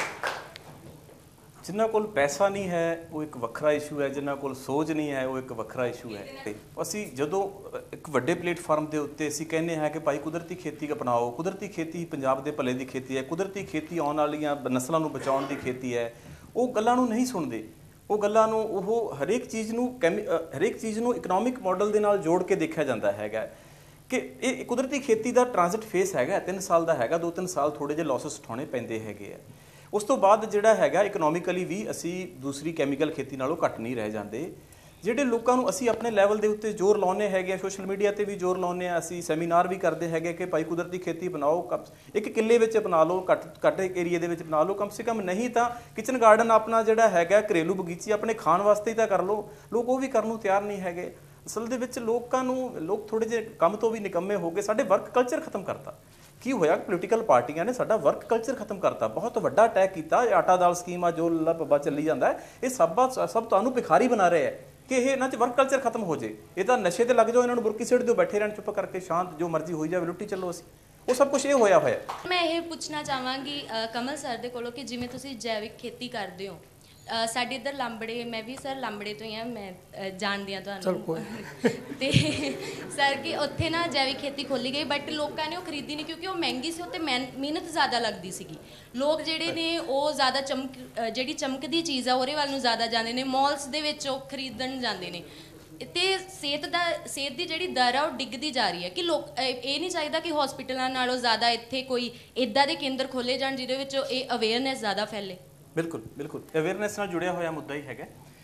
ਜਿਨ੍ਹਾਂ ਕੋਲ ਪੈਸਾ ਨਹੀਂ ਹੈ ਉਹ ਇੱਕ ਵੱਖਰਾ ਇਸ਼ੂ ਹੈ, ਜਿਨ੍ਹਾਂ ਕੋਲ ਸੋਚ ਨਹੀਂ ਹੈ ਉਹ ਇੱਕ ਵੱਖਰਾ ਇਸ਼ੂ ਹੈ। ਅਸੀਂ ਜਦੋਂ ਇੱਕ ਵੱਡੇ ਪਲੇਟਫਾਰਮ ਦੇ ਉੱਤੇ ਅਸੀਂ ਕਹਿੰਦੇ ਹਾਂ ਕਿ ਭਾਈ ਕੁਦਰਤੀ ਖੇਤੀ ਅਪਣਾਓ, ਕੁਦਰਤੀ ਖੇਤੀ ਪੰਜਾਬ ਦੇ ਭਲੇ ਦੀ ਖੇਤੀ ਹੈ, ਕੁਦਰਤੀ ਖੇਤੀ ਆਉਣ ਵਾਲੀਆਂ ਨਸਲਾਂ ਨੂੰ ਬਚਾਉਣ ਦੀ ਖੇਤੀ ਹੈ, ਉਹ ਗੱਲਾਂ ਨੂੰ ਨਹੀਂ ਸੁਣਦੇ। ਉਹ ਗੱਲਾਂ ਨੂੰ ਉਹ ਹਰੇਕ ਚੀਜ਼ ਨੂੰ ਕੈਮੀ ਹਰੇਕ ਚੀਜ਼ ਨੂੰ ਇਕਨੋਮਿਕ ਮਾਡਲ ਦੇ ਨਾਲ ਜੋੜ ਕੇ ਦੇਖਿਆ ਜਾਂਦਾ ਹੈਗਾ ਕਿ ਇਹ ਕੁਦਰਤੀ ਖੇਤੀ ਦਾ ਟ੍ਰਾਂਜ਼ਿਟ ਫੇਸ ਹੈਗਾ, ਤਿੰਨ ਸਾਲ ਦਾ ਹੈਗਾ, ਦੋ ਤਿੰਨ ਸਾਲ ਥੋੜ੍ਹੇ ਜਿਹੇ ਲਾਸਸ ਉਠਾਉਣੇ ਪੈਂਦੇ ਹੈਗੇ ਆ। ਉਸ ਤੋਂ ਬਾਅਦ ਜਿਹੜਾ ਹੈਗਾ ਇਕਨੋਮਿਕਲੀ ਵੀ ਅਸੀਂ ਦੂਸਰੀ ਕੈਮੀਕਲ ਖੇਤੀ ਨਾਲੋਂ ਘੱਟ ਨਹੀਂ ਰਹਿ ਜਾਂਦੇ। ਜਿਹੜੇ ਲੋਕਾਂ ਨੂੰ ਅਸੀਂ ਆਪਣੇ ਲੈਵਲ ਦੇ ਉੱਤੇ ਜ਼ੋਰ ਲਾਉਂਦੇ ਹੈਗੇ ਆ, ਸੋਸ਼ਲ ਮੀਡੀਆ 'ਤੇ ਵੀ ਜ਼ੋਰ ਲਾਉਂਦੇ ਆ, ਅਸੀਂ ਸੈਮੀਨਾਰ ਵੀ ਕਰਦੇ ਹੈਗੇ ਕਿ ਭਾਈ ਕੁਦਰਤੀ ਖੇਤੀ ਬਣਾਓ, ਇੱਕ ਕਿੱਲੇ ਵਿੱਚ ਬਣਾ ਲਓ, ਘੱਟ ਘੱਟ ਏਰੀਏ ਦੇ ਵਿੱਚ ਬਣਾ ਲਓ, ਕਮ ਸੇ ਕਮ ਨਹੀਂ ਤਾਂ ਕਿਚਨ ਗਾਰਡਨ ਆਪਣਾ ਜਿਹੜਾ ਹੈਗਾ ਘਰੇਲੂ ਬਗੀਚੀ ਆਪਣੇ ਖਾਣ ਵਾਸਤੇ ਹੀ ਤਾਂ ਕਰ ਲਓ। ਲੋਕ ਉਹ ਵੀ ਕਰਨ ਨੂੰ ਤਿਆਰ ਨਹੀਂ ਹੈਗੇ। ਅਸਲ ਦੇ ਵਿੱਚ ਲੋਕਾਂ ਨੂੰ ਲੋਕ ਥੋੜ੍ਹੇ ਜਿਹੇ ਕੰਮ ਤੋਂ ਵੀ ਨਿਕੰਮੇ ਹੋ ਗਏ। ਸਾਡੇ ਵਰਕ ਕਲਚਰ ਖਤਮ ਕਰਤਾ। ਕੀ ਹੋਇਆ? ਪੋਲੀਟੀਕਲ ਪਾਰਟੀਆਂ ਨੇ ਸਾਡਾ ਵਰਕ ਕਲਚਰ ਖਤਮ ਕਰਤਾ, ਬਹੁਤ ਵੱਡਾ ਅਟੈਕ ਕੀਤਾ। ਆਟਾ ਦਾਲ ਸਕੀਮ ਆ ਜੋ ਲੱਲਾ ਪੱਬਾ ਚੱਲੀ ਜਾਂਦਾ ਹੈ, ਇਹ ਸਭ ਸਭ ਤੁਹਾਨੂੰ ਭਿਖਾਰੀ ਬਣਾ ਰਹੇ ਹੈ ਕਿ ਇਹ ਇਹਨਾਂ 'ਚ ਵਰਕ ਕਲਚਰ ਖਤਮ ਹੋ ਜੇ। ਇਹ ਤਾਂ ਨਸ਼ੇ ਤੇ ਲੱਗ ਜਾਓ, ਇਹਨਾਂ ਨੂੰ ਬੁਰਕੀ ਸਿੱਟ ਦਿਓ, ਬੈਠੇ ਰਹਿਣ ਚੁੱਪ ਕਰਕੇ, ਸ਼ਾਂਤ, ਜੋ ਮਰਜ਼ੀ ਹੋਈ ਜਾਵੇ, ਲੁੱਟੀ ਚੱਲੋ। ਅਸੀਂ ਉਹ ਸਭ ਕੁਝ ਇਹ ਹੋਇਆ ਹੋਇਆ। ਮੈਂ ਇਹ ਪੁੱਛਣਾ ਚਾਹਾਂਗੀ ਕਮਲ ਸਰ ਦੇ ਕੋਲੋਂ ਕਿ ਜਿਵੇਂ ਤੁਸੀਂ ਜੈਵਿਕ ਖੇਤੀ ਕਰਦੇ ਹੋ, ਸਾਡੇ ਇੱਧਰ ਲਾਂਬੜੇ, ਮੈਂ ਵੀ ਸਰ ਲਾਂਬੜੇ ਤੋਂ ਹੀ ਹਾਂ, ਮੈਂ ਜਾਣਦੀ ਹਾਂ ਤੁਹਾਨੂੰ, ਤੇ ਸਰ ਕਿ ਉੱਥੇ ਨਾ ਜੈਵਿਕ ਖੇਤੀ ਖੋਲੀ ਗਈ, ਬਟ ਲੋਕਾਂ ਨੇ ਉਹ ਖਰੀਦੀ ਨਹੀਂ ਕਿਉਂਕਿ ਉਹ ਮਹਿੰਗੀ ਸੀ, ਉੱਤੇ ਮਿਹਨਤ ਜ਼ਿਆਦਾ ਲੱਗਦੀ ਸੀਗੀ। ਲੋਕ ਜਿਹੜੇ ਨੇ ਉਹ ਜ਼ਿਆਦਾ ਚਮਕ ਜਿਹੜੀ ਚਮਕਦੀ ਚੀਜ਼ ਆ ਉਹਦੇ ਵੱਲ ਨੂੰ ਜ਼ਿਆਦਾ ਜਾਂਦੇ ਨੇ, ਮੌਲਸ ਦੇ ਵਿੱਚ ਉਹ ਖਰੀਦਣ ਜਾਂਦੇ ਨੇ, ਤੇ ਸਿਹਤ ਦਾ ਸਿਹਤ ਦੀ ਜਿਹੜੀ ਦਰ ਆ ਉਹ ਡਿੱਗਦੀ ਜਾ ਰਹੀ ਹੈ। ਕਿ ਲੋਕ ਇਹ ਨਹੀਂ ਚਾਹੀਦਾ ਕਿ ਹਸਪੀਟਲਾਂ ਨਾਲੋਂ ਜ਼ਿਆਦਾ ਇੱਥੇ ਕੋਈ ਇੱਦਾਂ ਦੇ ਕੇਂਦਰ ਖੋਲ੍ਹੇ ਜਾਣ ਜਿਹਦੇ ਵਿੱਚ ਇਹ ਅਵੇਅਰਨੈਸ ਜ਼ਿਆਦਾ ਫੈਲੇ। ਬਿਲਕੁਲ ਬਿਲਕੁਲ, ਅਵੇਅਰਨੈਸ ਨਾਲ ਜੁੜਿਆ ਹੋਇਆ ਮੁੱਦਾ ਹੀ ਹੈਗਾ।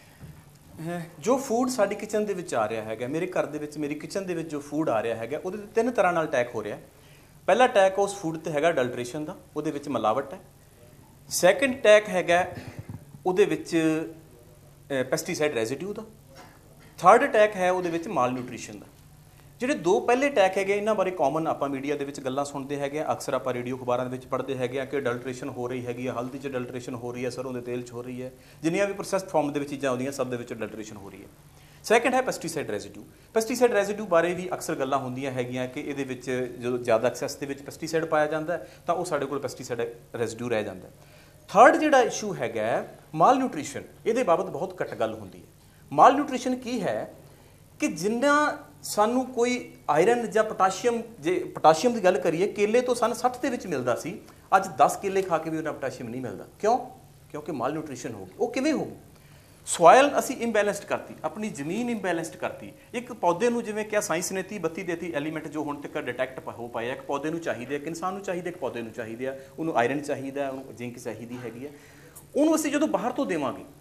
ਜੋ ਫੂਡ ਸਾਡੀ ਕਿਚਨ ਦੇ ਵਿੱਚ ਆ ਰਿਹਾ ਹੈਗਾ, ਮੇਰੇ ਘਰ ਦੇ ਵਿੱਚ, ਮੇਰੀ ਕਿਚਨ ਦੇ ਵਿੱਚ ਜੋ ਫੂਡ ਆ ਰਿਹਾ ਹੈਗਾ, ਉਹਦੇ 'ਤੇ ਤਿੰਨ ਤਰ੍ਹਾਂ ਨਾਲ ਅਟੈਕ ਹੋ ਰਿਹਾ। ਪਹਿਲਾ ਅਟੈਕ ਉਸ ਫੂਡ 'ਤੇ ਹੈਗਾ ਅਡਲਟ੍ਰੇਸ਼ਨ ਦਾ, ਉਹਦੇ ਵਿੱਚ ਮਿਲਾਵਟ ਹੈ। ਸੈਕਿੰਡ ਅਟੈਕ ਹੈਗਾ ਉਹਦੇ ਵਿੱਚ ਪੈਸਟੀਸਾਈਡ ਰੈਜ਼ੀਡਿਊ ਦਾ। ਥਰਡ ਅਟੈਕ ਹੈ ਉਹਦੇ ਵਿੱਚ ਮਾਲ ਨਿਊਟ੍ਰੀਸ਼ਨ ਦਾ। ਜਿਹੜੇ ਦੋ ਪਹਿਲੇ ਅਟੈਕ ਹੈਗੇ, ਇਹਨਾਂ ਬਾਰੇ ਕਾਮਨ ਆਪਾਂ ਮੀਡੀਆ ਦੇ ਵਿੱਚ ਗੱਲਾਂ ਸੁਣਦੇ ਹੈਗੇ ਆ, ਅਕਸਰ ਆਪਾਂ ਰੇਡੀਓ ਅਖਬਾਰਾਂ ਦੇ ਵਿੱਚ ਪੜ੍ਹਦੇ ਹੈਗੇ ਆ ਕਿ ਅਡਲਟ੍ਰੇਸ਼ਨ ਹੋ ਰਹੀ ਹੈਗੀ ਆ, ਹਲਦੀ 'ਚ ਅਡਲਟ੍ਰੇਸ਼ਨ ਹੋ ਰਹੀ ਹੈ, ਸਰੋਂ ਦੇ ਤੇਲ 'ਚ ਹੋ ਰਹੀ ਹੈ, ਜਿੰਨੀਆਂ ਵੀ ਪ੍ਰੋਸੈਸਡ ਫਾਰਮ ਦੇ ਵਿੱਚ ਚੀਜ਼ਾਂ ਆਉਂਦੀਆਂ ਸਭ ਦੇ ਵਿੱਚ ਅਡਲਟ੍ਰੇਸ਼ਨ ਹੋ ਰਹੀ ਹੈ। ਸੈਕਿੰਡ ਹੈ ਪੈਸਟੀਸਾਈਡ ਰੈਜ਼ੀਡਿਊ। ਪੈਸਟੀਸਾਈਡ ਰੈਜ਼ੀਡਿਊ ਬਾਰੇ ਵੀ ਅਕਸਰ ਗੱਲਾਂ ਹੁੰਦੀਆਂ ਹੈਗੀਆਂ ਕਿ ਇਹਦੇ ਵਿੱਚ ਜਦੋਂ ਜ਼ਿਆਦਾ ਐਕਸੈਸ ਦੇ ਵਿੱਚ ਪੈਸਟੀਸਾਈਡ ਪਾਇਆ ਜਾਂਦਾ ਤਾਂ ਉਹ ਸਾਡੇ ਕੋਲ ਪੈਸਟੀਸਾਈਡ ਰੈਜ਼ੀਡਿਊ ਰਹਿ ਜਾਂਦਾ। ਥਰਡ ਜਿਹੜਾ ਇਸ਼ੂ ਹੈਗਾ ਮਾਲ ਨਿਊਟ੍ਰੀਸ਼ਨ, ਇਹਦੇ ਬਾਬਤ ਬਹੁਤ ਘੱਟ ਗੱਲ ਹੁੰਦੀ ਹੈ। ਮਾਲ ਨਿਊਟ੍ਰੀਸ਼ਨ ਕੀ ਹੈ ਕਿ ਜਿੰਨਾ ਸਾਨੂੰ ਕੋਈ ਆਇਰਨ ਜਾਂ ਪੋਟਾਸ਼ੀਅਮ, ਜੇ ਪੋਟਾਸ਼ੀਅਮ ਦੀ ਗੱਲ ਕਰੀਏ, ਕੇਲੇ ਤੋਂ ਸਾਨੂੰ ਸੱਠ ਦੇ ਵਿੱਚ ਮਿਲਦਾ ਸੀ, ਅੱਜ ਦਸ ਕੇਲੇ ਖਾ ਕੇ ਵੀ ਉਹਨਾਂ ਪੋਟਾਸ਼ੀਅਮ ਨਹੀਂ ਮਿਲਦਾ। ਕਿਉਂ? ਕਿਉਂਕਿ ਮਾਲ ਨਿਊਟ੍ਰੀਸ਼ਨ ਹੋ ਗਈ। ਉਹ ਕਿਵੇਂ ਹੋ ਗਈ? ਸੋਇਲ ਅਸੀਂ ਇੰਬੈਲੈਂਸਡ ਕਰਤੀ, ਆਪਣੀ ਜ਼ਮੀਨ ਇੰਬੈਲੈਂਸਡ ਕਰਤੀ। ਇੱਕ ਪੌਦੇ ਨੂੰ ਜਿਵੇਂ ਕਿਹਾ ਸਾਇੰਸ ਨੇ ਤੀਹ ਬੱਤੀ ਦੇਤੀ ਐਲੀਮੈਂਟ ਜੋ ਹੁਣ ਤੱਕ ਡਿਟੈਕਟ ਹੋ ਪਾਇਆ, ਇੱਕ ਪੌਦੇ ਨੂੰ ਚਾਹੀਦੇ, ਇੱਕ ਇਨਸਾਨ ਨੂੰ ਚਾਹੀਦੇ, ਇੱਕ ਪੌਦੇ ਨੂੰ ਚਾਹੀਦੇ ਆ, ਉਹਨੂੰ ਆਇਰਨ ਚਾਹੀਦਾ, ਉਹਨੂੰ ਜ਼ਿੰਕ ਚਾਹੀਦੀ ਹੈਗੀ ਆ। ਉਹਨੂੰ ਅਸੀਂ ਜਦੋਂ ਬਾਹਰ ਤੋਂ ਦੇਵਾਂਗੇ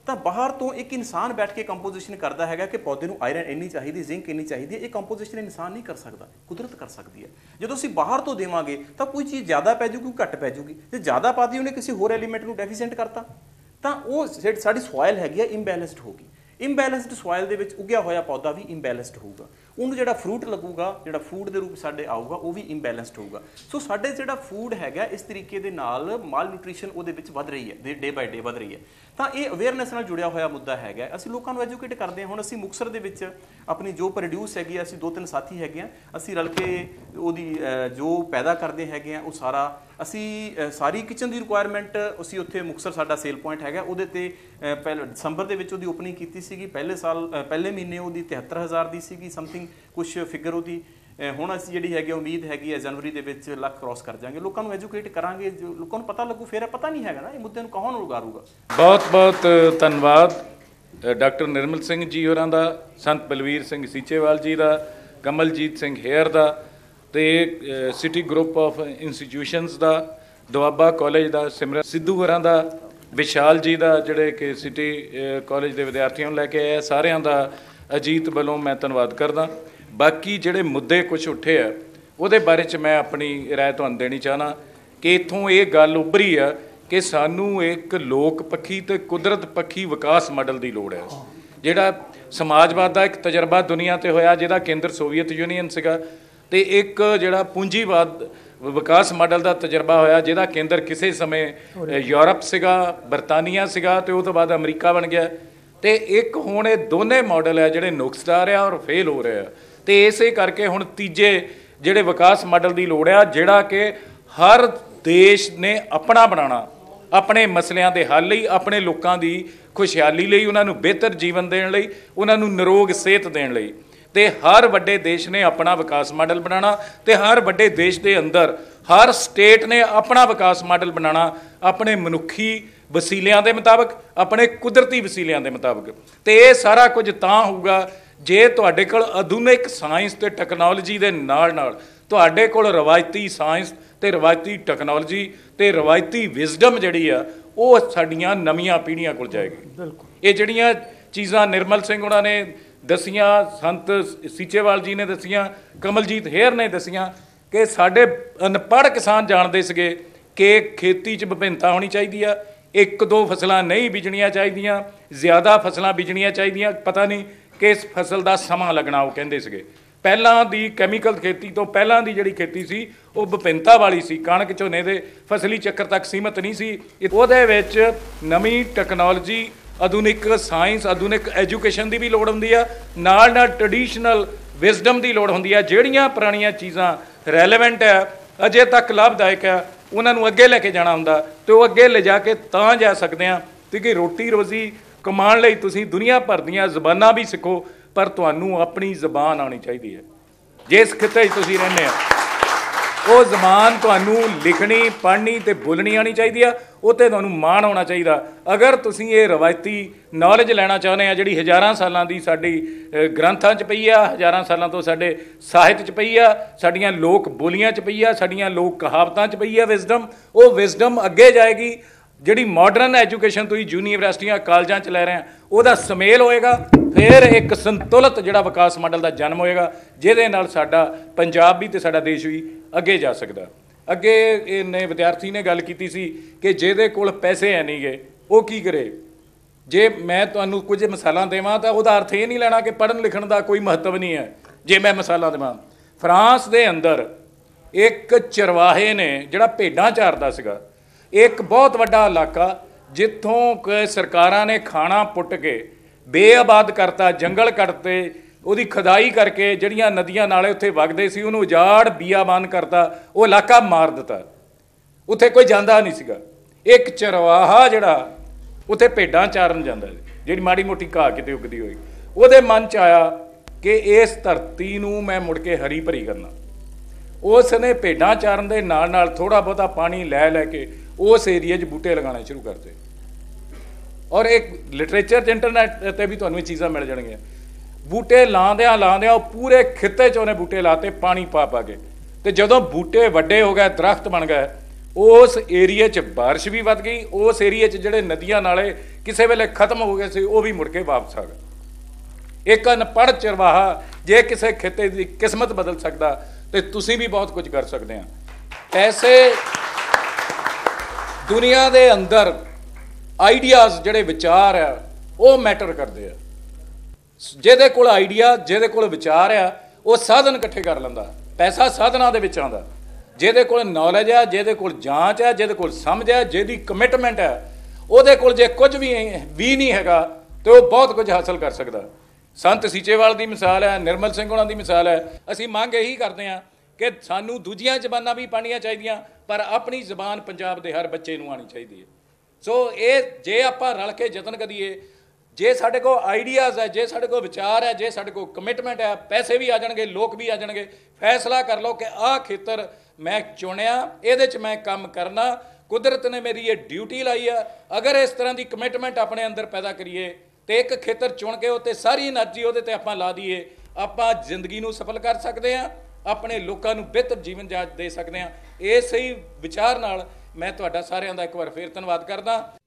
ਤਾਂ ਬਾਹਰ ਤੋਂ ਇੱਕ ਇਨਸਾਨ ਬੈਠ ਕੇ ਕੰਪੋਜੀਸ਼ਨ ਕਰਦਾ ਹੈਗਾ ਕਿ ਪੌਦੇ ਨੂੰ ਆਇਰਨ ਇੰਨੀ ਚਾਹੀਦੀ, ਜ਼ਿੰਕ ਇੰਨੀ ਚਾਹੀਦੀ ਹੈ, ਇਹ ਕੰਪੋਜੀਸ਼ਨ ਇਨਸਾਨ ਨਹੀਂ ਕਰ ਸਕਦਾ, ਕੁਦਰਤ ਕਰ ਸਕਦੀ ਹੈ। ਜਦੋਂ ਅਸੀਂ ਬਾਹਰ ਤੋਂ ਦੇਵਾਂਗੇ ਤਾਂ ਕੋਈ ਚੀਜ਼ ਜ਼ਿਆਦਾ ਪੈ ਜੂਗੀ, ਘੱਟ ਪੈ ਜੂਗੀ। ਜੇ ਜ਼ਿਆਦਾ ਪਾਤੀ ਉਹਨੇ ਕਿਸੇ ਹੋਰ ਐਲੀਮੈਂਟ ਨੂੰ ਡੈਫੀਸ਼ੀਐਂਟ ਕਰਤਾ ਤਾਂ ਉਹ ਸਾਡੀ ਸੋਇਲ ਹੈਗੀ ਆ ਇੰਬੈਲੈਂਸਡ ਹੋਗੀ। ਇੰਬੈਲੈਂਸਡ ਸੋਇਲ ਦੇ ਵਿੱਚ ਉੱਗਿਆ ਹੋਇਆ ਪੌਦਾ ਵੀ ਇੰਬੈਲੈਂਸਡ ਹੋਊਗਾ, ਉਹਨੂੰ ਜਿਹੜਾ ਫਰੂਟ ਲੱਗੂਗਾ, ਜਿਹੜਾ ਫੂਡ ਦੇ ਰੂਪ ਸਾਡੇ ਆਊਗਾ, ਉਹ ਵੀ ਇੰਬੈਲੈਂਸਡ ਹੋਊਗਾ। ਸੋ ਸਾਡੇ ਜਿਹੜਾ ਫੂਡ ਹੈਗਾ ਇਸ ਤਰੀਕੇ ਦੇ ਨਾਲ ਮਾਲ ਨਿਊਟ੍ਰੀਸ਼ਨ ਉਹਦੇ ਵਿੱਚ ਵੱਧ ਰਹੀ ਹੈ, ਡੇ ਬਾਈ ਡੇ ਵੱਧ ਰਹੀ ਹੈ। ਤਾਂ ਇਹ ਅਵੇਅਰਨੈਸ ਨਾਲ ਜੁੜਿਆ ਹੋਇਆ ਮੁੱਦਾ ਹੈਗਾ। ਅਸੀਂ ਲੋਕਾਂ ਨੂੰ ਐਜੂਕੇਟ ਕਰਦੇ ਹਾਂ। ਹੁਣ ਅਸੀਂ ਮੁਕਤਸਰ ਦੇ ਵਿੱਚ ਆਪਣੀ ਜੋ ਪ੍ਰੋਡਿਊਸ ਹੈਗੀ, ਅਸੀਂ ਦੋ ਤਿੰਨ ਸਾਥੀ ਹੈਗੇ ਆ, ਅਸੀਂ ਰਲ ਕੇ ਉਹਦੀ ਜੋ ਪੈਦਾ ਕਰਦੇ ਹੈਗੇ ਆ ਉਹ ਸਾਰਾ ਅਸੀਂ ਸਾਰੀ ਕਿਚਨ ਦੀ ਰਿਕੁਆਇਰਮੈਂਟ ਅਸੀਂ ਉੱਥੇ ਮੁਕਤਸਰ ਸਾਡਾ ਸੇਲ ਪੁਆਇੰਟ ਹੈਗਾ, ਉਹਦੇ ਤੇ ਪਹਿਲੇ ਦਸੰਬਰ ਦੇ ਵਿੱਚ ਉਹਦੀ ਓਪਨਿੰਗ ਕੀਤੀ ਸੀਗੀ। ਪਹਿਲੇ ਸਾਲ ਪਹਿਲੇ ਮਹੀਨੇ ਉਹਦੀ ਤਿਹੱਤਰ ਹਜ਼ਾਰ ਦੀ ਸੀਗੀ ਸਮਥਿੰਗ ਕੁਛ ਫਿਗਰ ਉਹਦੀ। ਹੁਣ ਅਸੀਂ ਜਿਹੜੀ ਹੈਗੀ ਉਮੀਦ ਹੈਗੀ ਹੈ ਜਨਵਰੀ ਦੇ ਵਿੱਚ ਲੱਖ ਕ੍ਰੋਸ ਕਰ ਜਾਵਾਂਗੇ। ਲੋਕਾਂ ਨੂੰ ਐਜੂਕੇਟ ਕਰਾਂਗੇ, ਜੋ ਲੋਕਾਂ ਨੂੰ ਪਤਾ ਲੱਗੂ, ਫਿਰ ਪਤਾ ਨਹੀਂ ਹੈਗਾ ਨਾ ਇਹ ਮੁੱਦੇ ਨੂੰ ਕੌਣ ਉਗਾਰੂਗਾ। ਬਹੁਤ ਬਹੁਤ ਧੰਨਵਾਦ ਡਾਕਟਰ ਨਿਰਮਲ ਸਿੰਘ ਜੀ ਹੋਰਾਂ ਦਾ, ਸੰਤ ਬਲਵੀਰ ਸਿੰਘ ਸੀਚੇਵਾਲ ਜੀ ਦਾ, ਕਮਲਜੀਤ ਸਿੰਘ ਹੇਅਰ ਦਾ, ਤੇ ਸਿਟੀ ਗਰੁੱਪ ਆਫ ਇੰਸਟੀਟਿਊਸ਼ਨਸ ਦਾ, ਦੁਆਬਾ ਕਾਲਜ ਦਾ ਸਿਮਰਨ ਸਿੱਧੂ ਹੋਰਾਂ ਦਾ, ਵਿਸ਼ਾਲ ਜੀ ਦਾ ਜਿਹੜੇ ਕਿ ਸਿਟੀ ਕਾਲਜ ਦੇ ਵਿਦਿਆਰਥੀਆਂ ਨੂੰ ਲੈ ਕੇ ਆਏ, ਸਾਰਿਆਂ ਦਾ ਅਜੀਤ ਵੱਲੋਂ ਮੈਂ ਧੰਨਵਾਦ ਕਰਦਾ। ਬਾਕੀ ਜਿਹੜੇ ਮੁੱਦੇ ਕੁਛ ਉੱਠੇ ਆ ਉਹਦੇ ਬਾਰੇ 'ਚ ਮੈਂ ਆਪਣੀ ਰਾਏ ਤੁਹਾਨੂੰ ਦੇਣੀ ਚਾਹੁੰਦਾ ਕਿ ਇੱਥੋਂ ਇਹ ਗੱਲ ਉੱਭਰੀ ਆ ਕਿ ਸਾਨੂੰ ਇੱਕ ਲੋਕ ਪੱਖੀ ਤੇ ਕੁਦਰਤ ਪੱਖੀ ਵਿਕਾਸ ਮਾਡਲ ਦੀ ਲੋੜ ਹੈ। ਜਿਹੜਾ ਸਮਾਜਵਾਦ ਦਾ ਇੱਕ ਤਜਰਬਾ ਦੁਨੀਆ 'ਤੇ ਹੋਇਆ, ਜਿਹਦਾ ਕੇਂਦਰ ਸੋਵੀਅਤ ਯੂਨੀਅਨ ਸੀਗਾ, ਤੇ ਇੱਕ ਜਿਹੜਾ ਪੂੰਜੀਵਾਦ ਵਿਕਾਸ ਮਾਡਲ ਦਾ ਤਜਰਬਾ ਹੋਇਆ, ਜਿਹਦਾ ਕੇਂਦਰ ਕਿਸੇ ਸਮੇਂ ਯੂਰਪ ਸੀਗਾ, ਬਰਤਾਨੀਆ ਸੀਗਾ, ਤੇ ਉਹ ਤੋਂ ਬਾਅਦ ਅਮਰੀਕਾ ਬਣ ਗਿਆ। ਤੇ ਇੱਕ ਹੁਣ ਇਹ ਦੋਨੇ ਮਾਡਲ ਹੈ ਜਿਹੜੇ ਨੁਕਸਦਾਰ ਆ ਔਰ ਫੇਲ ਹੋ ਰਹੇ ਆ। ਤੇ ਇਸੇ ਕਰਕੇ ਹੁਣ ਤੀਜੇ ਜਿਹੜੇ ਵਿਕਾਸ ਮਾਡਲ ਦੀ ਲੋੜ ਆ, ਜਿਹੜਾ ਕਿ ਹਰ ਦੇਸ਼ ਨੇ ਆਪਣਾ ਬਣਾਉਣਾ, ਆਪਣੇ ਮਸਲਿਆਂ ਦੇ ਹੱਲ ਲਈ, ਆਪਣੇ ਲੋਕਾਂ ਦੀ ਖੁਸ਼ਹਾਲੀ ਲਈ, ਉਹਨਾਂ ਨੂੰ ਬਿਹਤਰ ਜੀਵਨ ਦੇਣ ਲਈ, ਉਹਨਾਂ ਨੂੰ ਨਿਰੋਗ ਸਿਹਤ ਦੇਣ ਲਈ। ਤੇ ਹਰ ਵੱਡੇ ਦੇਸ਼ ਨੇ ਆਪਣਾ ਵਿਕਾਸ ਮਾਡਲ ਬਣਾਉਣਾ, ਤੇ ਹਰ ਵੱਡੇ ਦੇਸ਼ ਦੇ ਅੰਦਰ ਹਰ ਸਟੇਟ ਨੇ ਆਪਣਾ ਵਿਕਾਸ ਮਾਡਲ ਬਣਾਉਣਾ, ਆਪਣੇ ਮਨੁੱਖੀ ਵਸੀਲਿਆਂ ਦੇ ਮੁਤਾਬਕ, ਆਪਣੇ ਕੁਦਰਤੀ ਵਸੀਲਿਆਂ ਦੇ ਮੁਤਾਬਕ। ਤੇ ਇਹ ਸਾਰਾ ਕੁਝ ਤਾਂ ਹੋਊਗਾ ਜੇ ਤੁਹਾਡੇ ਕੋਲ ਆਧੁਨਿਕ ਸਾਇੰਸ ਤੇ ਟੈਕਨੋਲੋਜੀ ਦੇ ਨਾਲ ਨਾਲ ਤੁਹਾਡੇ ਕੋਲ ਰਵਾਇਤੀ ਸਾਇੰਸ ਤੇ ਰਵਾਇਤੀ ਟੈਕਨੋਲੋਜੀ ਤੇ ਰਵਾਇਤੀ ਵਿਜ਼ਡਮ ਜਿਹੜੀ ਆ ਉਹ ਸਾਡੀਆਂ ਨਵੀਆਂ ਪੀੜ੍ਹੀਆਂ ਕੋਲ ਜਾਏਗੀ। ਬਿਲਕੁਲ ਇਹ ਜਿਹੜੀਆਂ ਚੀਜ਼ਾਂ ਨਿਰਮਲ ਸਿੰਘ ਉਹਨਾਂ ਨੇ ਦਸੀਆਂ, ਸੰਤ ਸੀਚੇਵਾਲ ਜੀ ਨੇ ਦਸੀਆਂ, ਕਮਲਜੀਤ ਹੇਅਰ ਨੇ ਦਸੀਆਂ, ਕਿ ਸਾਡੇ ਅਨਪੜ੍ਹ ਕਿਸਾਨ ਜਾਣਦੇ ਸੀਗੇ ਕਿ ਖੇਤੀ 'ਚ ਵਿਭਿੰਨਤਾ ਹੋਣੀ ਚਾਹੀਦੀ ਆ, ਇੱਕ ਦੋ ਫਸਲਾਂ ਨਹੀਂ ਬੀਜਣੀਆਂ ਚਾਹੀਦੀਆਂ, ਜ਼ਿਆਦਾ ਫਸਲਾਂ ਬੀਜਣੀਆਂ ਚਾਹੀਦੀਆਂ। ਪਤਾ ਨਹੀਂ ਕਿਸ ਫਸਲ ਦਾ ਸਮਾਂ ਲੱਗਣਾ ਉਹ ਕਹਿੰਦੇ ਸੀਗੇ। ਪਹਿਲਾਂ ਦੀ ਕੈਮੀਕਲ ਖੇਤੀ ਤੋਂ ਪਹਿਲਾਂ ਦੀ ਜਿਹੜੀ ਖੇਤੀ ਸੀ ਉਹ ਵਿਭਿੰਨਤਾ ਵਾਲੀ ਸੀ, ਕਣਕ ਝੋਨੇ ਦੇ ਫਸਲੀ ਚੱਕਰ ਤੱਕ ਸੀਮਤ ਨਹੀਂ ਸੀ। ਉਹਦੇ ਵਿੱਚ ਨਵੀਂ ਟੈਕਨੋਲੋਜੀ, ਆਧੁਨਿਕ ਸਾਇੰਸ, ਆਧੁਨਿਕ ਐਜੂਕੇਸ਼ਨ ਦੀ ਵੀ ਲੋੜ ਹੁੰਦੀ ਆ, ਨਾਲ ਨਾਲ ਟ੍ਰੈਡੀਸ਼ਨਲ ਵਿਜ਼ਡਮ ਦੀ ਲੋੜ ਹੁੰਦੀ ਆ। ਜਿਹੜੀਆਂ ਪੁਰਾਣੀਆਂ ਚੀਜ਼ਾਂ ਰੈਲੇਵੈਂਟ ਹੈ, ਅਜੇ ਤੱਕ ਲਾਭਦਾਇਕ ਹੈ, ਉਹਨਾਂ ਨੂੰ ਅੱਗੇ ਲੈ ਕੇ ਜਾਣਾ ਹੁੰਦਾ, ਤੇ ਉਹ ਅੱਗੇ ਲਿਜਾ ਕੇ ਤਾਂ ਜਾ ਸਕਦੇ ਆ। ਕਿਉਂਕਿ ਰੋਟੀ ਰੋਜ਼ੀ ਕਮਾਉਣ ਲਈ ਤੁਸੀਂ ਦੁਨੀਆ ਭਰ ਦੀਆਂ ਜ਼ਬਾਨਾਂ ਵੀ ਸਿੱਖੋ, ਪਰ ਤੁਹਾਨੂੰ ਆਪਣੀ ਜ਼ਬਾਨ ਆਉਣੀ ਚਾਹੀਦੀ ਹੈ। ਜਿਸ ਖਿੱਤੇ 'ਚ ਤੁਸੀਂ ਰਹਿੰਦੇ ਆ ਉਹ ਜ਼ਬਾਨ ਤੁਹਾਨੂੰ ਲਿਖਣੀ, ਪੜ੍ਹਨੀ ਤੇ ਬੋਲਣੀ ਆਉਣੀ ਚਾਹੀਦੀ ਆ, ਉਹ 'ਤੇ ਤੁਹਾਨੂੰ ਮਾਣ ਹੋਣਾ ਚਾਹੀਦਾ। ਅਗਰ ਤੁਸੀਂ ਇਹ ਰਵਾਇਤੀ ਨੌਲੇਜ ਲੈਣਾ ਚਾਹੁੰਦੇ ਆ ਜਿਹੜੀ ਹਜ਼ਾਰਾਂ ਸਾਲਾਂ ਦੀ ਸਾਡੀ ਗ੍ਰੰਥਾਂ 'ਚ ਪਈ ਆ, ਹਜ਼ਾਰਾਂ ਸਾਲਾਂ ਤੋਂ ਸਾਡੇ ਸਾਹਿਤ 'ਚ ਪਈ ਆ, ਸਾਡੀਆਂ ਲੋਕ ਬੋਲੀਆਂ 'ਚ ਪਈ ਆ, ਸਾਡੀਆਂ ਲੋਕ ਕਹਾਵਤਾਂ 'ਚ ਪਈ ਆ ਵਿਜ਼ਡਮ, ਉਹ ਵਿਜ਼ਡਮ ਅੱਗੇ ਜਾਏਗੀ। ਜਿਹੜੀ ਮਾਡਰਨ ਐਜੂਕੇਸ਼ਨ ਤੁਸੀਂ ਯੂਨੀਵਰਸਿਟੀਆਂ ਕਾਲਜਾਂ 'ਚ ਲੈ ਰਹੇ ਆ ਉਹਦਾ ਸੁਮੇਲ ਹੋਏਗਾ, ਫਿਰ ਇੱਕ ਸੰਤੁਲਿਤ ਜਿਹੜਾ ਵਿਕਾਸ ਮਾਡਲ ਦਾ ਜਨਮ ਹੋਏਗਾ, ਜਿਹਦੇ ਨਾਲ ਸਾਡਾ ਪੰਜਾਬ ਵੀ ਤੇ ਸਾਡਾ ਦੇਸ਼ ਵੀ ਅੱਗੇ ਜਾ ਸਕਦਾ। ਅੱਗੇ ਇਹਨੇ ਵਿਦਿਆਰਥੀ ਨੇ ਗੱਲ ਕੀਤੀ ਸੀ ਕਿ ਜਿਹਦੇ ਕੋਲ ਪੈਸੇ ਹੈ ਨਹੀਂ ਗੇ ਉਹ ਕੀ ਕਰੇ। ਜੇ ਮੈਂ ਤੁਹਾਨੂੰ ਕੁਝ ਮਿਸਾਲਾਂ ਦੇਵਾਂ ਤਾਂ ਉਹਦਾ ਅਰਥ ਇਹ ਨਹੀਂ ਲੈਣਾ ਕਿ ਪੜ੍ਹਨ ਲਿਖਣ ਦਾ ਕੋਈ ਮਹੱਤਵ ਨਹੀਂ ਹੈ। ਜੇ ਮੈਂ ਮਿਸਾਲਾਂ ਦੇਵਾਂ, ਫਰਾਂਸ ਦੇ ਅੰਦਰ ਇੱਕ ਚਰਵਾਹੇ ਨੇ ਜਿਹੜਾ ਭੇਡਾਂ ਚਾਰਦਾ ਸੀਗਾ, ਇੱਕ ਬਹੁਤ ਵੱਡਾ ਇਲਾਕਾ ਜਿੱਥੋਂ ਕਿ ਸਰਕਾਰਾਂ ਨੇ ਖਾਣਾ ਪੁੱਟ ਕੇ ਬੇਆਬਾਦ ਕਰਤਾ, ਜੰਗਲ ਕੱਟਤੇ, ਉਹਦੀ ਖੁਦਾਈ ਕਰਕੇ ਜਿਹੜੀਆਂ ਨਦੀਆਂ ਨਾਲੇ ਉੱਥੇ ਵਗਦੇ ਸੀ ਉਹਨੂੰ ਉਜਾੜ ਬੀਆਬਾਨ ਕਰਤਾ, ਉਹ ਇਲਾਕਾ ਮਾਰ ਦਿੱਤਾ, ਉੱਥੇ ਕੋਈ ਜਾਂਦਾ ਨਹੀਂ ਸੀਗਾ। ਇੱਕ ਚਰਵਾਹਾ ਜਿਹੜਾ ਉੱਥੇ ਭੇਡਾਂ ਚਾਰਨ ਜਾਂਦਾ ਸੀ, ਜਿਹੜੀ ਮਾੜੀ ਮੋਟੀ ਘਾਹ ਕਿਤੇ ਉੱਗਦੀ ਹੋਈ, ਉਹਦੇ ਮਨ 'ਚ ਆਇਆ ਕਿ ਇਸ ਧਰਤੀ ਨੂੰ ਮੈਂ ਮੁੜ ਕੇ ਹਰੀ ਭਰੀ ਕਰਨਾ। ਉਸ ਨੇ ਭੇਡਾਂ ਚਾਰਨ ਦੇ ਨਾਲ ਨਾਲ ਥੋੜ੍ਹਾ ਬਹੁਤਾ ਪਾਣੀ ਲੈ ਲੈ ਕੇ ਉਸ ਏਰੀਏ 'ਚ ਬੂਟੇ ਲਗਾਉਣੇ ਸ਼ੁਰੂ ਕਰਤੇ। ਔਰ ਇੱਕ ਲਿਟਰੇਚਰ 'ਚ ਇੰਟਰਨੈਟ 'ਤੇ ਵੀ ਤੁਹਾਨੂੰ ਇਹ ਚੀਜ਼ਾਂ ਮਿਲ ਜਾਣਗੀਆਂ। ਬੂਟੇ ਲਾਉਂਦਿਆਂ ਲਾਉਂਦਿਆਂ ਉਹ ਪੂਰੇ ਖਿੱਤੇ 'ਚ ਉਹਨੇ ਬੂਟੇ ਲਾਤੇ ਪਾਣੀ ਪਾ ਪਾ ਕੇ, ਅਤੇ ਜਦੋਂ ਬੂਟੇ ਵੱਡੇ ਹੋ ਗਏ, ਦਰਖਤ ਬਣ ਗਏ, ਉਸ ਏਰੀਏ 'ਚ ਬਾਰਿਸ਼ ਵੀ ਵੱਧ ਗਈ, ਉਸ ਏਰੀਏ 'ਚ ਜਿਹੜੇ ਨਦੀਆਂ ਨਾਲੇ ਕਿਸੇ ਵੇਲੇ ਖਤਮ ਹੋ ਗਏ ਸੀ ਉਹ ਵੀ ਮੁੜ ਕੇ ਵਾਪਸ ਆ ਗਏ। ਇੱਕ ਅਨਪੜ੍ਹ ਚਰਵਾਹਾ ਜੇ ਕਿਸੇ ਖਿੱਤੇ ਦੀ ਕਿਸਮਤ ਬਦਲ ਸਕਦਾ ਤੇ ਤੁਸੀਂ ਵੀ ਬਹੁਤ ਕੁਝ ਕਰ ਸਕਦੇ ਆ। ਪੈਸੇ ਦੁਨੀਆ ਦੇ ਅੰਦਰ ਆਈਡੀਆਜ਼ ਜਿਹੜੇ ਵਿਚਾਰ ਆ ਉਹ ਮੈਟਰ ਕਰਦੇ ਆ। ਜਿਹਦੇ ਕੋਲ ਆਈਡੀਆ, ਜਿਹਦੇ ਕੋਲ ਵਿਚਾਰ ਆ, ਉਹ ਸਾਧਨ ਇਕੱਠੇ ਕਰ ਲੈਂਦਾ। ਪੈਸਾ ਸਾਧਨਾਂ ਦੇ ਵਿੱਚ ਆਉਂਦਾ। ਜਿਹਦੇ ਕੋਲ ਨੌਲੇਜ ਹੈ, ਜਿਹਦੇ ਕੋਲ ਜਾਂਚ ਹੈ, ਜਿਹਦੇ ਕੋਲ ਸਮਝ ਹੈ, ਜਿਹਦੀ ਕਮਿਟਮੈਂਟ ਹੈ, ਉਹਦੇ ਕੋਲ ਜੇ ਕੁਝ ਵੀ ਵੀ ਨਹੀਂ ਹੈਗਾ ਤੇ ਉਹ ਬਹੁਤ ਕੁਝ ਹਾਸਲ ਕਰ ਸਕਦਾ। ਸੰਤ ਸੀਚੇਵਾਲ ਦੀ ਮਿਸਾਲ ਹੈ, ਨਿਰਮਲ ਸਿੰਘ ਉਹਨਾਂ ਦੀ ਮਿਸਾਲ ਹੈ। ਅਸੀਂ ਮੰਗ ਇਹੀ ਕਰਦੇ ਹਾਂ ਕਿ ਸਾਨੂੰ ਦੂਜੀਆਂ ਜ਼ਬਾਨਾਂ ਵੀ ਪਾਣੀਆਂ ਚਾਹੀਦੀਆਂ, ਪਰ ਆਪਣੀ ਜ਼ਬਾਨ ਪੰਜਾਬ ਦੇ ਹਰ ਬੱਚੇ ਨੂੰ ਆਉਣੀ ਚਾਹੀਦੀ ਹੈ। ਸੋ ਇਹ ਜੇ ਆਪਾਂ ਰਲ ਕੇ ਯਤਨ ਕਰੀਏ, ਜੇ ਸਾਡੇ ਕੋਲ ਆਈਡੀਆਜ਼ ਹੈ, ਜੇ ਸਾਡੇ ਕੋਲ ਵਿਚਾਰ ਹੈ, ਜੇ ਸਾਡੇ ਕੋਲ ਕਮਿਟਮੈਂਟ ਹੈ, ਪੈਸੇ ਵੀ ਆ ਜਾਣਗੇ, ਲੋਕ ਵੀ ਆ ਜਾਣਗੇ। ਫੈਸਲਾ ਕਰ ਲਓ ਕਿ ਆਹ ਖੇਤਰ ਮੈਂ ਚੁਣਿਆ, ਇਹਦੇ 'ਚ ਮੈਂ ਕੰਮ ਕਰਨਾ, ਕੁਦਰਤ ਨੇ ਮੇਰੀ ਇਹ ਡਿਊਟੀ ਲਾਈ ਆ। ਅਗਰ ਇਸ ਤਰ੍ਹਾਂ ਦੀ ਕਮਿਟਮੈਂਟ ਆਪਣੇ ਅੰਦਰ ਪੈਦਾ ਕਰੀਏ ਤੇ ਇੱਕ ਖੇਤਰ ਚੁਣ ਕੇ ਉੱਤੇ ਸਾਰੀ એનર્ਜੀ ਉਹਦੇ ਤੇ ਆਪਾਂ ਲਾ ਦਈਏ, ਆਪਾਂ ਜ਼ਿੰਦਗੀ ਨੂੰ ਸਫਲ ਕਰ ਸਕਦੇ ਹਾਂ, ਆਪਣੇ ਲੋਕਾਂ ਨੂੰ ਬਿਹਤਰ ਜੀਵਨ ਜਾਂਚ ਦੇ ਸਕਦੇ ਹਾਂ। ਇਸ ਹੀ ਵਿਚਾਰ ਨਾਲ ਮੈਂ ਤੁਹਾਡਾ ਸਾਰਿਆਂ ਦਾ ਇੱਕ ਵਾਰ ਫੇਰ ਧੰਨਵਾਦ ਕਰਦਾ।